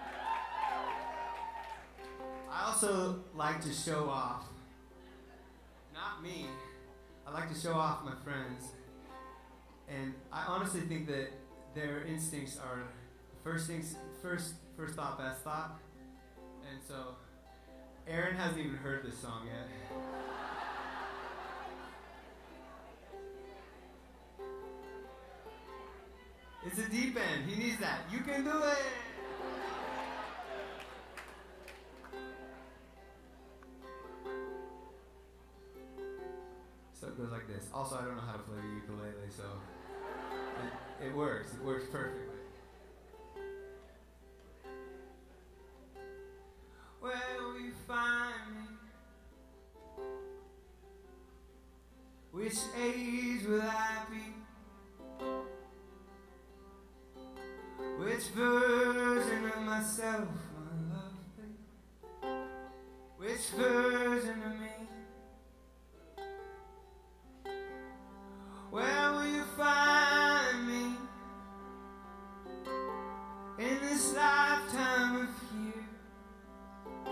I also like to show off. Not me. I like to show off my friends. And I honestly think that their instincts are first thought, best thought. And so, Aaron hasn't even heard this song yet. It's a deep end. He needs that. You can do it. So it goes like this. Also, I don't know how to play the ukulele, so it works. It works perfectly. Where will you find me? Which age will I be? Which version of myself, my lovely? Which version of me? Where will you find me in this lifetime of here?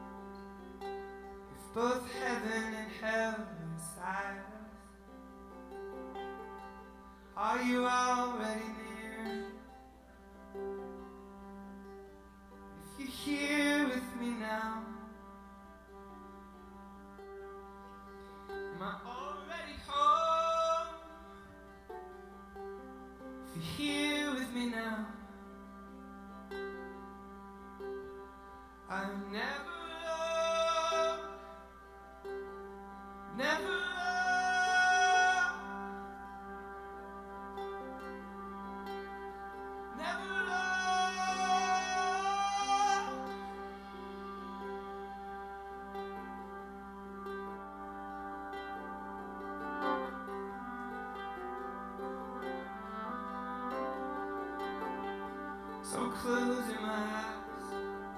If both heaven and hell inside us, are you already near? If you're here with me now, am I already home? If you're here with me now, I'm never alone, never alone, never alone. So closing my eyes,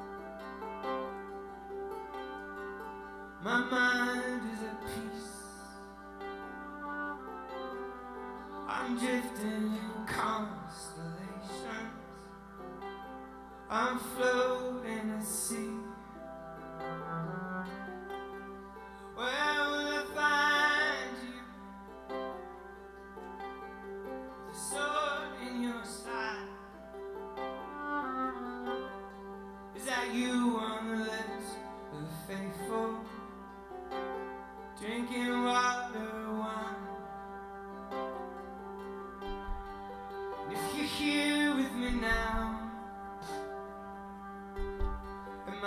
my mind is at peace. I'm drifting in constellations, I'm floating at sea. Where will I find you? The sword in your side. Is that you on the lips of the faithful, drinking water, wine? And if you're here with me now, am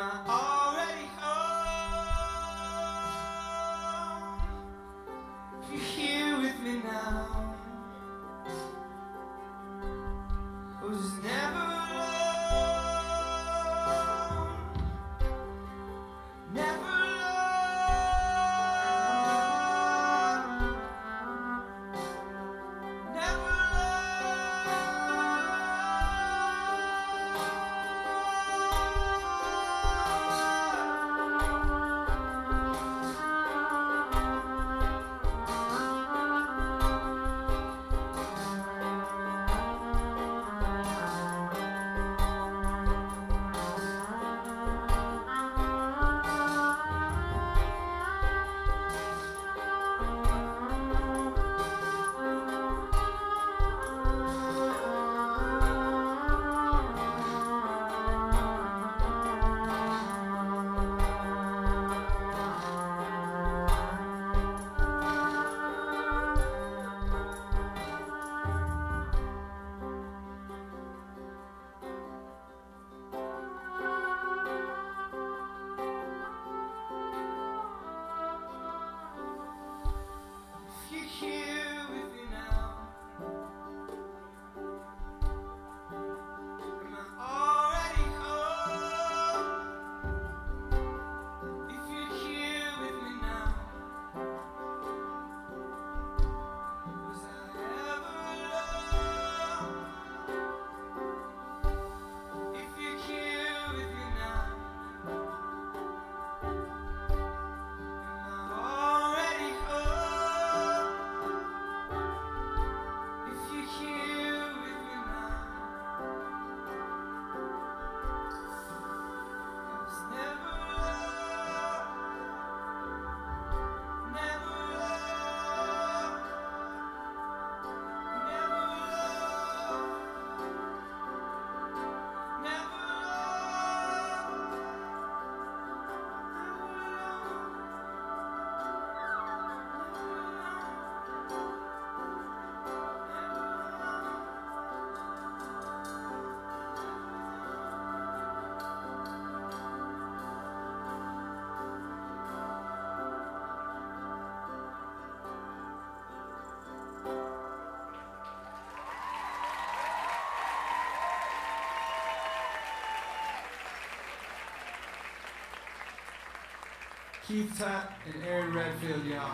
Keith Tutt and Aaron Redfield, y'all.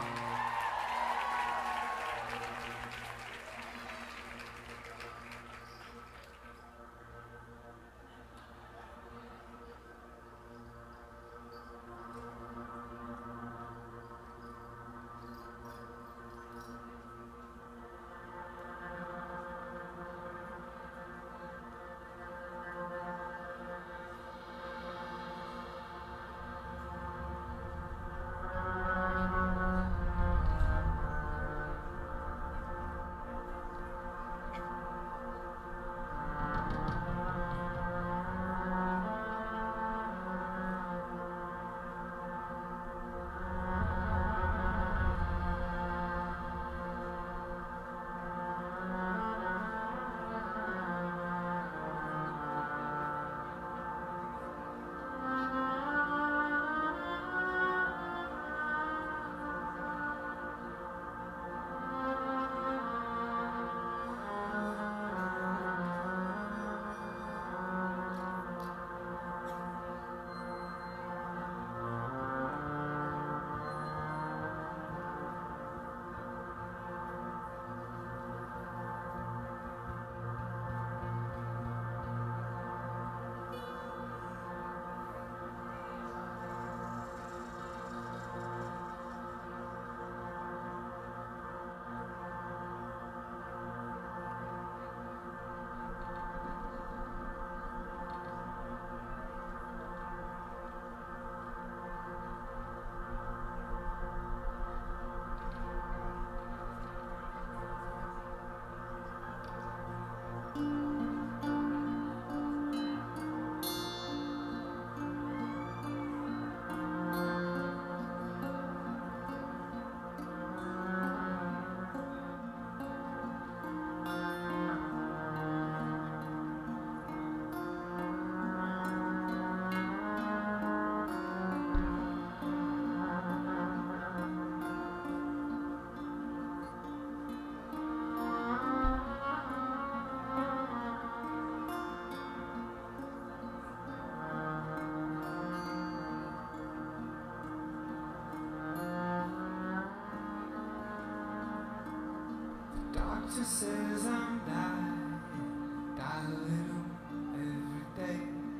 Doctor says I'm dying, die a little every day.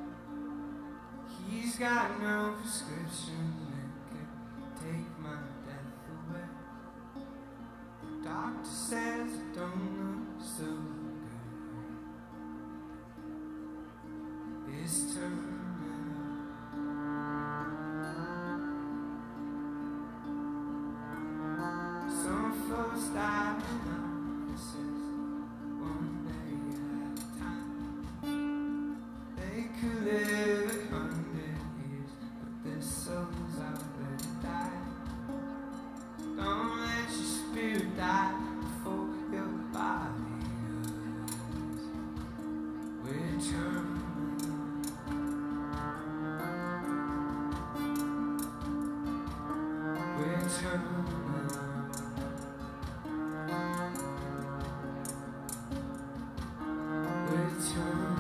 He's got no prescription that can take my death away. The doctor says I don't look so good. It's terminal. Some folks die now. Live 100 years, but their souls already died. Don't let your spirit die before your body does. We're terminal. We're terminal. We're terminal.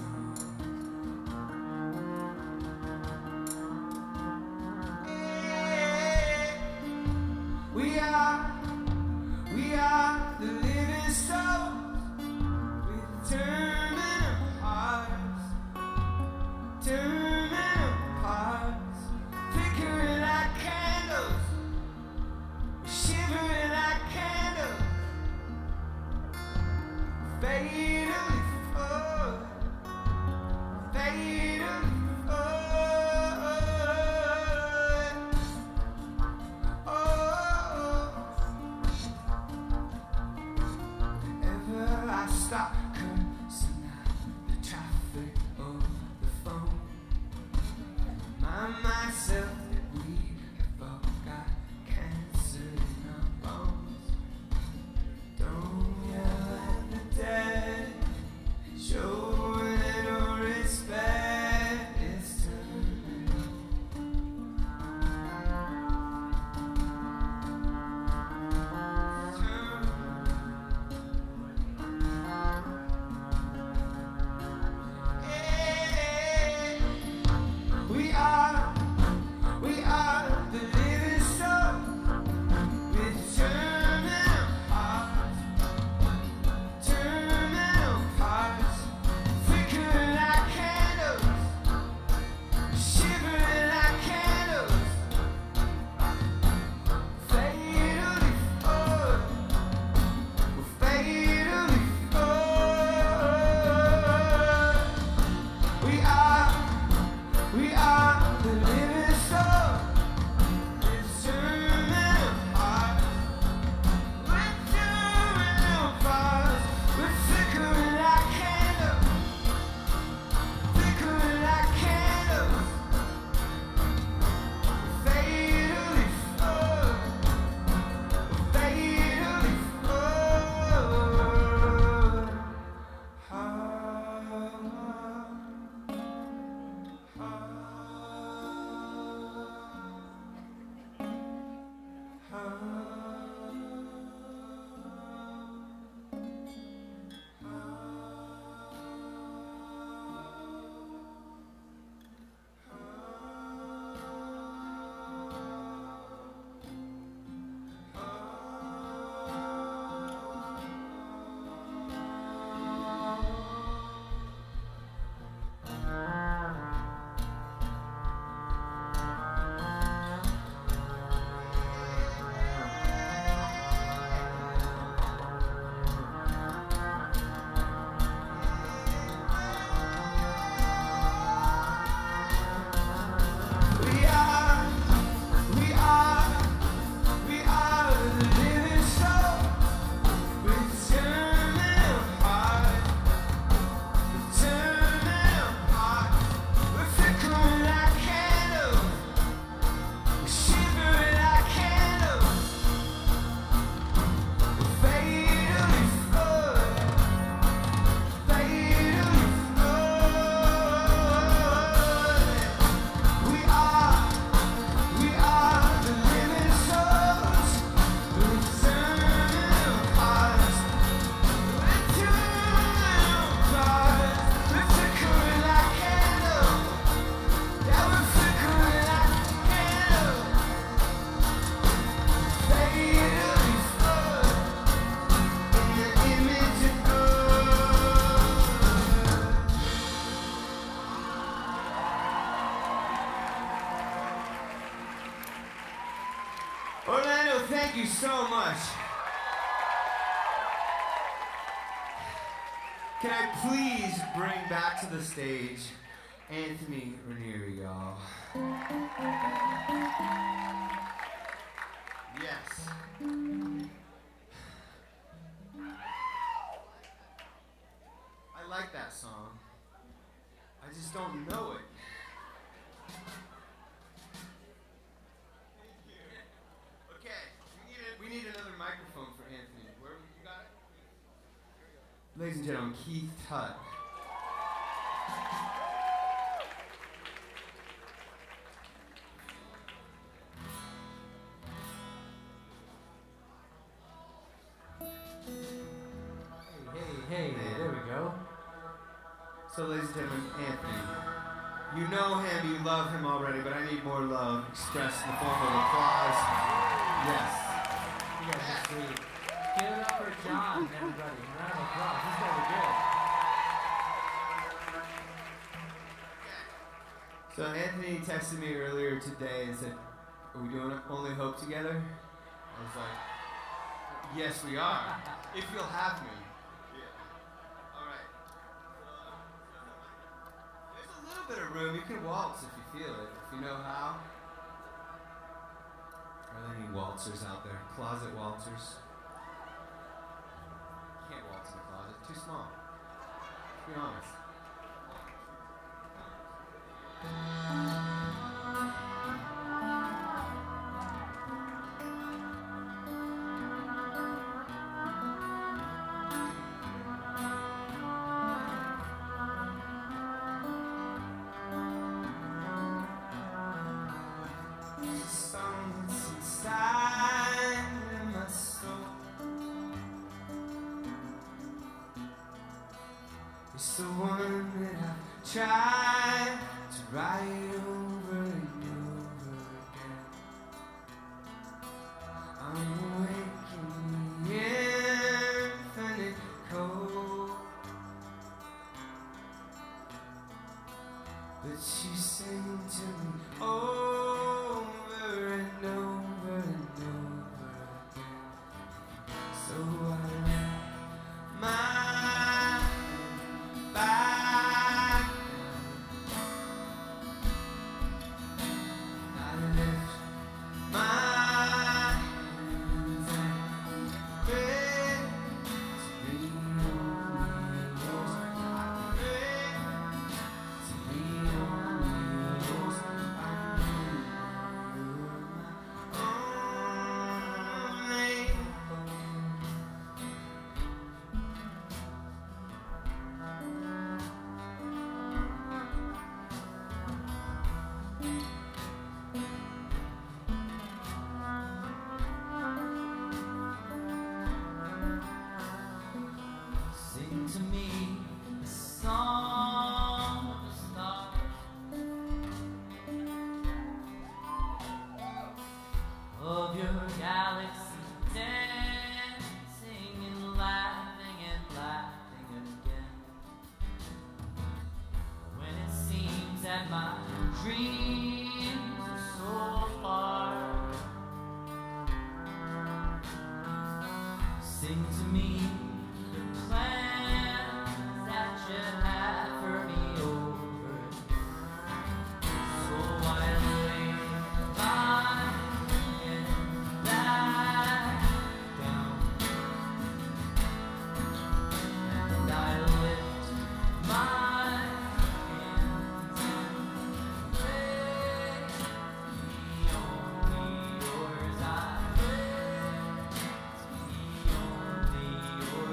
We are the living souls with terminal hearts, flickering like candles Orlando, thank you so much. Can I please bring back to the stage Anthony Ranieri, y'all? Yes. I like that song. I just don't know it. Thank you. Okay, we need another microphone for Anthony. Where you got it? Ladies and gentlemen, Keith Tutt. Hey, there we go. So, ladies and gentlemen, Anthony. You know him, you love him already, but I need more love expressed in the form of applause. Yes. You guys are sweet. Give it up for John, everybody. Round of applause. This guy was good. So Anthony texted me earlier today and said, are we doing Only Hope together? I was like, yes we are, if you'll have me. Yeah. Alright. There's a little bit of room, you can waltz if you feel it, if you know how. Are there any waltzers out there? Closet waltzers? Can't waltz in a closet, too small. Let's be honest. It's the one that I've tried to write over and over again. I'm awake in the infinite cold, but you sing to me over and over and over again. So I let my back. I lift my hands and pray to be only yours. I pray to be only yours. I know you're my only hope. Sing to me a song of the stars, of your galaxy dancing and laughing again. When it seems that my dreams are so far, sing to me the plans that you have for me over. So I lay my head back down, and I lift my hands and pray to be only yours. I pray to be only yours.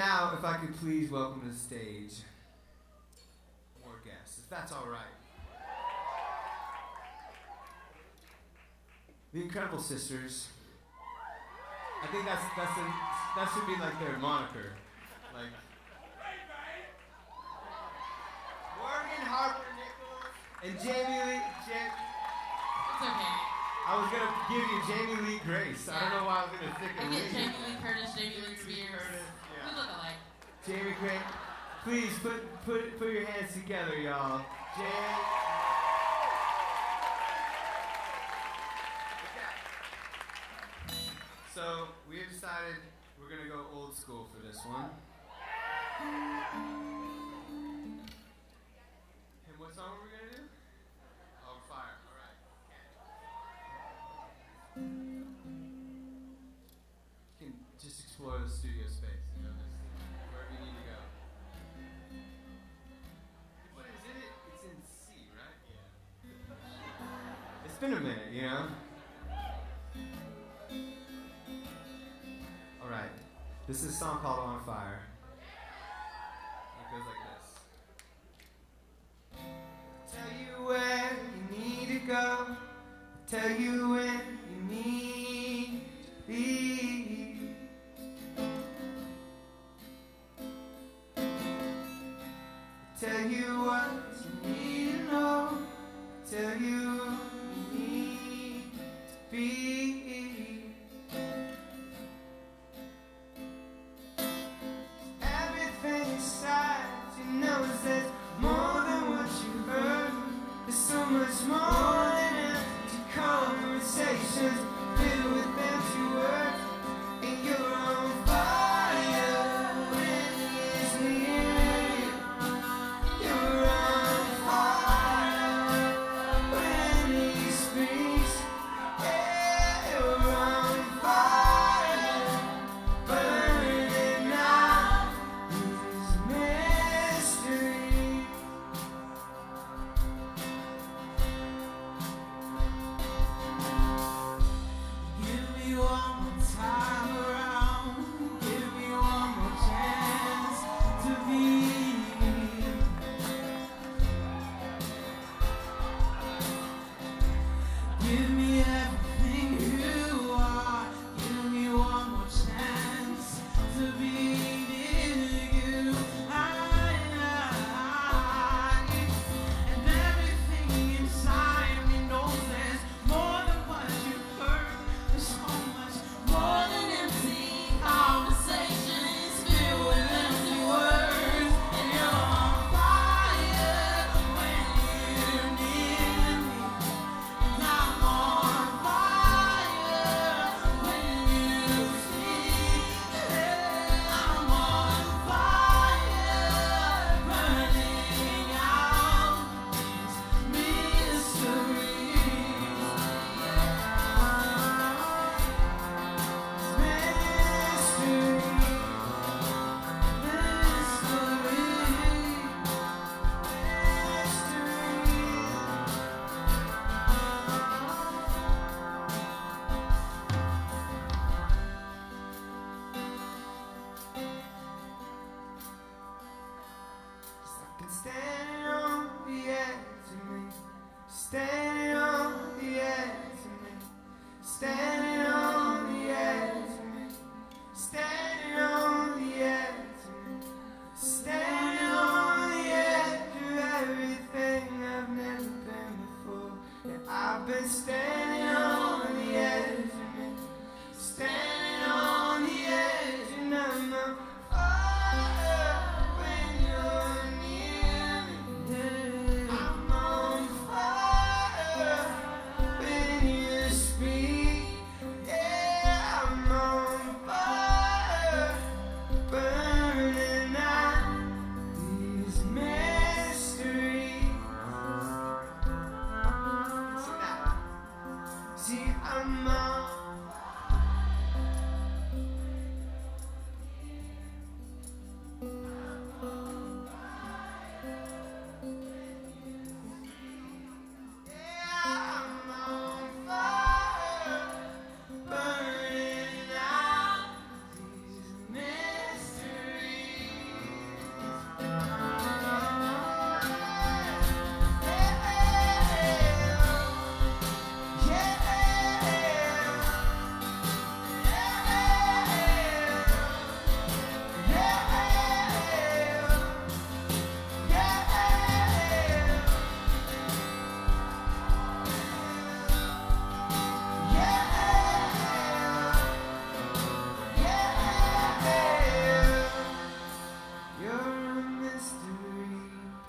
now, if I could please welcome to the stage more guests, if that's all right. The Incredible Sisters. I think that should be like their moniker. Like Morgan Harper Nichols and Jamie Lee. It's okay. I was gonna give you Jamie Lee Grace. I don't know why I was gonna think of I get Lee. Jamie Lee Curtis, Jamie Lee Spears. Yeah. We look alike. Jamie Grace. Please put your hands together, y'all. So we have decided we're gonna go old school for this one. And what song are we gonna do? On Fire. All right. You can just explore the studio space. You know, just wherever you need to go. What is it? It's in C, right? Yeah. It's been a minute, you know. Alright, this is a song called On Fire. It goes like this. Tell you where you need to go. Tell you when you need to be. Tell you what you need to know. Tell you who you need to be. There's more than what you heard. There's so much more than empty conversations filled with empty words. And you're on fire when it's near you. You're on fire when he speaks. Yeah, you're on fire, burning out his mystery. Give me one more time around. Give me one more chance to be. Give me everything you are. Give me one more chance to be near you. And everything inside me knows there's more than what you've heard. There's so much more than empty conversations filled with empty words. And you're on fire when you're near me. And I'm on fire when you speak. I'm on fire, burning out these mysteries. Standing on the edge of me, standing on the edge of me, standing on the edge of me, standing on the edge of me, standing on the edge of everything I've never been before. Yeah, I've been standing on the edge of me, standing on the edge, and I'm on fire when you're near me. I'm on fire when you speak. mystery.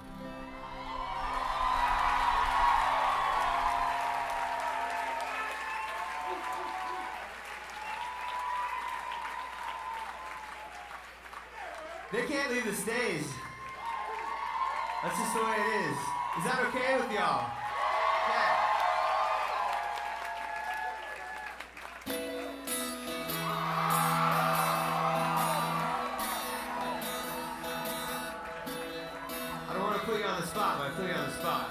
They can't leave the stage. That's just the way it is. Is that okay with y'all? Yeah. I don't want to put you on the spot, but I put you on the spot.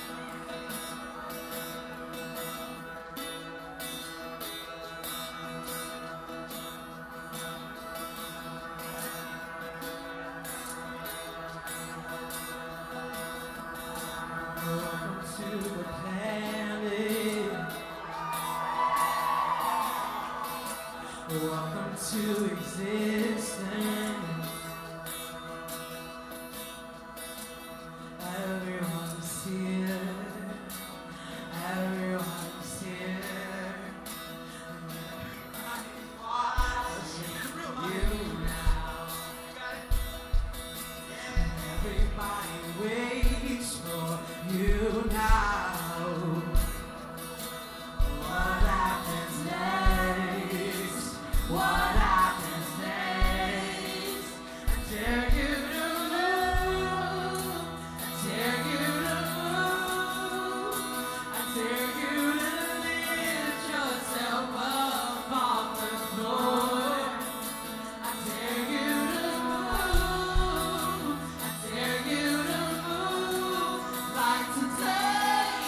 Welcome to the planet. Welcome to existence. Everyone's here. Everyone's here. You now. Everybody waits for you now. What happens next? What happens next? I dare you to move. I dare you to move. I dare you to lift yourself up off the floor. I dare you to move. I dare you to move like today.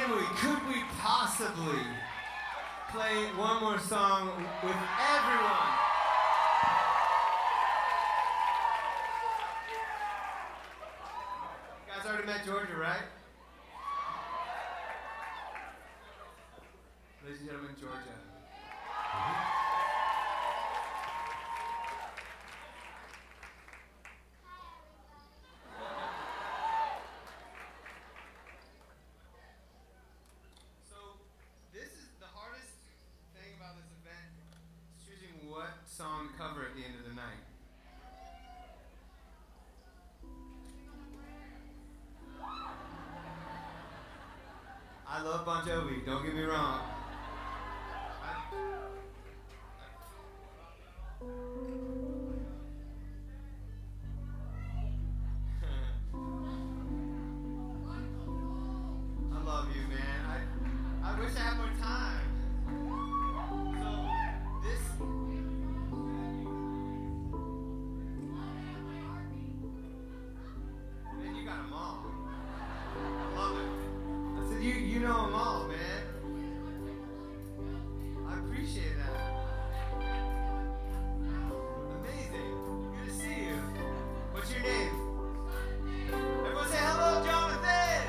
Could we possibly play one more song with everyone? You guys already met Georgia, right? Ladies and gentlemen, Georgia. Song to cover at the end of the night. I love Bon Jovi, don't get me wrong. I love you, man. I wish I had more time. You know them all, man. I appreciate that. Amazing. Good to see you. What's your name? Everyone say hello, Jonathan!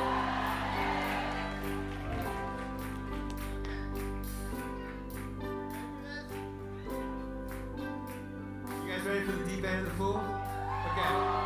You guys ready for the deep end of the pool? Okay.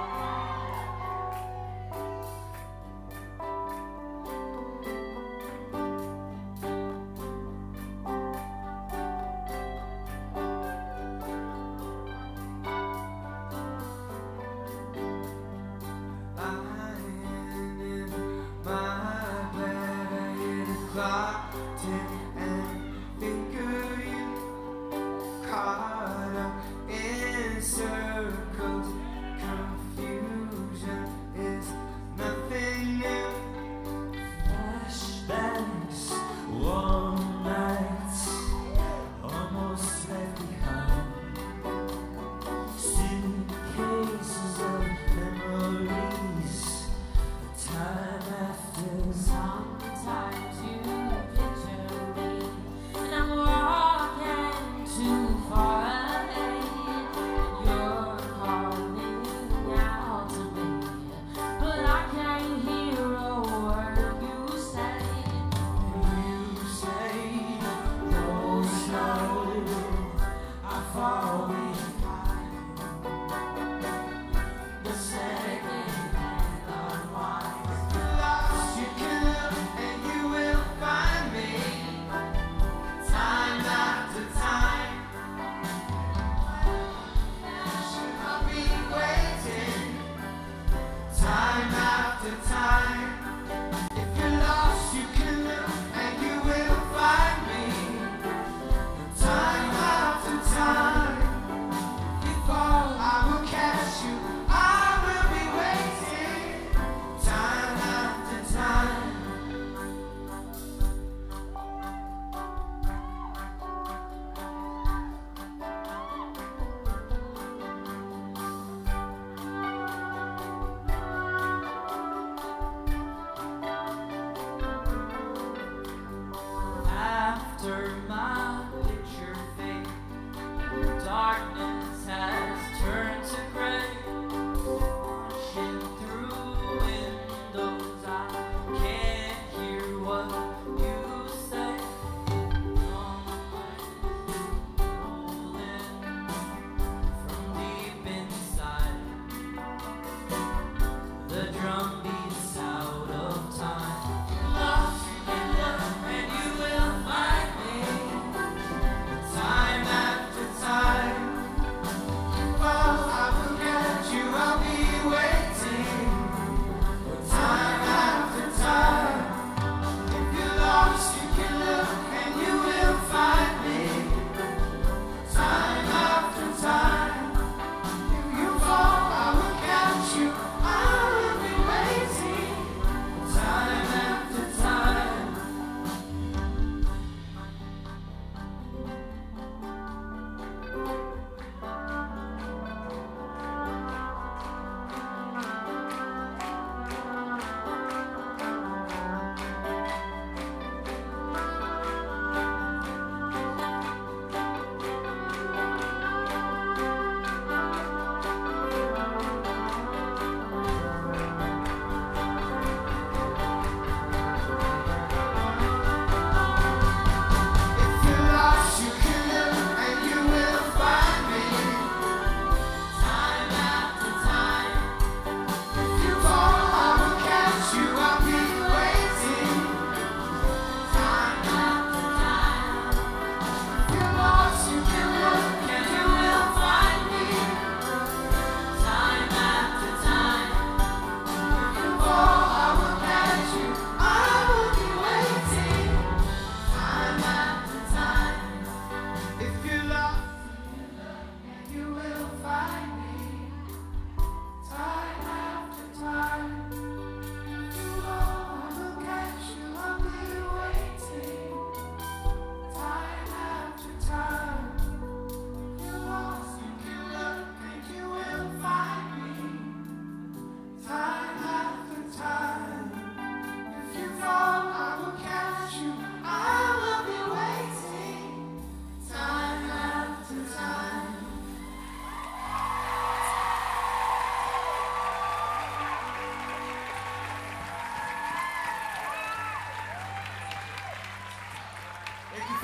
Lost in love, and you will find me.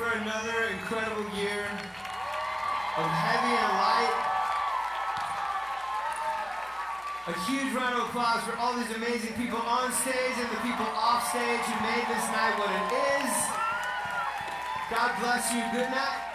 for another incredible year of Heavy and Light. A huge round of applause for all these amazing people on stage and the people off stage who made this night what it is. God bless you. Good night.